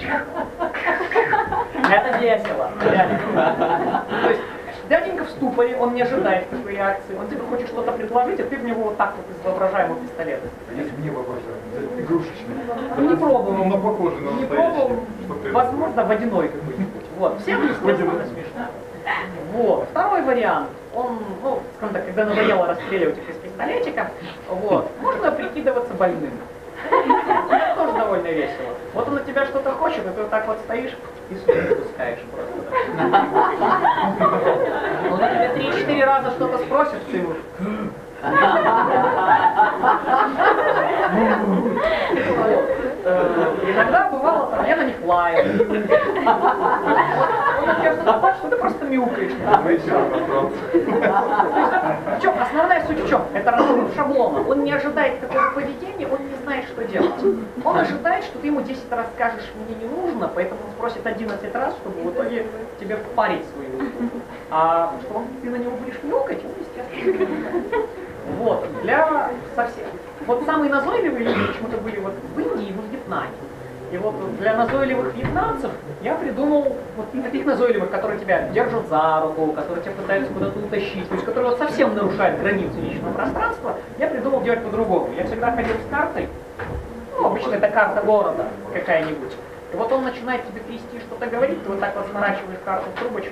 это весело. То есть дяденька в ступоре, он не ожидает такой реакции. Он тебе хочет что-то предложить, а ты в него вот так вот из воображаемого пистолета. Если мне воображаемый, игрушечный. Не пробовал. Но похоже на Не настоящий. пробовал. Что-то- Возможно, водяной какой-нибудь. Вот. Всем, естественно, смешно. Вот. Второй вариант. Он, ну, скажем так, когда надоело расстреливать их из пистолетика, вот, можно прикидываться больным. Это тоже довольно весело. Вот он от тебя что-то хочет, и ты вот так вот стоишь и слюни пускаешь просто. Он на тебя три-четыре раза что-то спросит, ты его... Иногда бывало, там, я на них лаю. Он от тебя что-то хочет, ты просто мяукаешь. В чем? Основная суть в чем? Это разрыв шаблона. Он не ожидает такого поведения, он не знает, что делать. Он ожидает, что ты ему десять раз скажешь, мне не нужно, поэтому он спросит одиннадцать раз, чтобы в итоге тебе впарить свою услугу. А что он, ты на него будешь мяукать, он, естественно, не будет. Вот, для совсем. Вот самые назойливые люди почему-то были вот в Индии и во Вьетнаме. И вот для назойливых вьетнамцев я придумал вот таких назойливых, которые тебя держат за руку, которые тебя пытаются куда-то утащить, то есть которые вот совсем нарушают границы личного пространства, я придумал делать по-другому. Я всегда ходил с картой, ну, обычно это карта города какая-нибудь. И вот он начинает тебе трясти, что-то говорить, ты вот так вот сворачиваешь карту в трубочку.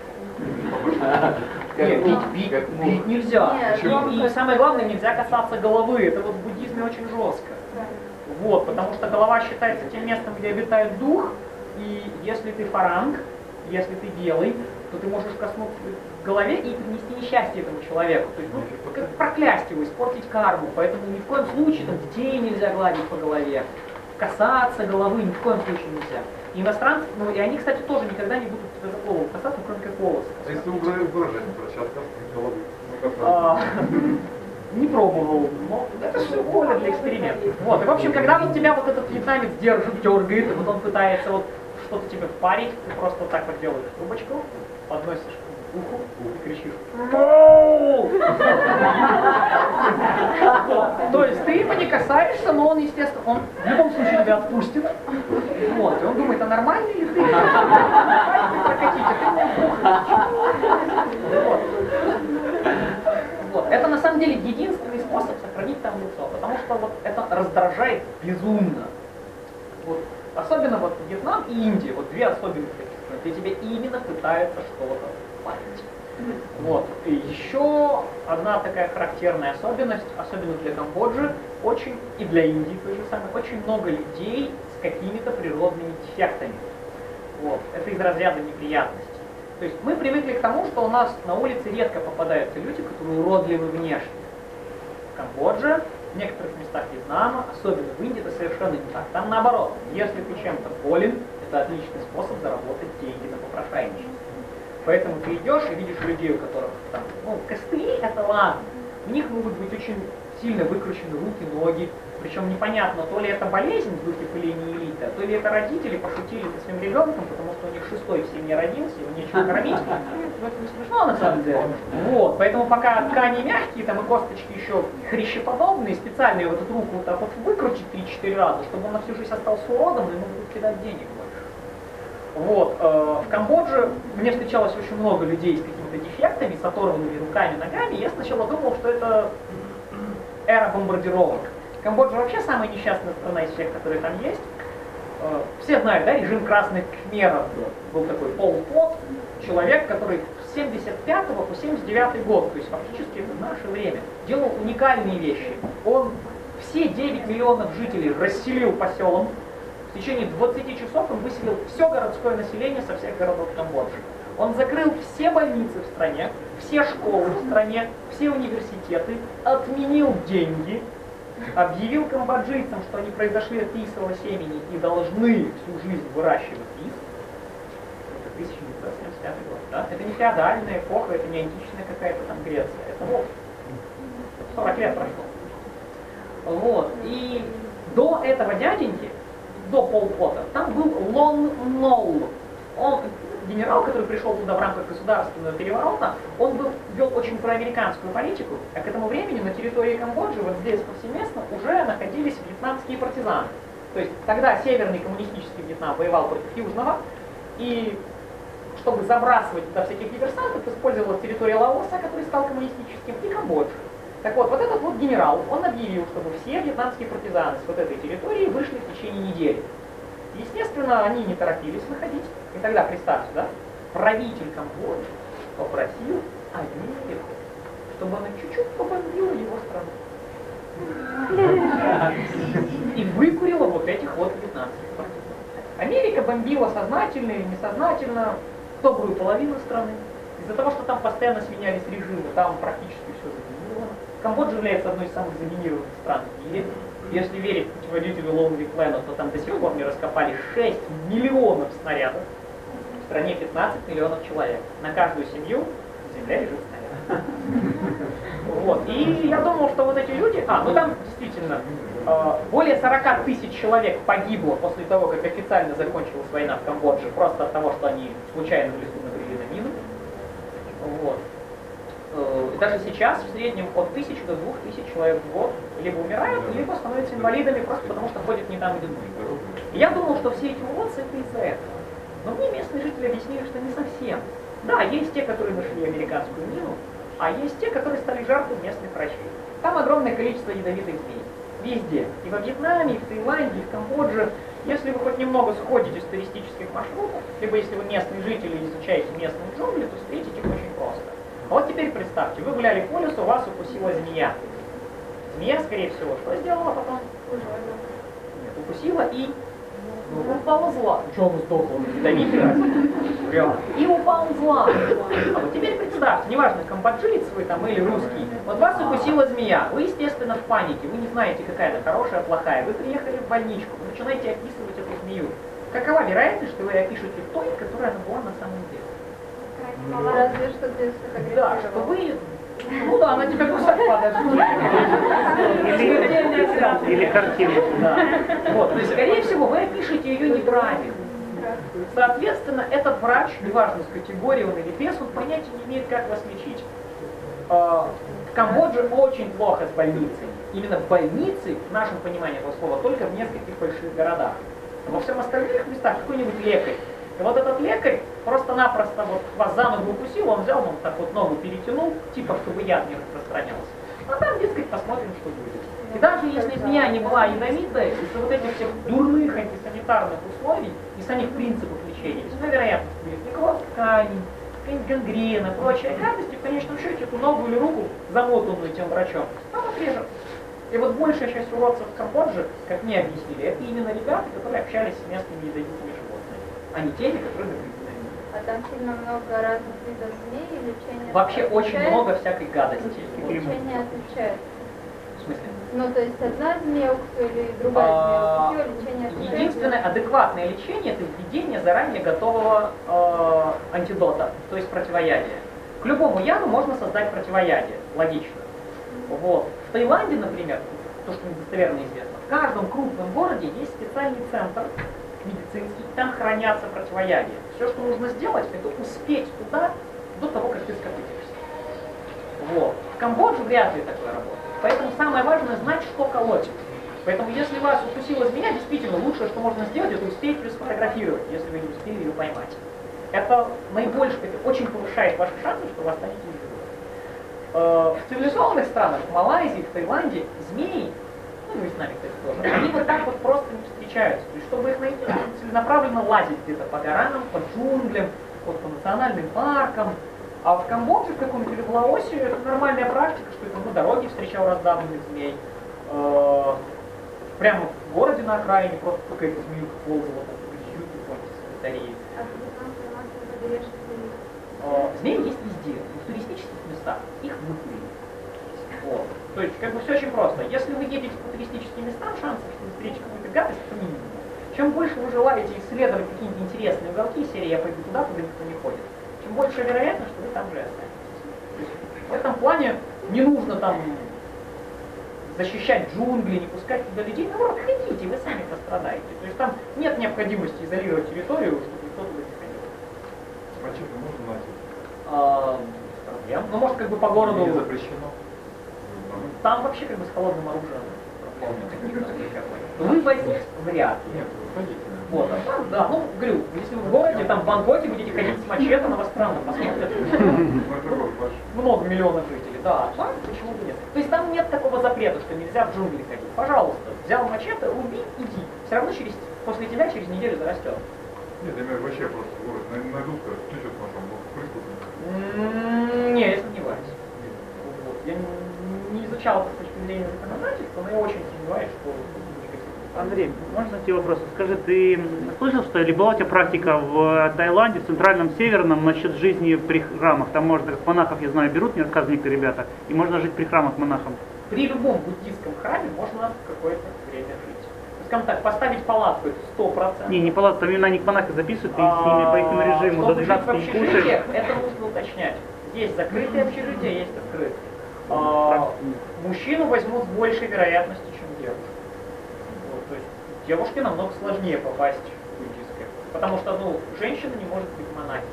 Нет, бить, бить, бить нельзя. И, и самое главное, нельзя касаться головы. Это вот в буддизме очень жестко. Вот, потому что голова считается тем местом, где обитает дух. И если ты фаранг, если ты белый, то ты можешь коснуться к голове и принести несчастье этому человеку. То есть, ну, как проклясть его, испортить карму. Поэтому ни в коем случае там детей нельзя гладить по голове. Касаться головы ни в коем случае нельзя. Иностранцы, ну и они, кстати, тоже никогда не будут тебя за голову касаться, кроме как волосы. А если выражение прощаться головы? Ну, как А, не пробовал, но это все поле для экспериментов. Вот, и в общем, когда вот тебя вот этот вьетнамец держит, дергает, и вот он пытается вот что-то тебе впарить, ты просто вот так вот делаешь трубочку, подносишь к уху и кричишь «No!». То есть ты его не касаешься, но он, естественно, он в любом случае тебя отпустит. Вот, и он думает, а нормальный ли ты? Прокатите, ты мне вот. Вот. Это на самом деле единственный способ сохранить там лицо, потому что вот это раздражает безумно. Вот. Особенно вот Вьетнам и Индия, вот две особенности таких стран, где тебе именно пытаются что-то память. Вот. И еще одна такая характерная особенность, особенно для Камбоджи, очень, и для Индии той же самой, очень много людей с какими-то природными дефектами. Вот. Это из разряда неприятностей. То есть мы привыкли к тому, что у нас на улице редко попадаются люди, которые уродливы внешне. В Камбодже, в некоторых местах Вьетнама, особенно в Индии, это совершенно не так. Там наоборот, если ты чем-то болен, это отличный способ заработать деньги на попрошайничество. Поэтому ты идешь и видишь людей, у которых там, ну, костыли, это ладно. У них могут быть очень сильно выкручены руки, ноги. Причем непонятно, то ли это болезнь в духе полиомиелита, то ли это родители пошутили со своим ребенком, потому что у них шестой в семье родился, его нечего кормить. Ну, это не смешно на самом деле. Вот, поэтому пока ткани мягкие, там и косточки еще хрящеподобные, специально его вот эту руку вот так вот выкрутить три-четыре раза, чтобы он на всю жизнь остался уродом, и ему будут кидать денег больше. Вот, э, в Камбодже мне встречалось очень много людей с какими-то дефектами, с оторванными руками, ногами, и я сначала думал, что это эра бомбардировок. Камбоджа вообще самая несчастная страна из всех, которые там есть. Все знают, да, режим красных кхмеров был такой Пол Пот, человек, который с семьдесят пятого по семьдесят девятый год, то есть фактически это наше время, делал уникальные вещи. Он все девять миллионов жителей расселил по селам. В течение двадцати часов он выселил все городское население со всех городов Камбоджи. Он закрыл все больницы в стране, все школы в стране, все университеты, отменил деньги, объявил камбоджийцам, что они произошли от рисового семени и должны всю жизнь выращивать рис. Это тысяча девятьсот семьдесят пятый год, да? Это не феодальная эпоха, это не античная какая-то там Греция, это вот сорок лет прошло. Вот. И до этого дяденьки, до Пол Пота, там был Лон Нол. Он, генерал, который пришел туда в рамках государственного переворота, он был, вел очень проамериканскую политику, а к этому времени на территории Камбоджи, вот здесь повсеместно, уже находились вьетнамские партизаны. То есть тогда северный коммунистический Вьетнам воевал против южного, и чтобы забрасывать туда всяких диверсантов, использовалась территория Лаоса, который стал коммунистическим, и Камбоджи. Так вот, вот этот вот генерал, он объявил, чтобы все вьетнамские партизаны с вот этой территории вышли в течение недели. Естественно, они не торопились выходить. И тогда, представьте, да, правитель Камбоджи попросил Америку, чтобы она чуть-чуть побомбила его страну. И выкурила вот этих вот вьетнамских партизан. Америка бомбила сознательно или несознательно добрую половину страны. Из-за того, что там постоянно сменялись режимы, там практически все заминировано. Камбоджа является одной из самых заминированных стран в мире. Если верить путеводителю Lonely Planet, то там до сих пор не раскопали шесть миллионов снарядов. В стране пятнадцать миллионов человек. На каждую семью земля лежит снаряд. Вот. И я думал, что вот эти люди... А, ну там действительно более сорока тысяч человек погибло после того, как официально закончилась война в Камбодже, просто от того, что они случайно в лесу набрели на мину. Вот. И даже сейчас в среднем от тысячи до двух тысяч человек в год либо умирают, либо становятся инвалидами просто потому, что ходят не там, где нужно. И я думал, что все эти уродцы это из-за этого. Но мне местные жители объяснили, что не совсем. Да, есть те, которые нашли американскую мину, а есть те, которые стали жертвой местных врачей. Там огромное количество ядовитых змей. Везде. И во Вьетнаме, и в Таиланде, и в Камбодже. Если вы хоть немного сходите с туристических маршрутов, либо если вы местный житель и изучаете местные джунгли, то встретите их очень просто. А вот теперь представьте, вы гуляли по лесу, вас укусила змея. Змея, скорее всего, что сделала потом? Нет, укусила и уползла. Что он сдохла? Ядовитый раз. И уползла. А вот теперь представьте, неважно, камбоджиец вы там или русский, вот вас укусила змея, вы, естественно, в панике, вы не знаете, какая она хорошая, плохая, вы приехали в больничку, вы начинаете описывать эту змею. Какова вероятность, что вы опишете той, которая она была на самом деле? Разве что ты сфотографировал. Да, что вы... Ну да, она тебя кусать подожди. Или, или картину. Да. Вот, то есть, скорее всего, вы опишете ее неправильно. Соответственно, этот врач, неважно с категории он или без, он понятия не имеет, как вас лечить. В Камбодже очень плохо с больницей. Именно больницы, в нашем понимании этого слова, только в нескольких больших городах. Во всем остальных местах какой-нибудь лекарь. И вот этот лекарь просто-напросто вот вас за ногу укусил, он взял, он так вот ногу перетянул, типа, чтобы яд не распространялся. А там, дескать, посмотрим, что будет. И даже если змея не была ядовитая, из-за вот этих всех дурных антисанитарных условий и самих принципов лечения, весьма вероятно будет некроз тканей, какая-нибудь гангрена, прочая гадость, и в конечном счете эту ногу или руку, замотанную тем врачом, там отрежет. И вот большая часть уродцев в Камбодже, как мне объяснили, это именно ребята, которые общались с местными ядовитыми животными, а не теми, которые нагребли на них. А там сильно много разных видов змей и лечение Вообще отличается? очень много всякой гадости. Лечение отличается. В смысле? Ну, то есть одна змея укусила или другая А, змея укусила, лечение отличается? Единственное адекватное лечение – это введение заранее готового э, антидота, то есть противоядия. К любому яду можно создать противоядие, логично. Вот. В Таиланде, например, то, что недостоверно известно, в каждом крупном городе есть специальный центр медицинский, там хранятся противоядия. Все, что нужно сделать, это успеть туда до того, как ты скопытишься. Вот. В Камбодже вряд ли такое работает. Поэтому самое важное знать, что колоть. Поэтому если вас укусила змея, действительно лучшее, что можно сделать, это успеть ее сфотографировать, если вы не успели ее поймать. Это наибольшее, это очень повышает ваши шансы, что вы останетесь живы. В цивилизованных странах, в Малайзии, в Таиланде, змеи, ну и в Вьетнаме, кстати, тоже, они вот так вот просто не встречаются. То есть, чтобы их найти, целенаправленно лазить где-то по горам, по джунглям, вот, по национальным паркам. А в Камбодже, в каком-нибудь или в Лаосе, это нормальная практика, что это на дороге встречал раздавленных змей. Э-э- прямо в городе на окраине просто какая-то змеюка ползала, там, бьют, помните, с батареи. Змеи есть везде, и в туристических местах их выкурили. Вот. То есть, как бы все очень просто. Если вы едете по туристическим местам, шансов, что вы встретите какую-то гадость, это минимум. Чем больше вы желаете исследовать какие-нибудь интересные уголки, серии «Я пойду туда, куда никто не ходит», тем больше вероятность, что вы там же останетесь. В этом плане не нужно там защищать джунгли, не пускать туда людей, наоборот, ходите, вы сами пострадаете. То есть там нет необходимости изолировать территорию, чтобы никто туда не ходил. Мачете можно найти? А, без проблем. Ну, может, как бы по городу... Не запрещено. Там вообще как бы с холодным оружием. Вы возьмите вряд ли. Нет, выходите. Вот, а там, да, ну, говорю, если вы в городе, там в Бангкоке будете ходить с мачете, на вас странно посмотрят. Ну, это город большой. Много миллионов жителей, да, а почему бы нет? То есть там нет такого запрета, что нельзя в джунгли ходить. Пожалуйста, взял мачете, руби, иди. Все равно через, после тебя через неделю зарастет. Нет, я имею в виду вообще просто в город. Найдут, скажут, ты что с ножом, прыгнут. М, Не, я сомневаюсь. Вот. Я не- не изучал это с точки зрения законодательства, но я очень сомневаюсь, что никаких. Андрей, можно тебе вопрос? Скажи, ты слышал, что или была у тебя практика в Таиланде, в Центральном, Северном, насчет жизни при храмах? Там можно, как монахов, я знаю, берут, мне рассказывают некоторые ребята, и можно жить при храмах монахом. При любом буддийском храме можно какое-то время жить. Скажем так, поставить палатку это сто процентов. Не, не палатка, там именно они к монахам записывают, ты с ними по этому режиму до Чтобы жить в двенадцати не кушаешь. общежитиях, это нужно уточнять. Есть закрытые общежития, есть открытые. А, мужчину возьмут с большей вероятностью, чем девушку. Вот, то есть девушке намного сложнее попасть в буддийское. Потому что, ну, женщина не может быть монахиней.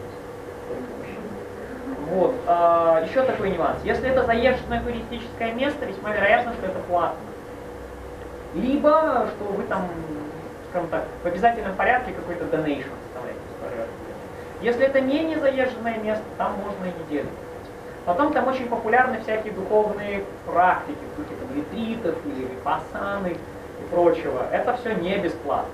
Вот. А, еще такой нюанс. Если это заезженное туристическое место, весьма вероятно, что это платно. Либо, что вы там, скажем так, в обязательном порядке какой-то donation оставляете. Если это не незаезженное место, там можно и неделю. Потом там очень популярны всякие духовные практики, в духе там ретритов или випассаны и прочего. Это все не бесплатно.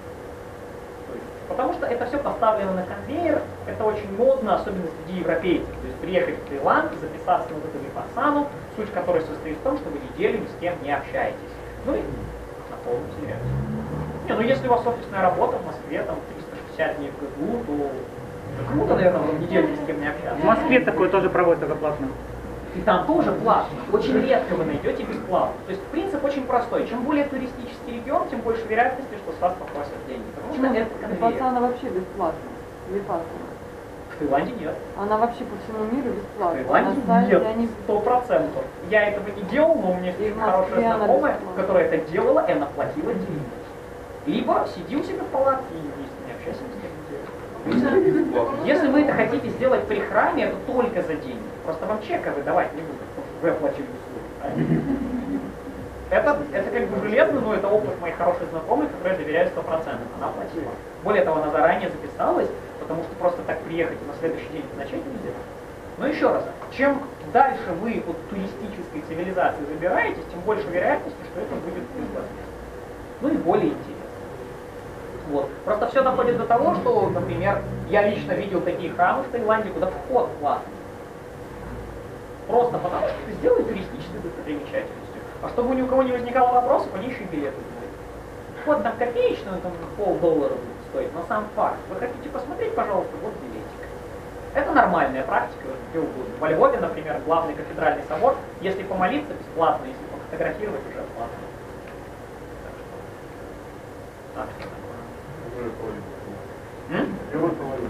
Потому что это все поставлено на конвейер, это очень модно, особенно среди европейцев. То есть приехать в Таиланд, записаться на вот эту випассану, суть которой состоит в том, что вы неделю ни с кем не общаетесь. Ну и на полном серьезе. Не, ну если у вас офисная работа в Москве, там триста шестьдесят дней в году, то круто, наверное, вам неделю ни с кем не общаться. В Москве такое тоже проводят, только платно. И там тоже платно. Очень редко вы найдете бесплатно. То есть принцип очень простой. Чем более туристический регион, тем больше вероятности, что с вас попросят деньги. Потому что это конвейер. Випассана вообще бесплатна. Випассана. В Таиланде нет. Она вообще по всему миру В бесплатна. Таиланде На сайте нет, они... сто процентов. Я этого не делал, но у меня есть И в хорошая Москве она знакомая, бесплатна. которая это делала, и она платила деньги. Либо сиди у себя в палатке и не общайся ни с кем. Если вы это хотите сделать при храме, это только за деньги. Просто вам чека выдавать не будут, потому что вы оплатили услуги. Это, это как бы железно, но это опыт моей хорошей знакомой, которая доверяет сто процентов. Она платила. Более того, она заранее записалась, потому что просто так приехать и на следующий день начать нельзя. Но еще раз, чем дальше вы от туристической цивилизации забираетесь, тем больше вероятности, что это будет безвозмездно. Ну и более интересно. Вот. Просто все доходит до того, что, например, я лично видел такие храмы в Таиланде, куда вход платный. Просто потому, что это сделали туристической достопримечательностью. А чтобы ни у кого не возникало вопросов, они еще и билеты дают. Вход там копеечный, там полдоллара будет стоить, но сам факт. Вы хотите посмотреть, пожалуйста, вот билетик. Это нормальная практика, где угодно. Во Львове, например, главный кафедральный собор, если помолиться, бесплатно, если пофотографировать, уже платно. Так что такое. Уже половина. М? Уже половина.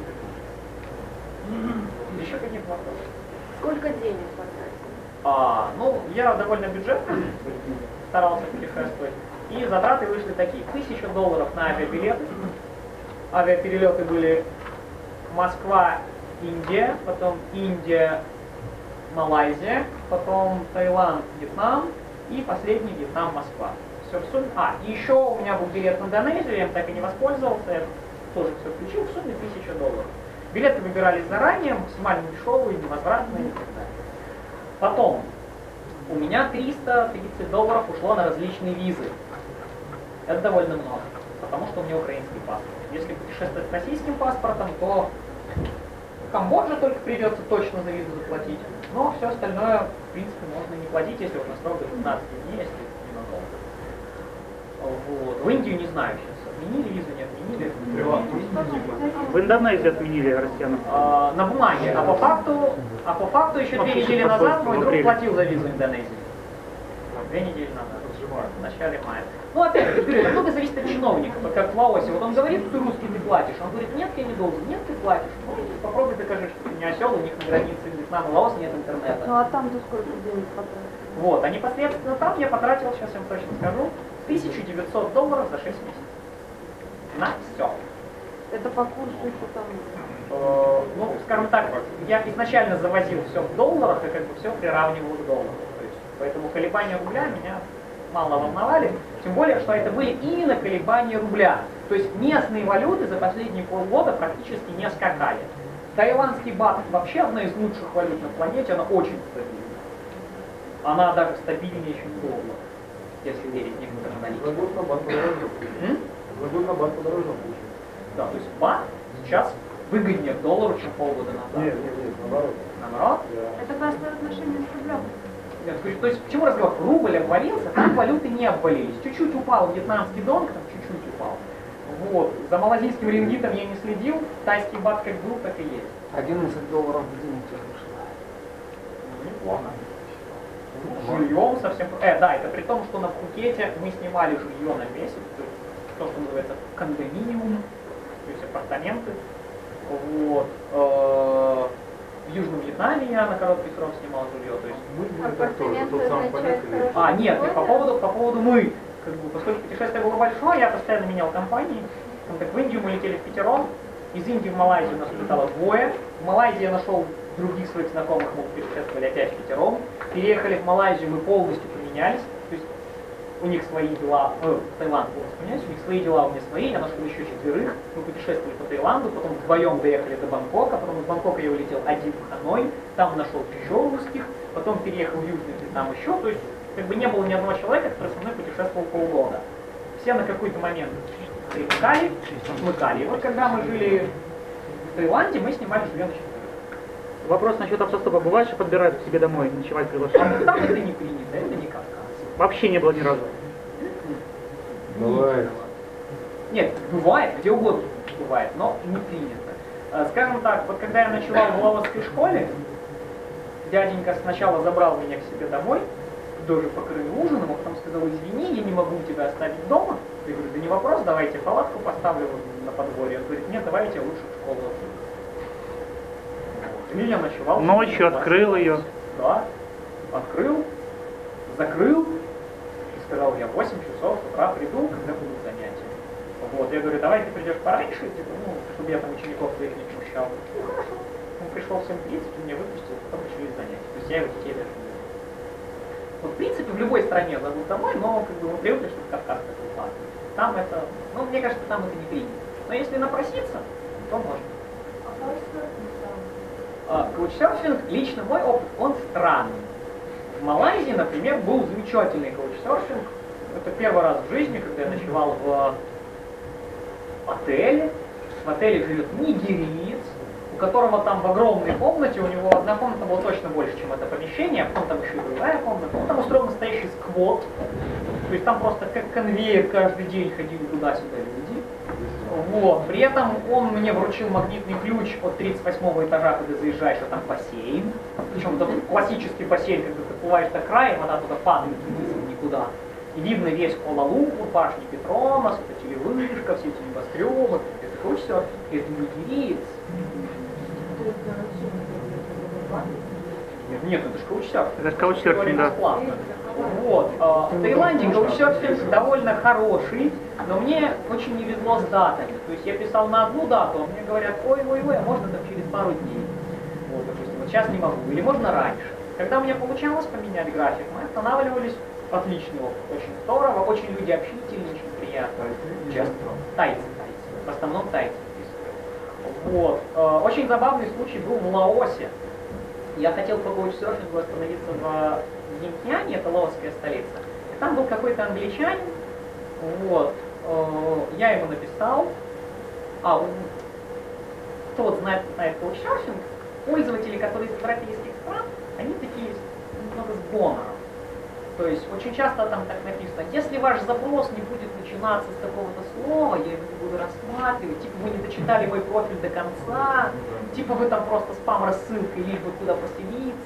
Еще какие вопросы? Сколько денег потратили? А, ну, я довольно бюджетно старался путешествовать. И затраты вышли такие. Тысяча долларов на авиабилеты. Авиаперелеты были Москва, Индия, потом Индия, Малайзия, потом Таиланд, Вьетнам и последний Вьетнам, Москва. Все в сумме. А, и еще у меня был билет в Индонезию, я им так и не воспользовался, я тоже все включил, в сумме тысяча долларов. Билеты выбирались заранее, максимально дешевые, невозвратные и так далее. Потом, у меня триста тридцать долларов ушло на различные визы. Это довольно много, потому что у меня украинский паспорт. Если путешествовать с российским паспортом, то в Камбодже только придется точно за визу заплатить. Но все остальное, в принципе, можно не платить, если вот на срок до пятнадцати дней, если ненадолго. Вот. В Индию не знаю сейчас. Отменили визу, не отменили. В Индонезии отменили россиянам. А, на бумаге. А по факту, а по факту еще две недели назад мой друг платил за визу Индонезии. Две недели назад. Значит, начале мая. Ну, опять же, говорю, много зависит от чиновника, вот как в Лаосе. Вот он говорит, ты русский, ты платишь. Он говорит, нет, я не должен. Нет, ты платишь. Ну, попробуй докажи, что ты не осел, у них на границе Вьетнама и Лаоса нет интернета. Ну а там-то сколько денег потратили? Вот, а непосредственно там я потратил, сейчас я вам точно скажу, тысячу девятьсот долларов за шесть месяцев. На все. Это по курсу еще там... Э, ну, скажем так, я изначально завозил все в долларах и как бы все приравнивал к доллару. То есть, поэтому колебания рубля меня мало волновали. Тем более, что это были именно колебания рубля. То есть местные валюты за последние полгода практически не скакали. Таиландский бат вообще одна из лучших валют на планете, она очень стабильна. Она даже стабильнее, чем доллар, если верить некоторым аналитикам. За год на бат подорожал. За год на бат подорожал получается. Да, то есть бат сейчас выгоднее доллару, чем полгода назад. Нет, нет, нет, наоборот. Наоборот? Да. Это по отношению с рублем. Нет, то есть, то есть почему разговор? Рубль обвалился, там валюты не обвалились. Чуть-чуть упал вьетнамский донг, там чуть-чуть упал. Вот. За малазийским рингитом я не следил, тайский бат как был, так и есть. одиннадцать долларов в день у тебя вышло. Ну, неплохо. Жильем совсем... Э, да, это при том, что на Пхукете мы снимали жилье на месяц, то есть то, что называется кондоминиум, то есть апартаменты. Вот. Э, В Южном Вьетнаме я на короткий срок снимал жилье, то есть... Апартаменты означает хорошие А, нет, условия. по поводу, по поводу мы. Как бы, поскольку путешествие было большое, я постоянно менял компании. Там, так в Индию мы летели впятером, из Индии в Малайзию нас летало двое. В Малайзии я нашел других своих знакомых, мы путешествовали опять впятером. Переехали в Малайзию, мы полностью поменялись. То есть у них свои дела, э, Таиланд полностью поменялись, у них свои дела, у меня свои. Я нашел еще четверых. Мы путешествовали по Таиланду, потом вдвоем доехали до Бангкока, потом из Бангкока я улетел один в Ханой, там нашел еще русских, потом переехал в Южный Вьетнам еще. То есть как бы не было ни одного человека, который со мной путешествовал полгода. Все на какой-то момент привыкали, смыкали. И вот когда мы жили в Таиланде, мы снимали жилье на четверых. Вопрос насчет автостопа. Бывает, что подбирают к себе домой ночевать приглашают? Там это не принято, это не Кавказ. Вообще не было ни разу. Бывает. Нет, бывает, где угодно бывает, но не принято. Э, Скажем так, вот когда я ночевал в лаосской школе, дяденька сначала забрал меня к себе домой, тоже покрыл ужином, а потом сказал, извини, я не могу тебя оставить дома. Я говорю, да не вопрос, давайте палатку поставлю на подворье. Он говорит, нет, давайте я лучше в школу отведу. Вот. И я ночевал. Ночью открыл ее. Да, открыл, закрыл и сказал, я в восемь часов с утра приду, когда будут занятия. Вот, я говорю, давай ты придешь пораньше, типа, ну, чтобы я там учеников своих не смущал. Ну, хорошо. Он пришел в семь тридцать, меня выпустил, потом начались занятия. То есть я его детей даже не знаю. Вот, в принципе, в любой стране зовут домой, но как бы мы привыкли, что в Кавказ такой платный. Там это, ну, мне кажется, там это не принято. Но если напроситься, то можно. А, Каучсерфинг, лично мой опыт, он странный. В Малайзии, например, был замечательный каучсерфинг. Это первый раз в жизни, когда я ночевал в отеле. В отеле живет нигериец, у которого там в огромной комнате, у него одна комната была точно больше, чем это помещение, а потом там еще и другая комната. Ну, там устроен настоящий сквот. То есть там просто как конвейер каждый день ходили туда-сюда люди. Вот. При этом он мне вручил магнитный ключ от тридцать восьмого этажа, когда заезжаешь, а там бассейн. Причем это классический бассейн, когда ты плываешь до края, вода туда падает вниз никуда. И видно весь Куала-Лумпур, башни Петромас, это телевышка, все эти небоскребы. Это каучсерфинг, это нигериец. Нет, нет, это же каучсерфинг. Это же каучсерфинг, да. Бесплатно. Вот. а, В Таиланде каучсерфинг довольно хороший, но мне очень не везло с датами. То есть я писал на одну дату, а мне говорят, ой-ой-ой, а можно там через пару дней. Вот, допустим, вот сейчас не могу. Или можно раньше. Когда у меня получалось поменять график, мы останавливались. Отличный опыт, очень здорово, очень люди общительные, очень приятно. Честно. Тайцы, тайцы. В основном тайцы. Вот. Э, Очень забавный случай был в Лаосе. Я хотел по каучсерфингу остановиться в Вьентняне, это лаосская столица. И там был какой-то англичанин. Вот. Э, Я ему написал. А, он- кто вот знает, знает каучсерфинг, пользователи, которые из европейских стран, они такие немного с гонором. То есть очень часто там так написано, если ваш запрос не будет начинаться с какого-то слова, я его не буду рассматривать, типа вы не дочитали мой профиль до конца, типа вы там просто спам-рассылкой, лишь бы куда поселиться.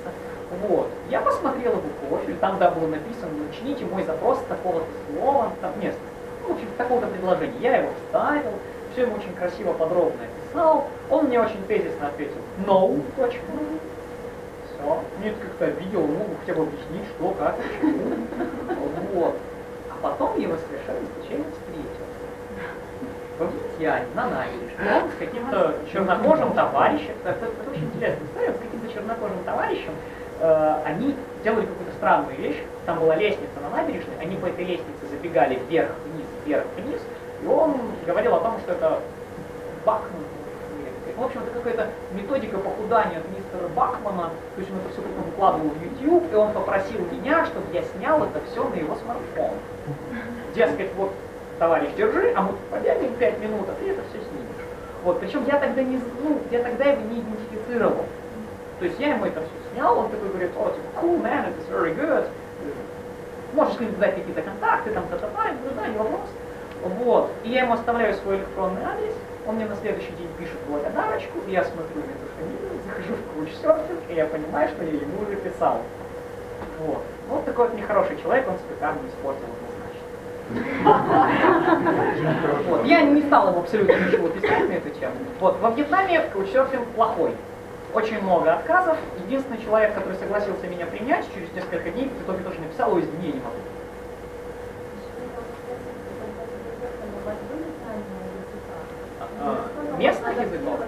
Вот. Я посмотрел его профиль, там да, было написано, начните мой запрос с такого-то слова, там нет, ну, в общем, такого-то предложения. Я его вставил, все ему очень красиво, подробно описал. Он мне очень тезисно ответил no, точка. Все. Мне это как-то обидел, ну, хотя бы объяснить, что, как, почему. Вот. А потом я его совершенно случайно встретил. В Вьетнаме, на набережной. Он с каким-то чернокожим товарищем, это, это очень интересная история, с каким-то чернокожим товарищем, э, они делали какую-то странную вещь, там была лестница на набережной, они по этой лестнице забегали вверх-вниз, вверх-вниз, и он говорил о том, что это Бакман. В общем, это какая-то методика похудания от мистера Бакмана, то есть он это все потом выкладывал в YouTube, и он попросил меня, чтобы я снял это все на его смартфон. Дескать, вот, товарищ, держи, а мы подъедем пять минут, а ты это все снимешь. Вот, причем я тогда не, ну, я тогда его не идентифицировал. То есть я ему это все снял, он такой говорит, о, типа, cool man, it is very good. Можешь к дать какие-то контакты, там, та-та-та, да, не вопрос. Вот, и я ему оставляю свой электронный адрес, он мне на следующий день пишет благодарочку, и я смотрю на эту фамилию, захожу в Couchsurfing, и я понимаю, что я ему уже писал. Вот. Вот такой вот нехороший человек, он свой карму испортил однозначно. Вот. Я не стал ему абсолютно ничего писать на эту тему. Вот. Во Вьетнаме Couchsurfing плохой. Очень много отказов. Единственный человек, который согласился меня принять, через несколько дней в итоге тоже написал, ой, извини, я не могу. Местных языков?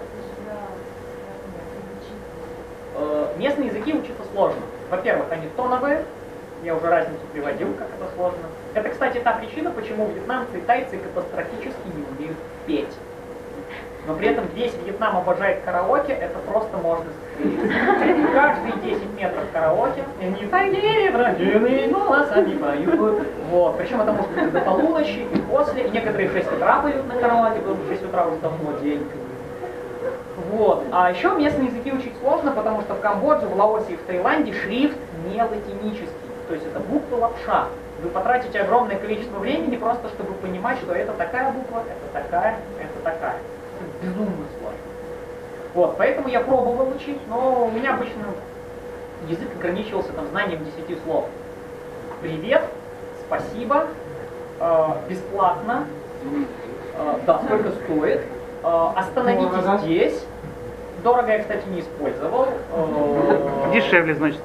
Местные языки учатся сложно. Во-первых, они тоновые, я уже разницу приводил, как это сложно. Это, кстати, та причина, почему вьетнамцы и тайцы катастрофически не умеют петь. Но при этом весь Вьетнам обожает караоке, это просто можно сказать. Каждые десять метров караоке, и они такие бродяги, ну вас они поют. Вот. Причем это может быть до полуночи и после, и некоторые в шесть утра поют на караоке, потому что в шесть утра уже давно день. Вот. А еще местные языки учить сложно, потому что в Камбодже, в Лаосе и в Таиланде шрифт не латинический. То есть это буква лапша. Вы потратите огромное количество времени просто, чтобы понимать, что это такая буква, это такая, это такая. Это безумно сложно. Вот, поэтому я пробовал учить, но у меня обычно язык ограничивался там знанием десяти слов. Привет, спасибо, э, бесплатно, э, да, сколько стоит, э, остановитесь Дорого. Здесь. Дорого я, кстати, не использовал. Э, Дешевле, значит.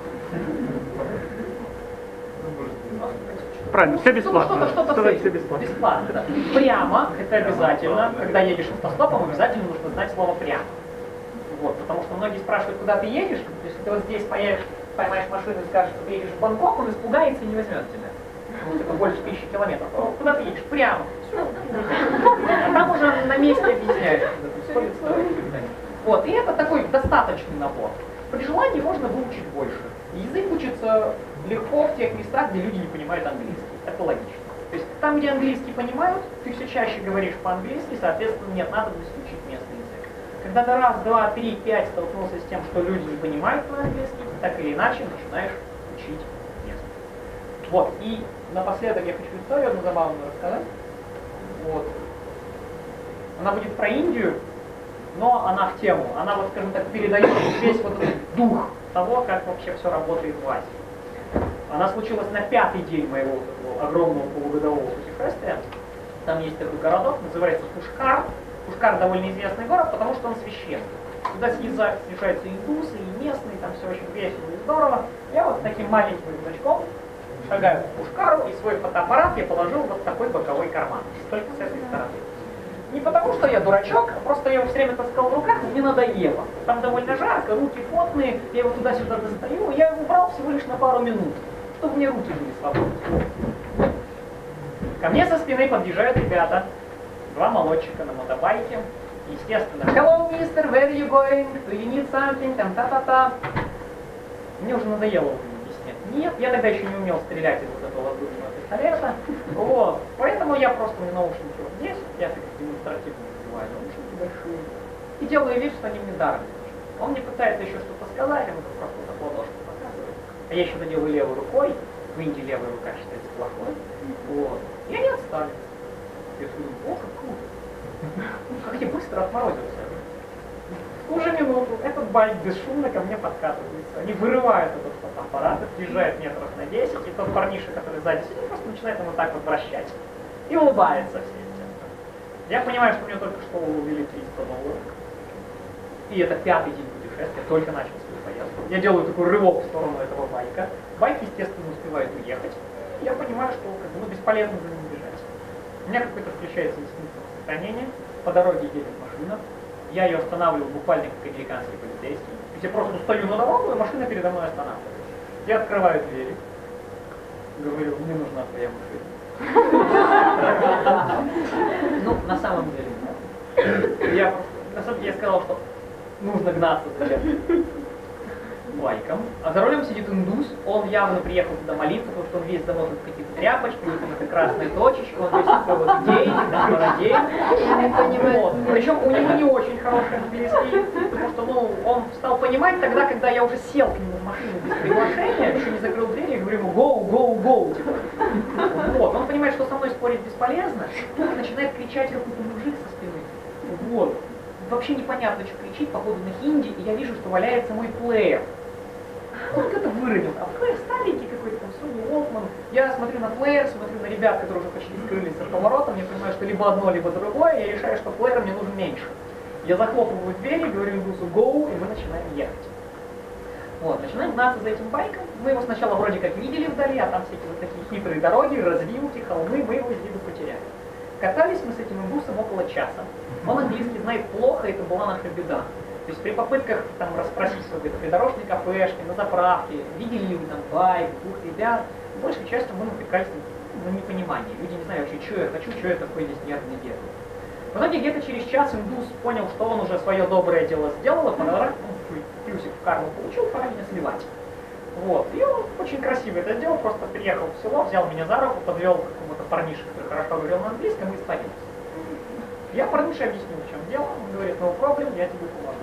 Правильно, все бесплатно. Что-то, что-то все бесплатно. Бесплатно, да. Прямо, это обязательно. Когда едешь автостопом, обязательно нужно знать слово «прямо». Вот, потому что многие спрашивают, куда ты едешь. Если ты вот здесь поедешь, поймаешь машину и скажешь, что ты едешь в Бангкок, он испугается и не возьмет тебя. Вот это больше тысячи километров. А куда ты едешь? Прямо. Все. А там уже на месте объясняешь. Сколько стоит. Вот, и это такой достаточный набор. При желании можно выучить больше. Язык учится легко в тех местах, где люди не понимают английский. Это логично. То есть там, где английский понимают, ты все чаще говоришь по-английски, соответственно, нет, надо учить местный язык. Когда ты раз, два, три, пять столкнулся с тем, что люди не понимают по-английски, так или иначе начинаешь учить местный. Вот, и напоследок я хочу историю одну забавную рассказать. Вот. Она будет про Индию, но она в тему. Она, вот, скажем так, передает весь вот этот дух того, как вообще все работает в Азии. Она случилась на пятый день моего вот этого огромного полугодового путешествия. Там есть такой городок, называется Пушкар. Пушкар довольно известный город, потому что он священный. Туда съезжаются индусы и местные, там все очень весело и здорово. Я вот с таким маленьким рюкзачком шагаю в Пушкару, и свой фотоаппарат я положил вот в такой боковой карман. Только с этой стороны. Не потому, что я дурачок, а просто я его все время таскал в руках, и мне надоело. Там довольно жарко, руки потные, я его туда-сюда достаю, я его убрал всего лишь на пару минут, чтобы мне руки были свободны. Ко мне со спины подъезжают ребята, два молодчика на мотобайке. Естественно, hello, mister, where are you going? Do you need something? Там та-та-та. Мне уже надоело объяснять. Нет, я тогда еще не умел стрелять из вот этого воздушного пистолета. Вот. Поэтому я просто у меня наушники вот здесь, я так демонстративно надеваю наушники большие, и делаю вид, что они мне даром. Он мне пытается еще что-то сказать, он просто так ладошку показывает. А я еще это делаю левой рукой, в Индии левая рука считается плохой. Вот. И они отстали. Я думаю, о, как круто. Как я быстро отморозился. В ту же минуту этот байк бесшумно ко мне подкатывается. Они вырывают этот фотоаппарат, отъезжают метров на десять, и тот парниша, который сзади сидит, просто начинает ему так вот вращать. И улыбается всем тем. Я понимаю, что мне только что увели триста долларов. И это пятый день путешествия, только начал свою поездку. Я делаю такой рывок в сторону этого байка. Байк, естественно, успевает уехать. И я понимаю, что как бы, ну, бесполезно за ним бежать. У меня какой-то включается инстинкт сохранения. По дороге едет машина. Я ее останавливаю буквально как американский полицейский. То есть я просто стою на дорогу, и машина передо мной останавливается. Я открываю двери. Говорю, мне нужна твоя машина. Ну, на самом деле. Я просто, на самом деле, я сказал, что нужно гнаться за байком. А за рулем сидит индус, он явно приехал туда молиться, потому что он весь замотан в какие-то тряпочки, у него там эта красная точечка, он весь такой вот гейник, да, бородей. Вот. Причем у него не очень хороший английский, потому что, ну, он стал понимать тогда, когда я уже сел к нему в машину без приглашения, еще не закрыл дверь, и говорю ему go, go, go, типа. Вот. Он понимает, что со мной спорить бесполезно, и начинает кричать какой-то мужик со спины. Вот. Вообще непонятно, что кричит, походу на хинди, и я вижу, что валяется мой плеер. Вот это выронил. А плеер старенький какой-то, там, Sony Walkman. Я смотрю на плеер, смотрю на ребят, которые уже почти скрылись от поворота, я понимаю, что либо одно, либо другое, я решаю, что плеер мне нужен меньше. Я захлопываю двери, говорю индусу go, и мы начинаем ехать. Вот, начинаем гнаться за этим байком. Мы его сначала вроде как видели вдали, а там всякие вот такие хитрые дороги, развилки, холмы, мы его из виду потеряли. Катались мы с этим индусом около часа. Он английский знает плохо, это была наша беда. То есть при попытках там расспросить в какой-то придорожной кафешке, на заправке, видели ли вы там байк, двух ребят, большей частью мы натыкались на непонимание. Люди не знают вообще, что я хочу, что я такое здесь нервный делаю. В итоге где-то через час индус понял, что он уже свое доброе дело сделал, а подарок, ну, плюсик в карму получил, пора меня сливать. Вот. И он очень красиво это сделал, просто приехал в село, взял меня за руку, подвел к какому-то парнише, который хорошо говорил на английском, и испарился. Я парнише объяснил, в чем дело, он говорит, no problem, я тебе помогу.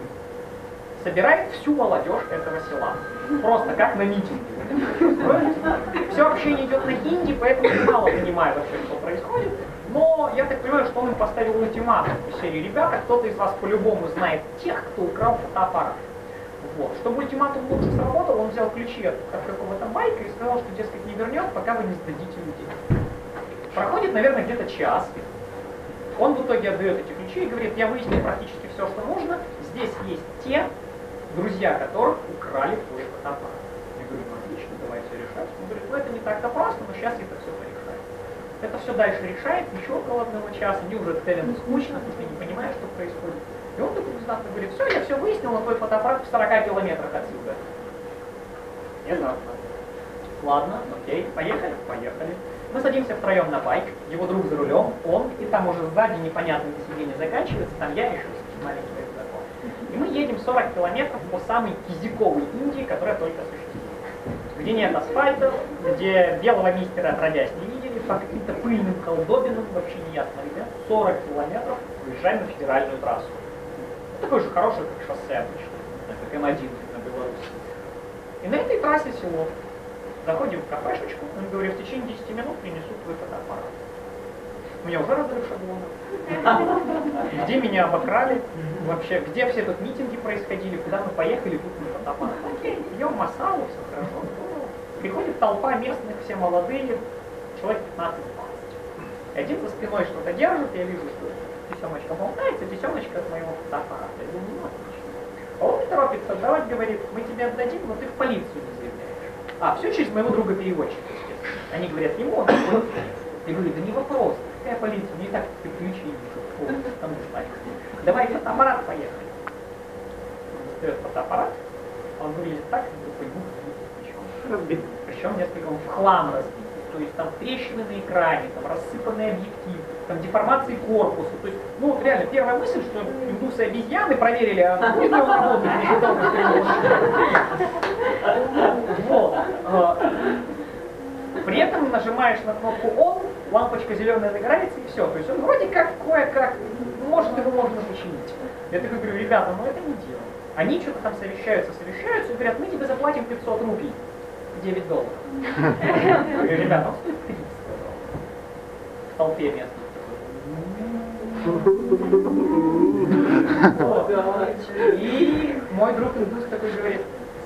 Собирает всю молодежь этого села. Просто как на митинге. Все общение идет на хинди, поэтому я мало понимаю вообще, что происходит. Но я так понимаю, что он им поставил ультиматум в серии ребята, кто-то из вас по-любому знает тех, кто украл фотоаппарат. Вот. Чтобы ультиматум лучше сработал, он взял ключи от, от какого-то байка и сказал, что, дескать, не вернет, пока вы не сдадите людей. Проходит, наверное, где-то час. Он в итоге отдает эти ключи и говорит, я выяснил практически все, что нужно. Здесь есть те, друзья которых украли твой фотоаппарат. Я говорю, ну отлично, давайте решать. Он говорит, ну это не так-то просто, но сейчас это все порешает. Это все дальше решает, еще около одного часа, они уже целенно скучно, потому что не понимают, что происходит. И он такой внезапно говорит, все, я все выяснил, но твой фотоаппарат в сорока километрах отсюда. Внезапно. Ладно, окей, поехали, поехали. Мы садимся втроем на байк, его друг за рулем, он, и там уже сзади непонятно, где сиденье заканчивается, там я еще маленький закон. И мы едем сорок километров по самой кизиковой Индии, которая только существует. Где нет асфальта, где белого мистера отродясь не видели, по каким-то пыльным колдобинам, вообще не ясно где. сорок километров выезжаем на федеральную трассу. Такой же хороший, как шоссе обычно, как эм один на Беларуси. И на этой трассе село. Заходим в кафешечку, он говорит, в течение десяти минут принесут твой фотоаппарат. У меня уже разрыв шаблона. Где меня обокрали, вообще, где все тут митинги происходили, куда мы поехали, тут мой фотоаппарат. Окей, пьем масалу, все хорошо. Приходит толпа местных, все молодые, человек пятнадцать-двадцать. И один за спиной что-то держит, я вижу, что тесемочка болтается, тесемочка от моего фотоаппарата. Я думаю, ну отлично. А он не торопится давать, говорит, мы тебе отдадим, но ты в полицию не заявляешь. А, все через моего друга-переводчика, естественно. Они говорят ему, он такой. Я говорю, да не вопрос, какая полиция, мне и так приключения, там достать. Давай фотоаппарат, поехали. Он достает фотоаппарат, он выглядит так, как такой разбит. Причем несколько он в хлам разбит. То есть там трещины на экране, там рассыпанный объектив, там деформации корпуса. То есть, ну вот реально, первая мысль, что индусы обезьяны проверили, а будет ли он работать, не долго Вот. При этом нажимаешь на кнопку он, лампочка зеленая загорается и все. То есть он вроде как кое-как, может его можно починить. Я такой говорю, ребята, ну это не дело. Они что-то там совещаются, совещаются и говорят, мы тебе заплатим пятьсот рупий. девять долларов. Я говорю, ребята, он стоит тридцать долларов. В толпе местных. Вот. И мой друг индус такой говорит,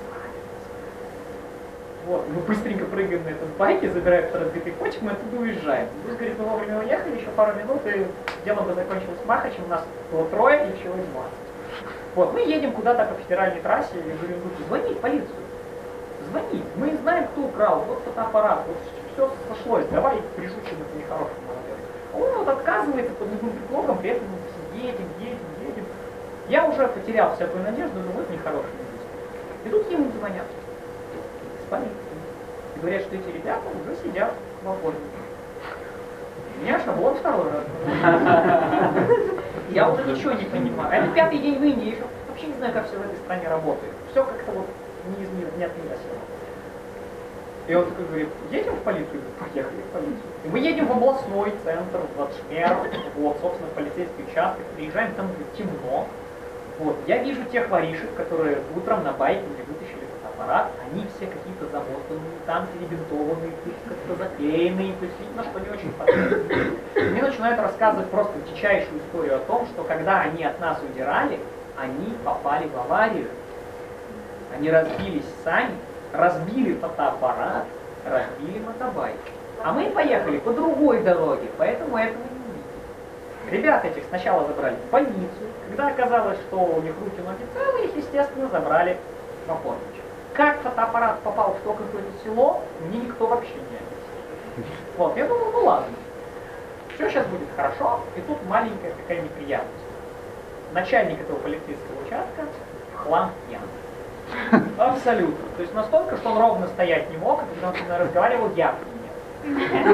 вот, мы быстренько прыгаем на этом байке, забираем этот разбитый почек, мы оттуда уезжаем. Индус говорит, мы вовремя уехали, еще пару минут, и дело бы закончилось махачем, у нас было трое, и еще двадцать. Вот, мы едем куда-то по федеральной трассе, я говорю, индусу, звони в полицию. Звони, мы знаем, кто украл, вот фотоаппарат, вот все сошлось, давай прижучим это нехорошему молодежь. Он вот отказывается под любым предлогом, при этом мы едем, едем, едем. Я уже потерял всякую надежду, но вот нехороший индус. И тут ему звонят с полиции. И говорят, что эти ребята уже сидят в оформлении. Меня шаблон второй раз. Я уже ничего не понимаю. Это пятый день в Индии, я еще вообще не знаю, как все в этой стране работает. Все как-то вот не из мира, не от меня село. И он такой говорит, едем в полицию? Поехали в полицию. И мы едем в областной центр, в Ладжмер, вот, собственно, в полицейский участок, приезжаем, там темно. Вот, я вижу тех воришек, которые утром на байке мне вытащили фотоаппарат, они все какие-то замотанные, там перебинтованные, как-то заклеенные, то есть видно, что не очень понятно. Мне начинают рассказывать просто дичайшую историю о том, что когда они от нас удирали, они попали в аварию. Они разбились сами, разбили фотоаппарат, разбили мотобайк. А мы поехали по другой дороге, поэтому этого не увидели. Ребят этих сначала забрали в больницу. Когда оказалось, что у них руки-ноги целые, их, естественно, забрали в оформление. Как фотоаппарат попал в то какое-то село, мне никто вообще не объяснил. Вот, я думал, ну ладно. Все сейчас будет хорошо, и тут маленькая такая неприятность. Начальник этого полицейского участка в хлам пьян. Абсолютно. То есть настолько, что он ровно стоять не мог, а когда он со мной разговаривал, я нет.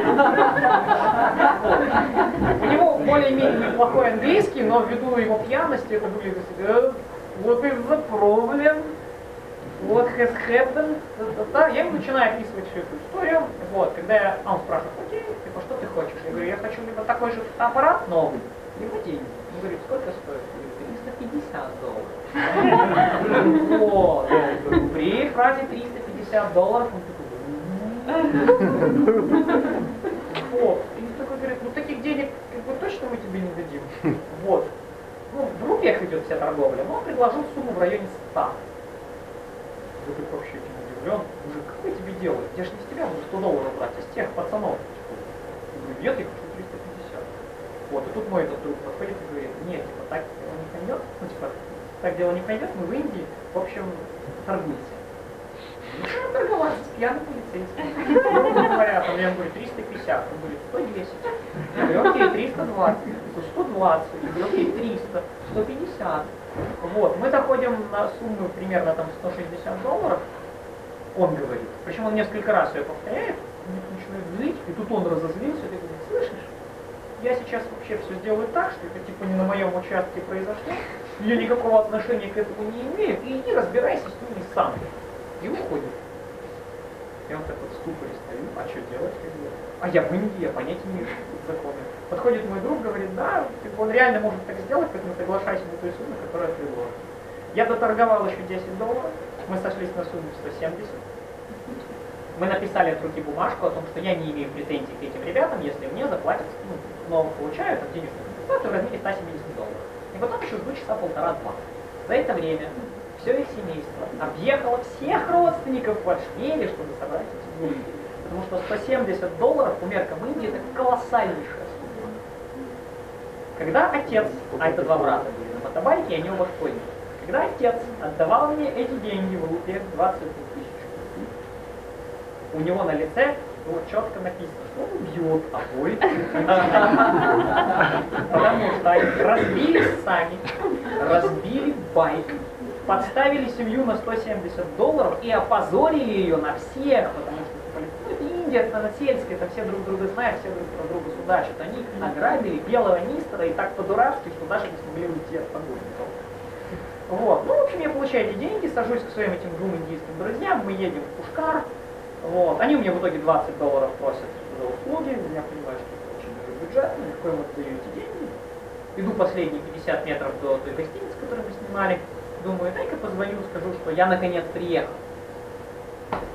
У него более-менее неплохой английский, но ввиду его пьяности это были вот из-за проблем, what has happened. Я ему начинаю описывать всю эту историю. Вот, когда я, а он спрашивает, окей, типа, что ты хочешь? Я говорю, я хочу либо такой же фотоаппарат новый, либо деньги. Он говорит, сколько стоит? триста пятьдесят долларов. Вот. При фразе триста пятьдесят долларов он такой, вот. И такой говорит, ну таких денег как бы точно мы тебе не дадим. Вот. Ну, в рупиях идет вся торговля, но он предложил сумму в районе ста. Я так вообще этим удивлен. Мужик, какое тебе дело? Я же не с тебя буду сто долларов брать, а с тех пацанов. Я говорю, нет, я хочу триста пятьдесят. Вот, и тут мой этот друг подходит и говорит, нет, типа, так дело не пойдет, ну, типа, так дело не пойдет, мы в Индии, в общем, торгуйся. Начинаем торговаться с пьяным полицейским. Говоря, там, я говорю, триста пятьдесят, он говорит, сто десять. Я говорю, окей, триста двадцать, сто двадцать, я говорю, окей, триста, сто пятьдесят. Вот, мы доходим на сумму примерно там сто шестьдесят долларов, он говорит, причем он несколько раз ее повторяет, он начинает злить, и тут он разозлился, и говорит, слышишь? Я сейчас вообще все сделаю так, что это типа не на моем участке произошло, я никакого отношения к этому не имею, и иди разбирайся с ними сам. И уходит. Я вот так вот в ступоре стою, а что делать? А я в Индии, я понятия не имею, что это законы. Подходит мой друг, говорит, да, типа, он реально может так сделать, поэтому соглашайся на той сумме, которая предложена. Я доторговал еще десять долларов, мы сошлись на сумму сто семьдесят. Мы написали от руки бумажку о том, что я не имею претензий к этим ребятам, если мне заплатят, ну, но получают от денежной компенсации в размере ста семидесяти долларов. И потом еще жду часа полтора-два. За это время все их семейство объехало всех родственников в Ладжмере, чтобы собрать эти деньги. Потому что сто семьдесят долларов по меркам Индии это колоссальнейшая сумма. Когда отец, а это два брата были на мотобайке, и они оба школьники, когда отец отдавал мне эти деньги в рублях двадцать тысяч, у него на лице было четко написано, что он бьет обоих. Потому что они разбили сами, разбили байк, подставили семью на сто семьдесят долларов и опозорили ее на всех, потому что ну, это Индия, это сельская, это все друг друга знают, все друг про друга судачат. Они ограбили белого мистера и так по-дурацки, что даже не смогли уйти от погонников. Вот. Ну, в общем, я получаю эти деньги, сажусь к своим этим двум индийским друзьям, мы едем в Пушкар. Вот. Они у меня в итоге двадцать долларов просят за услуги, я понимаю, что это очень бюджетно, легко им отдаю эти деньги. Иду последние пятьдесят метров до той гостиницы, которую мы снимали. Думаю, дай-ка позвоню, скажу, что я наконец приехал.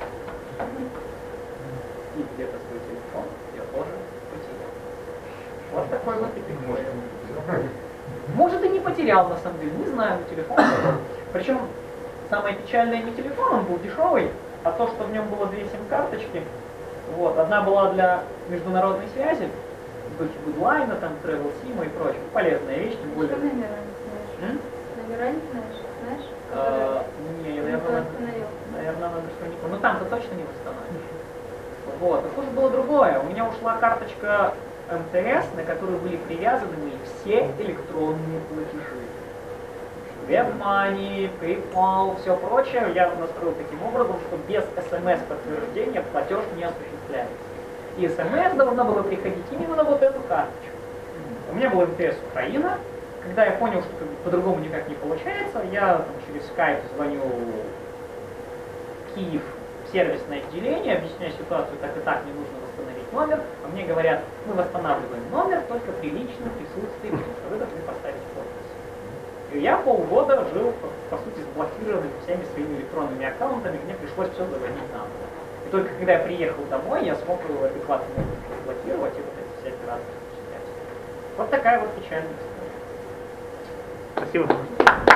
И где-то свой телефон я тоже потерял. Вот такой вот эпик. Может и не потерял, на самом деле, не знаю, телефон. Причем самое печальное не телефон, он был дешевый, а то, что в нем было две сим-карточки. Вот. Одна была для международной связи, в духе Гудлайна, там, Travel Sim и прочее. Полезная вещь, тем более. Что номера не знаешь? М? Номера не знаешь? Знаешь? А, не, Которые наверное, никто остановил. наверное, надо что не помню. Ну там-то точно не восстановишь. Вот. А хуже было другое. У меня ушла карточка эм тэ эс, на которую были привязаны мои все электронные платежи. WebMoney, PayPal, все прочее я настроил таким образом, что без эс эм эс-подтверждения платеж не осуществляется. И эс эм эс должно было приходить именно на вот эту карточку. У меня был эм тэ эс Украина. Когда я понял, что по-другому никак не получается, я там, через Skype звоню в Киев в сервисное отделение, объясняю ситуацию, так и так, мне нужно восстановить номер. А мне говорят, мы восстанавливаем номер только при личном присутствии, потому что вы должны поставить подпись. И я полгода жил, по, по сути, заблокированным всеми своими электронными аккаунтами, мне пришлось все заводить заново. И только когда я приехал домой, я смог его адекватно разблокировать и вот эти все операции осуществлять. Вот такая вот печальная история. Спасибо.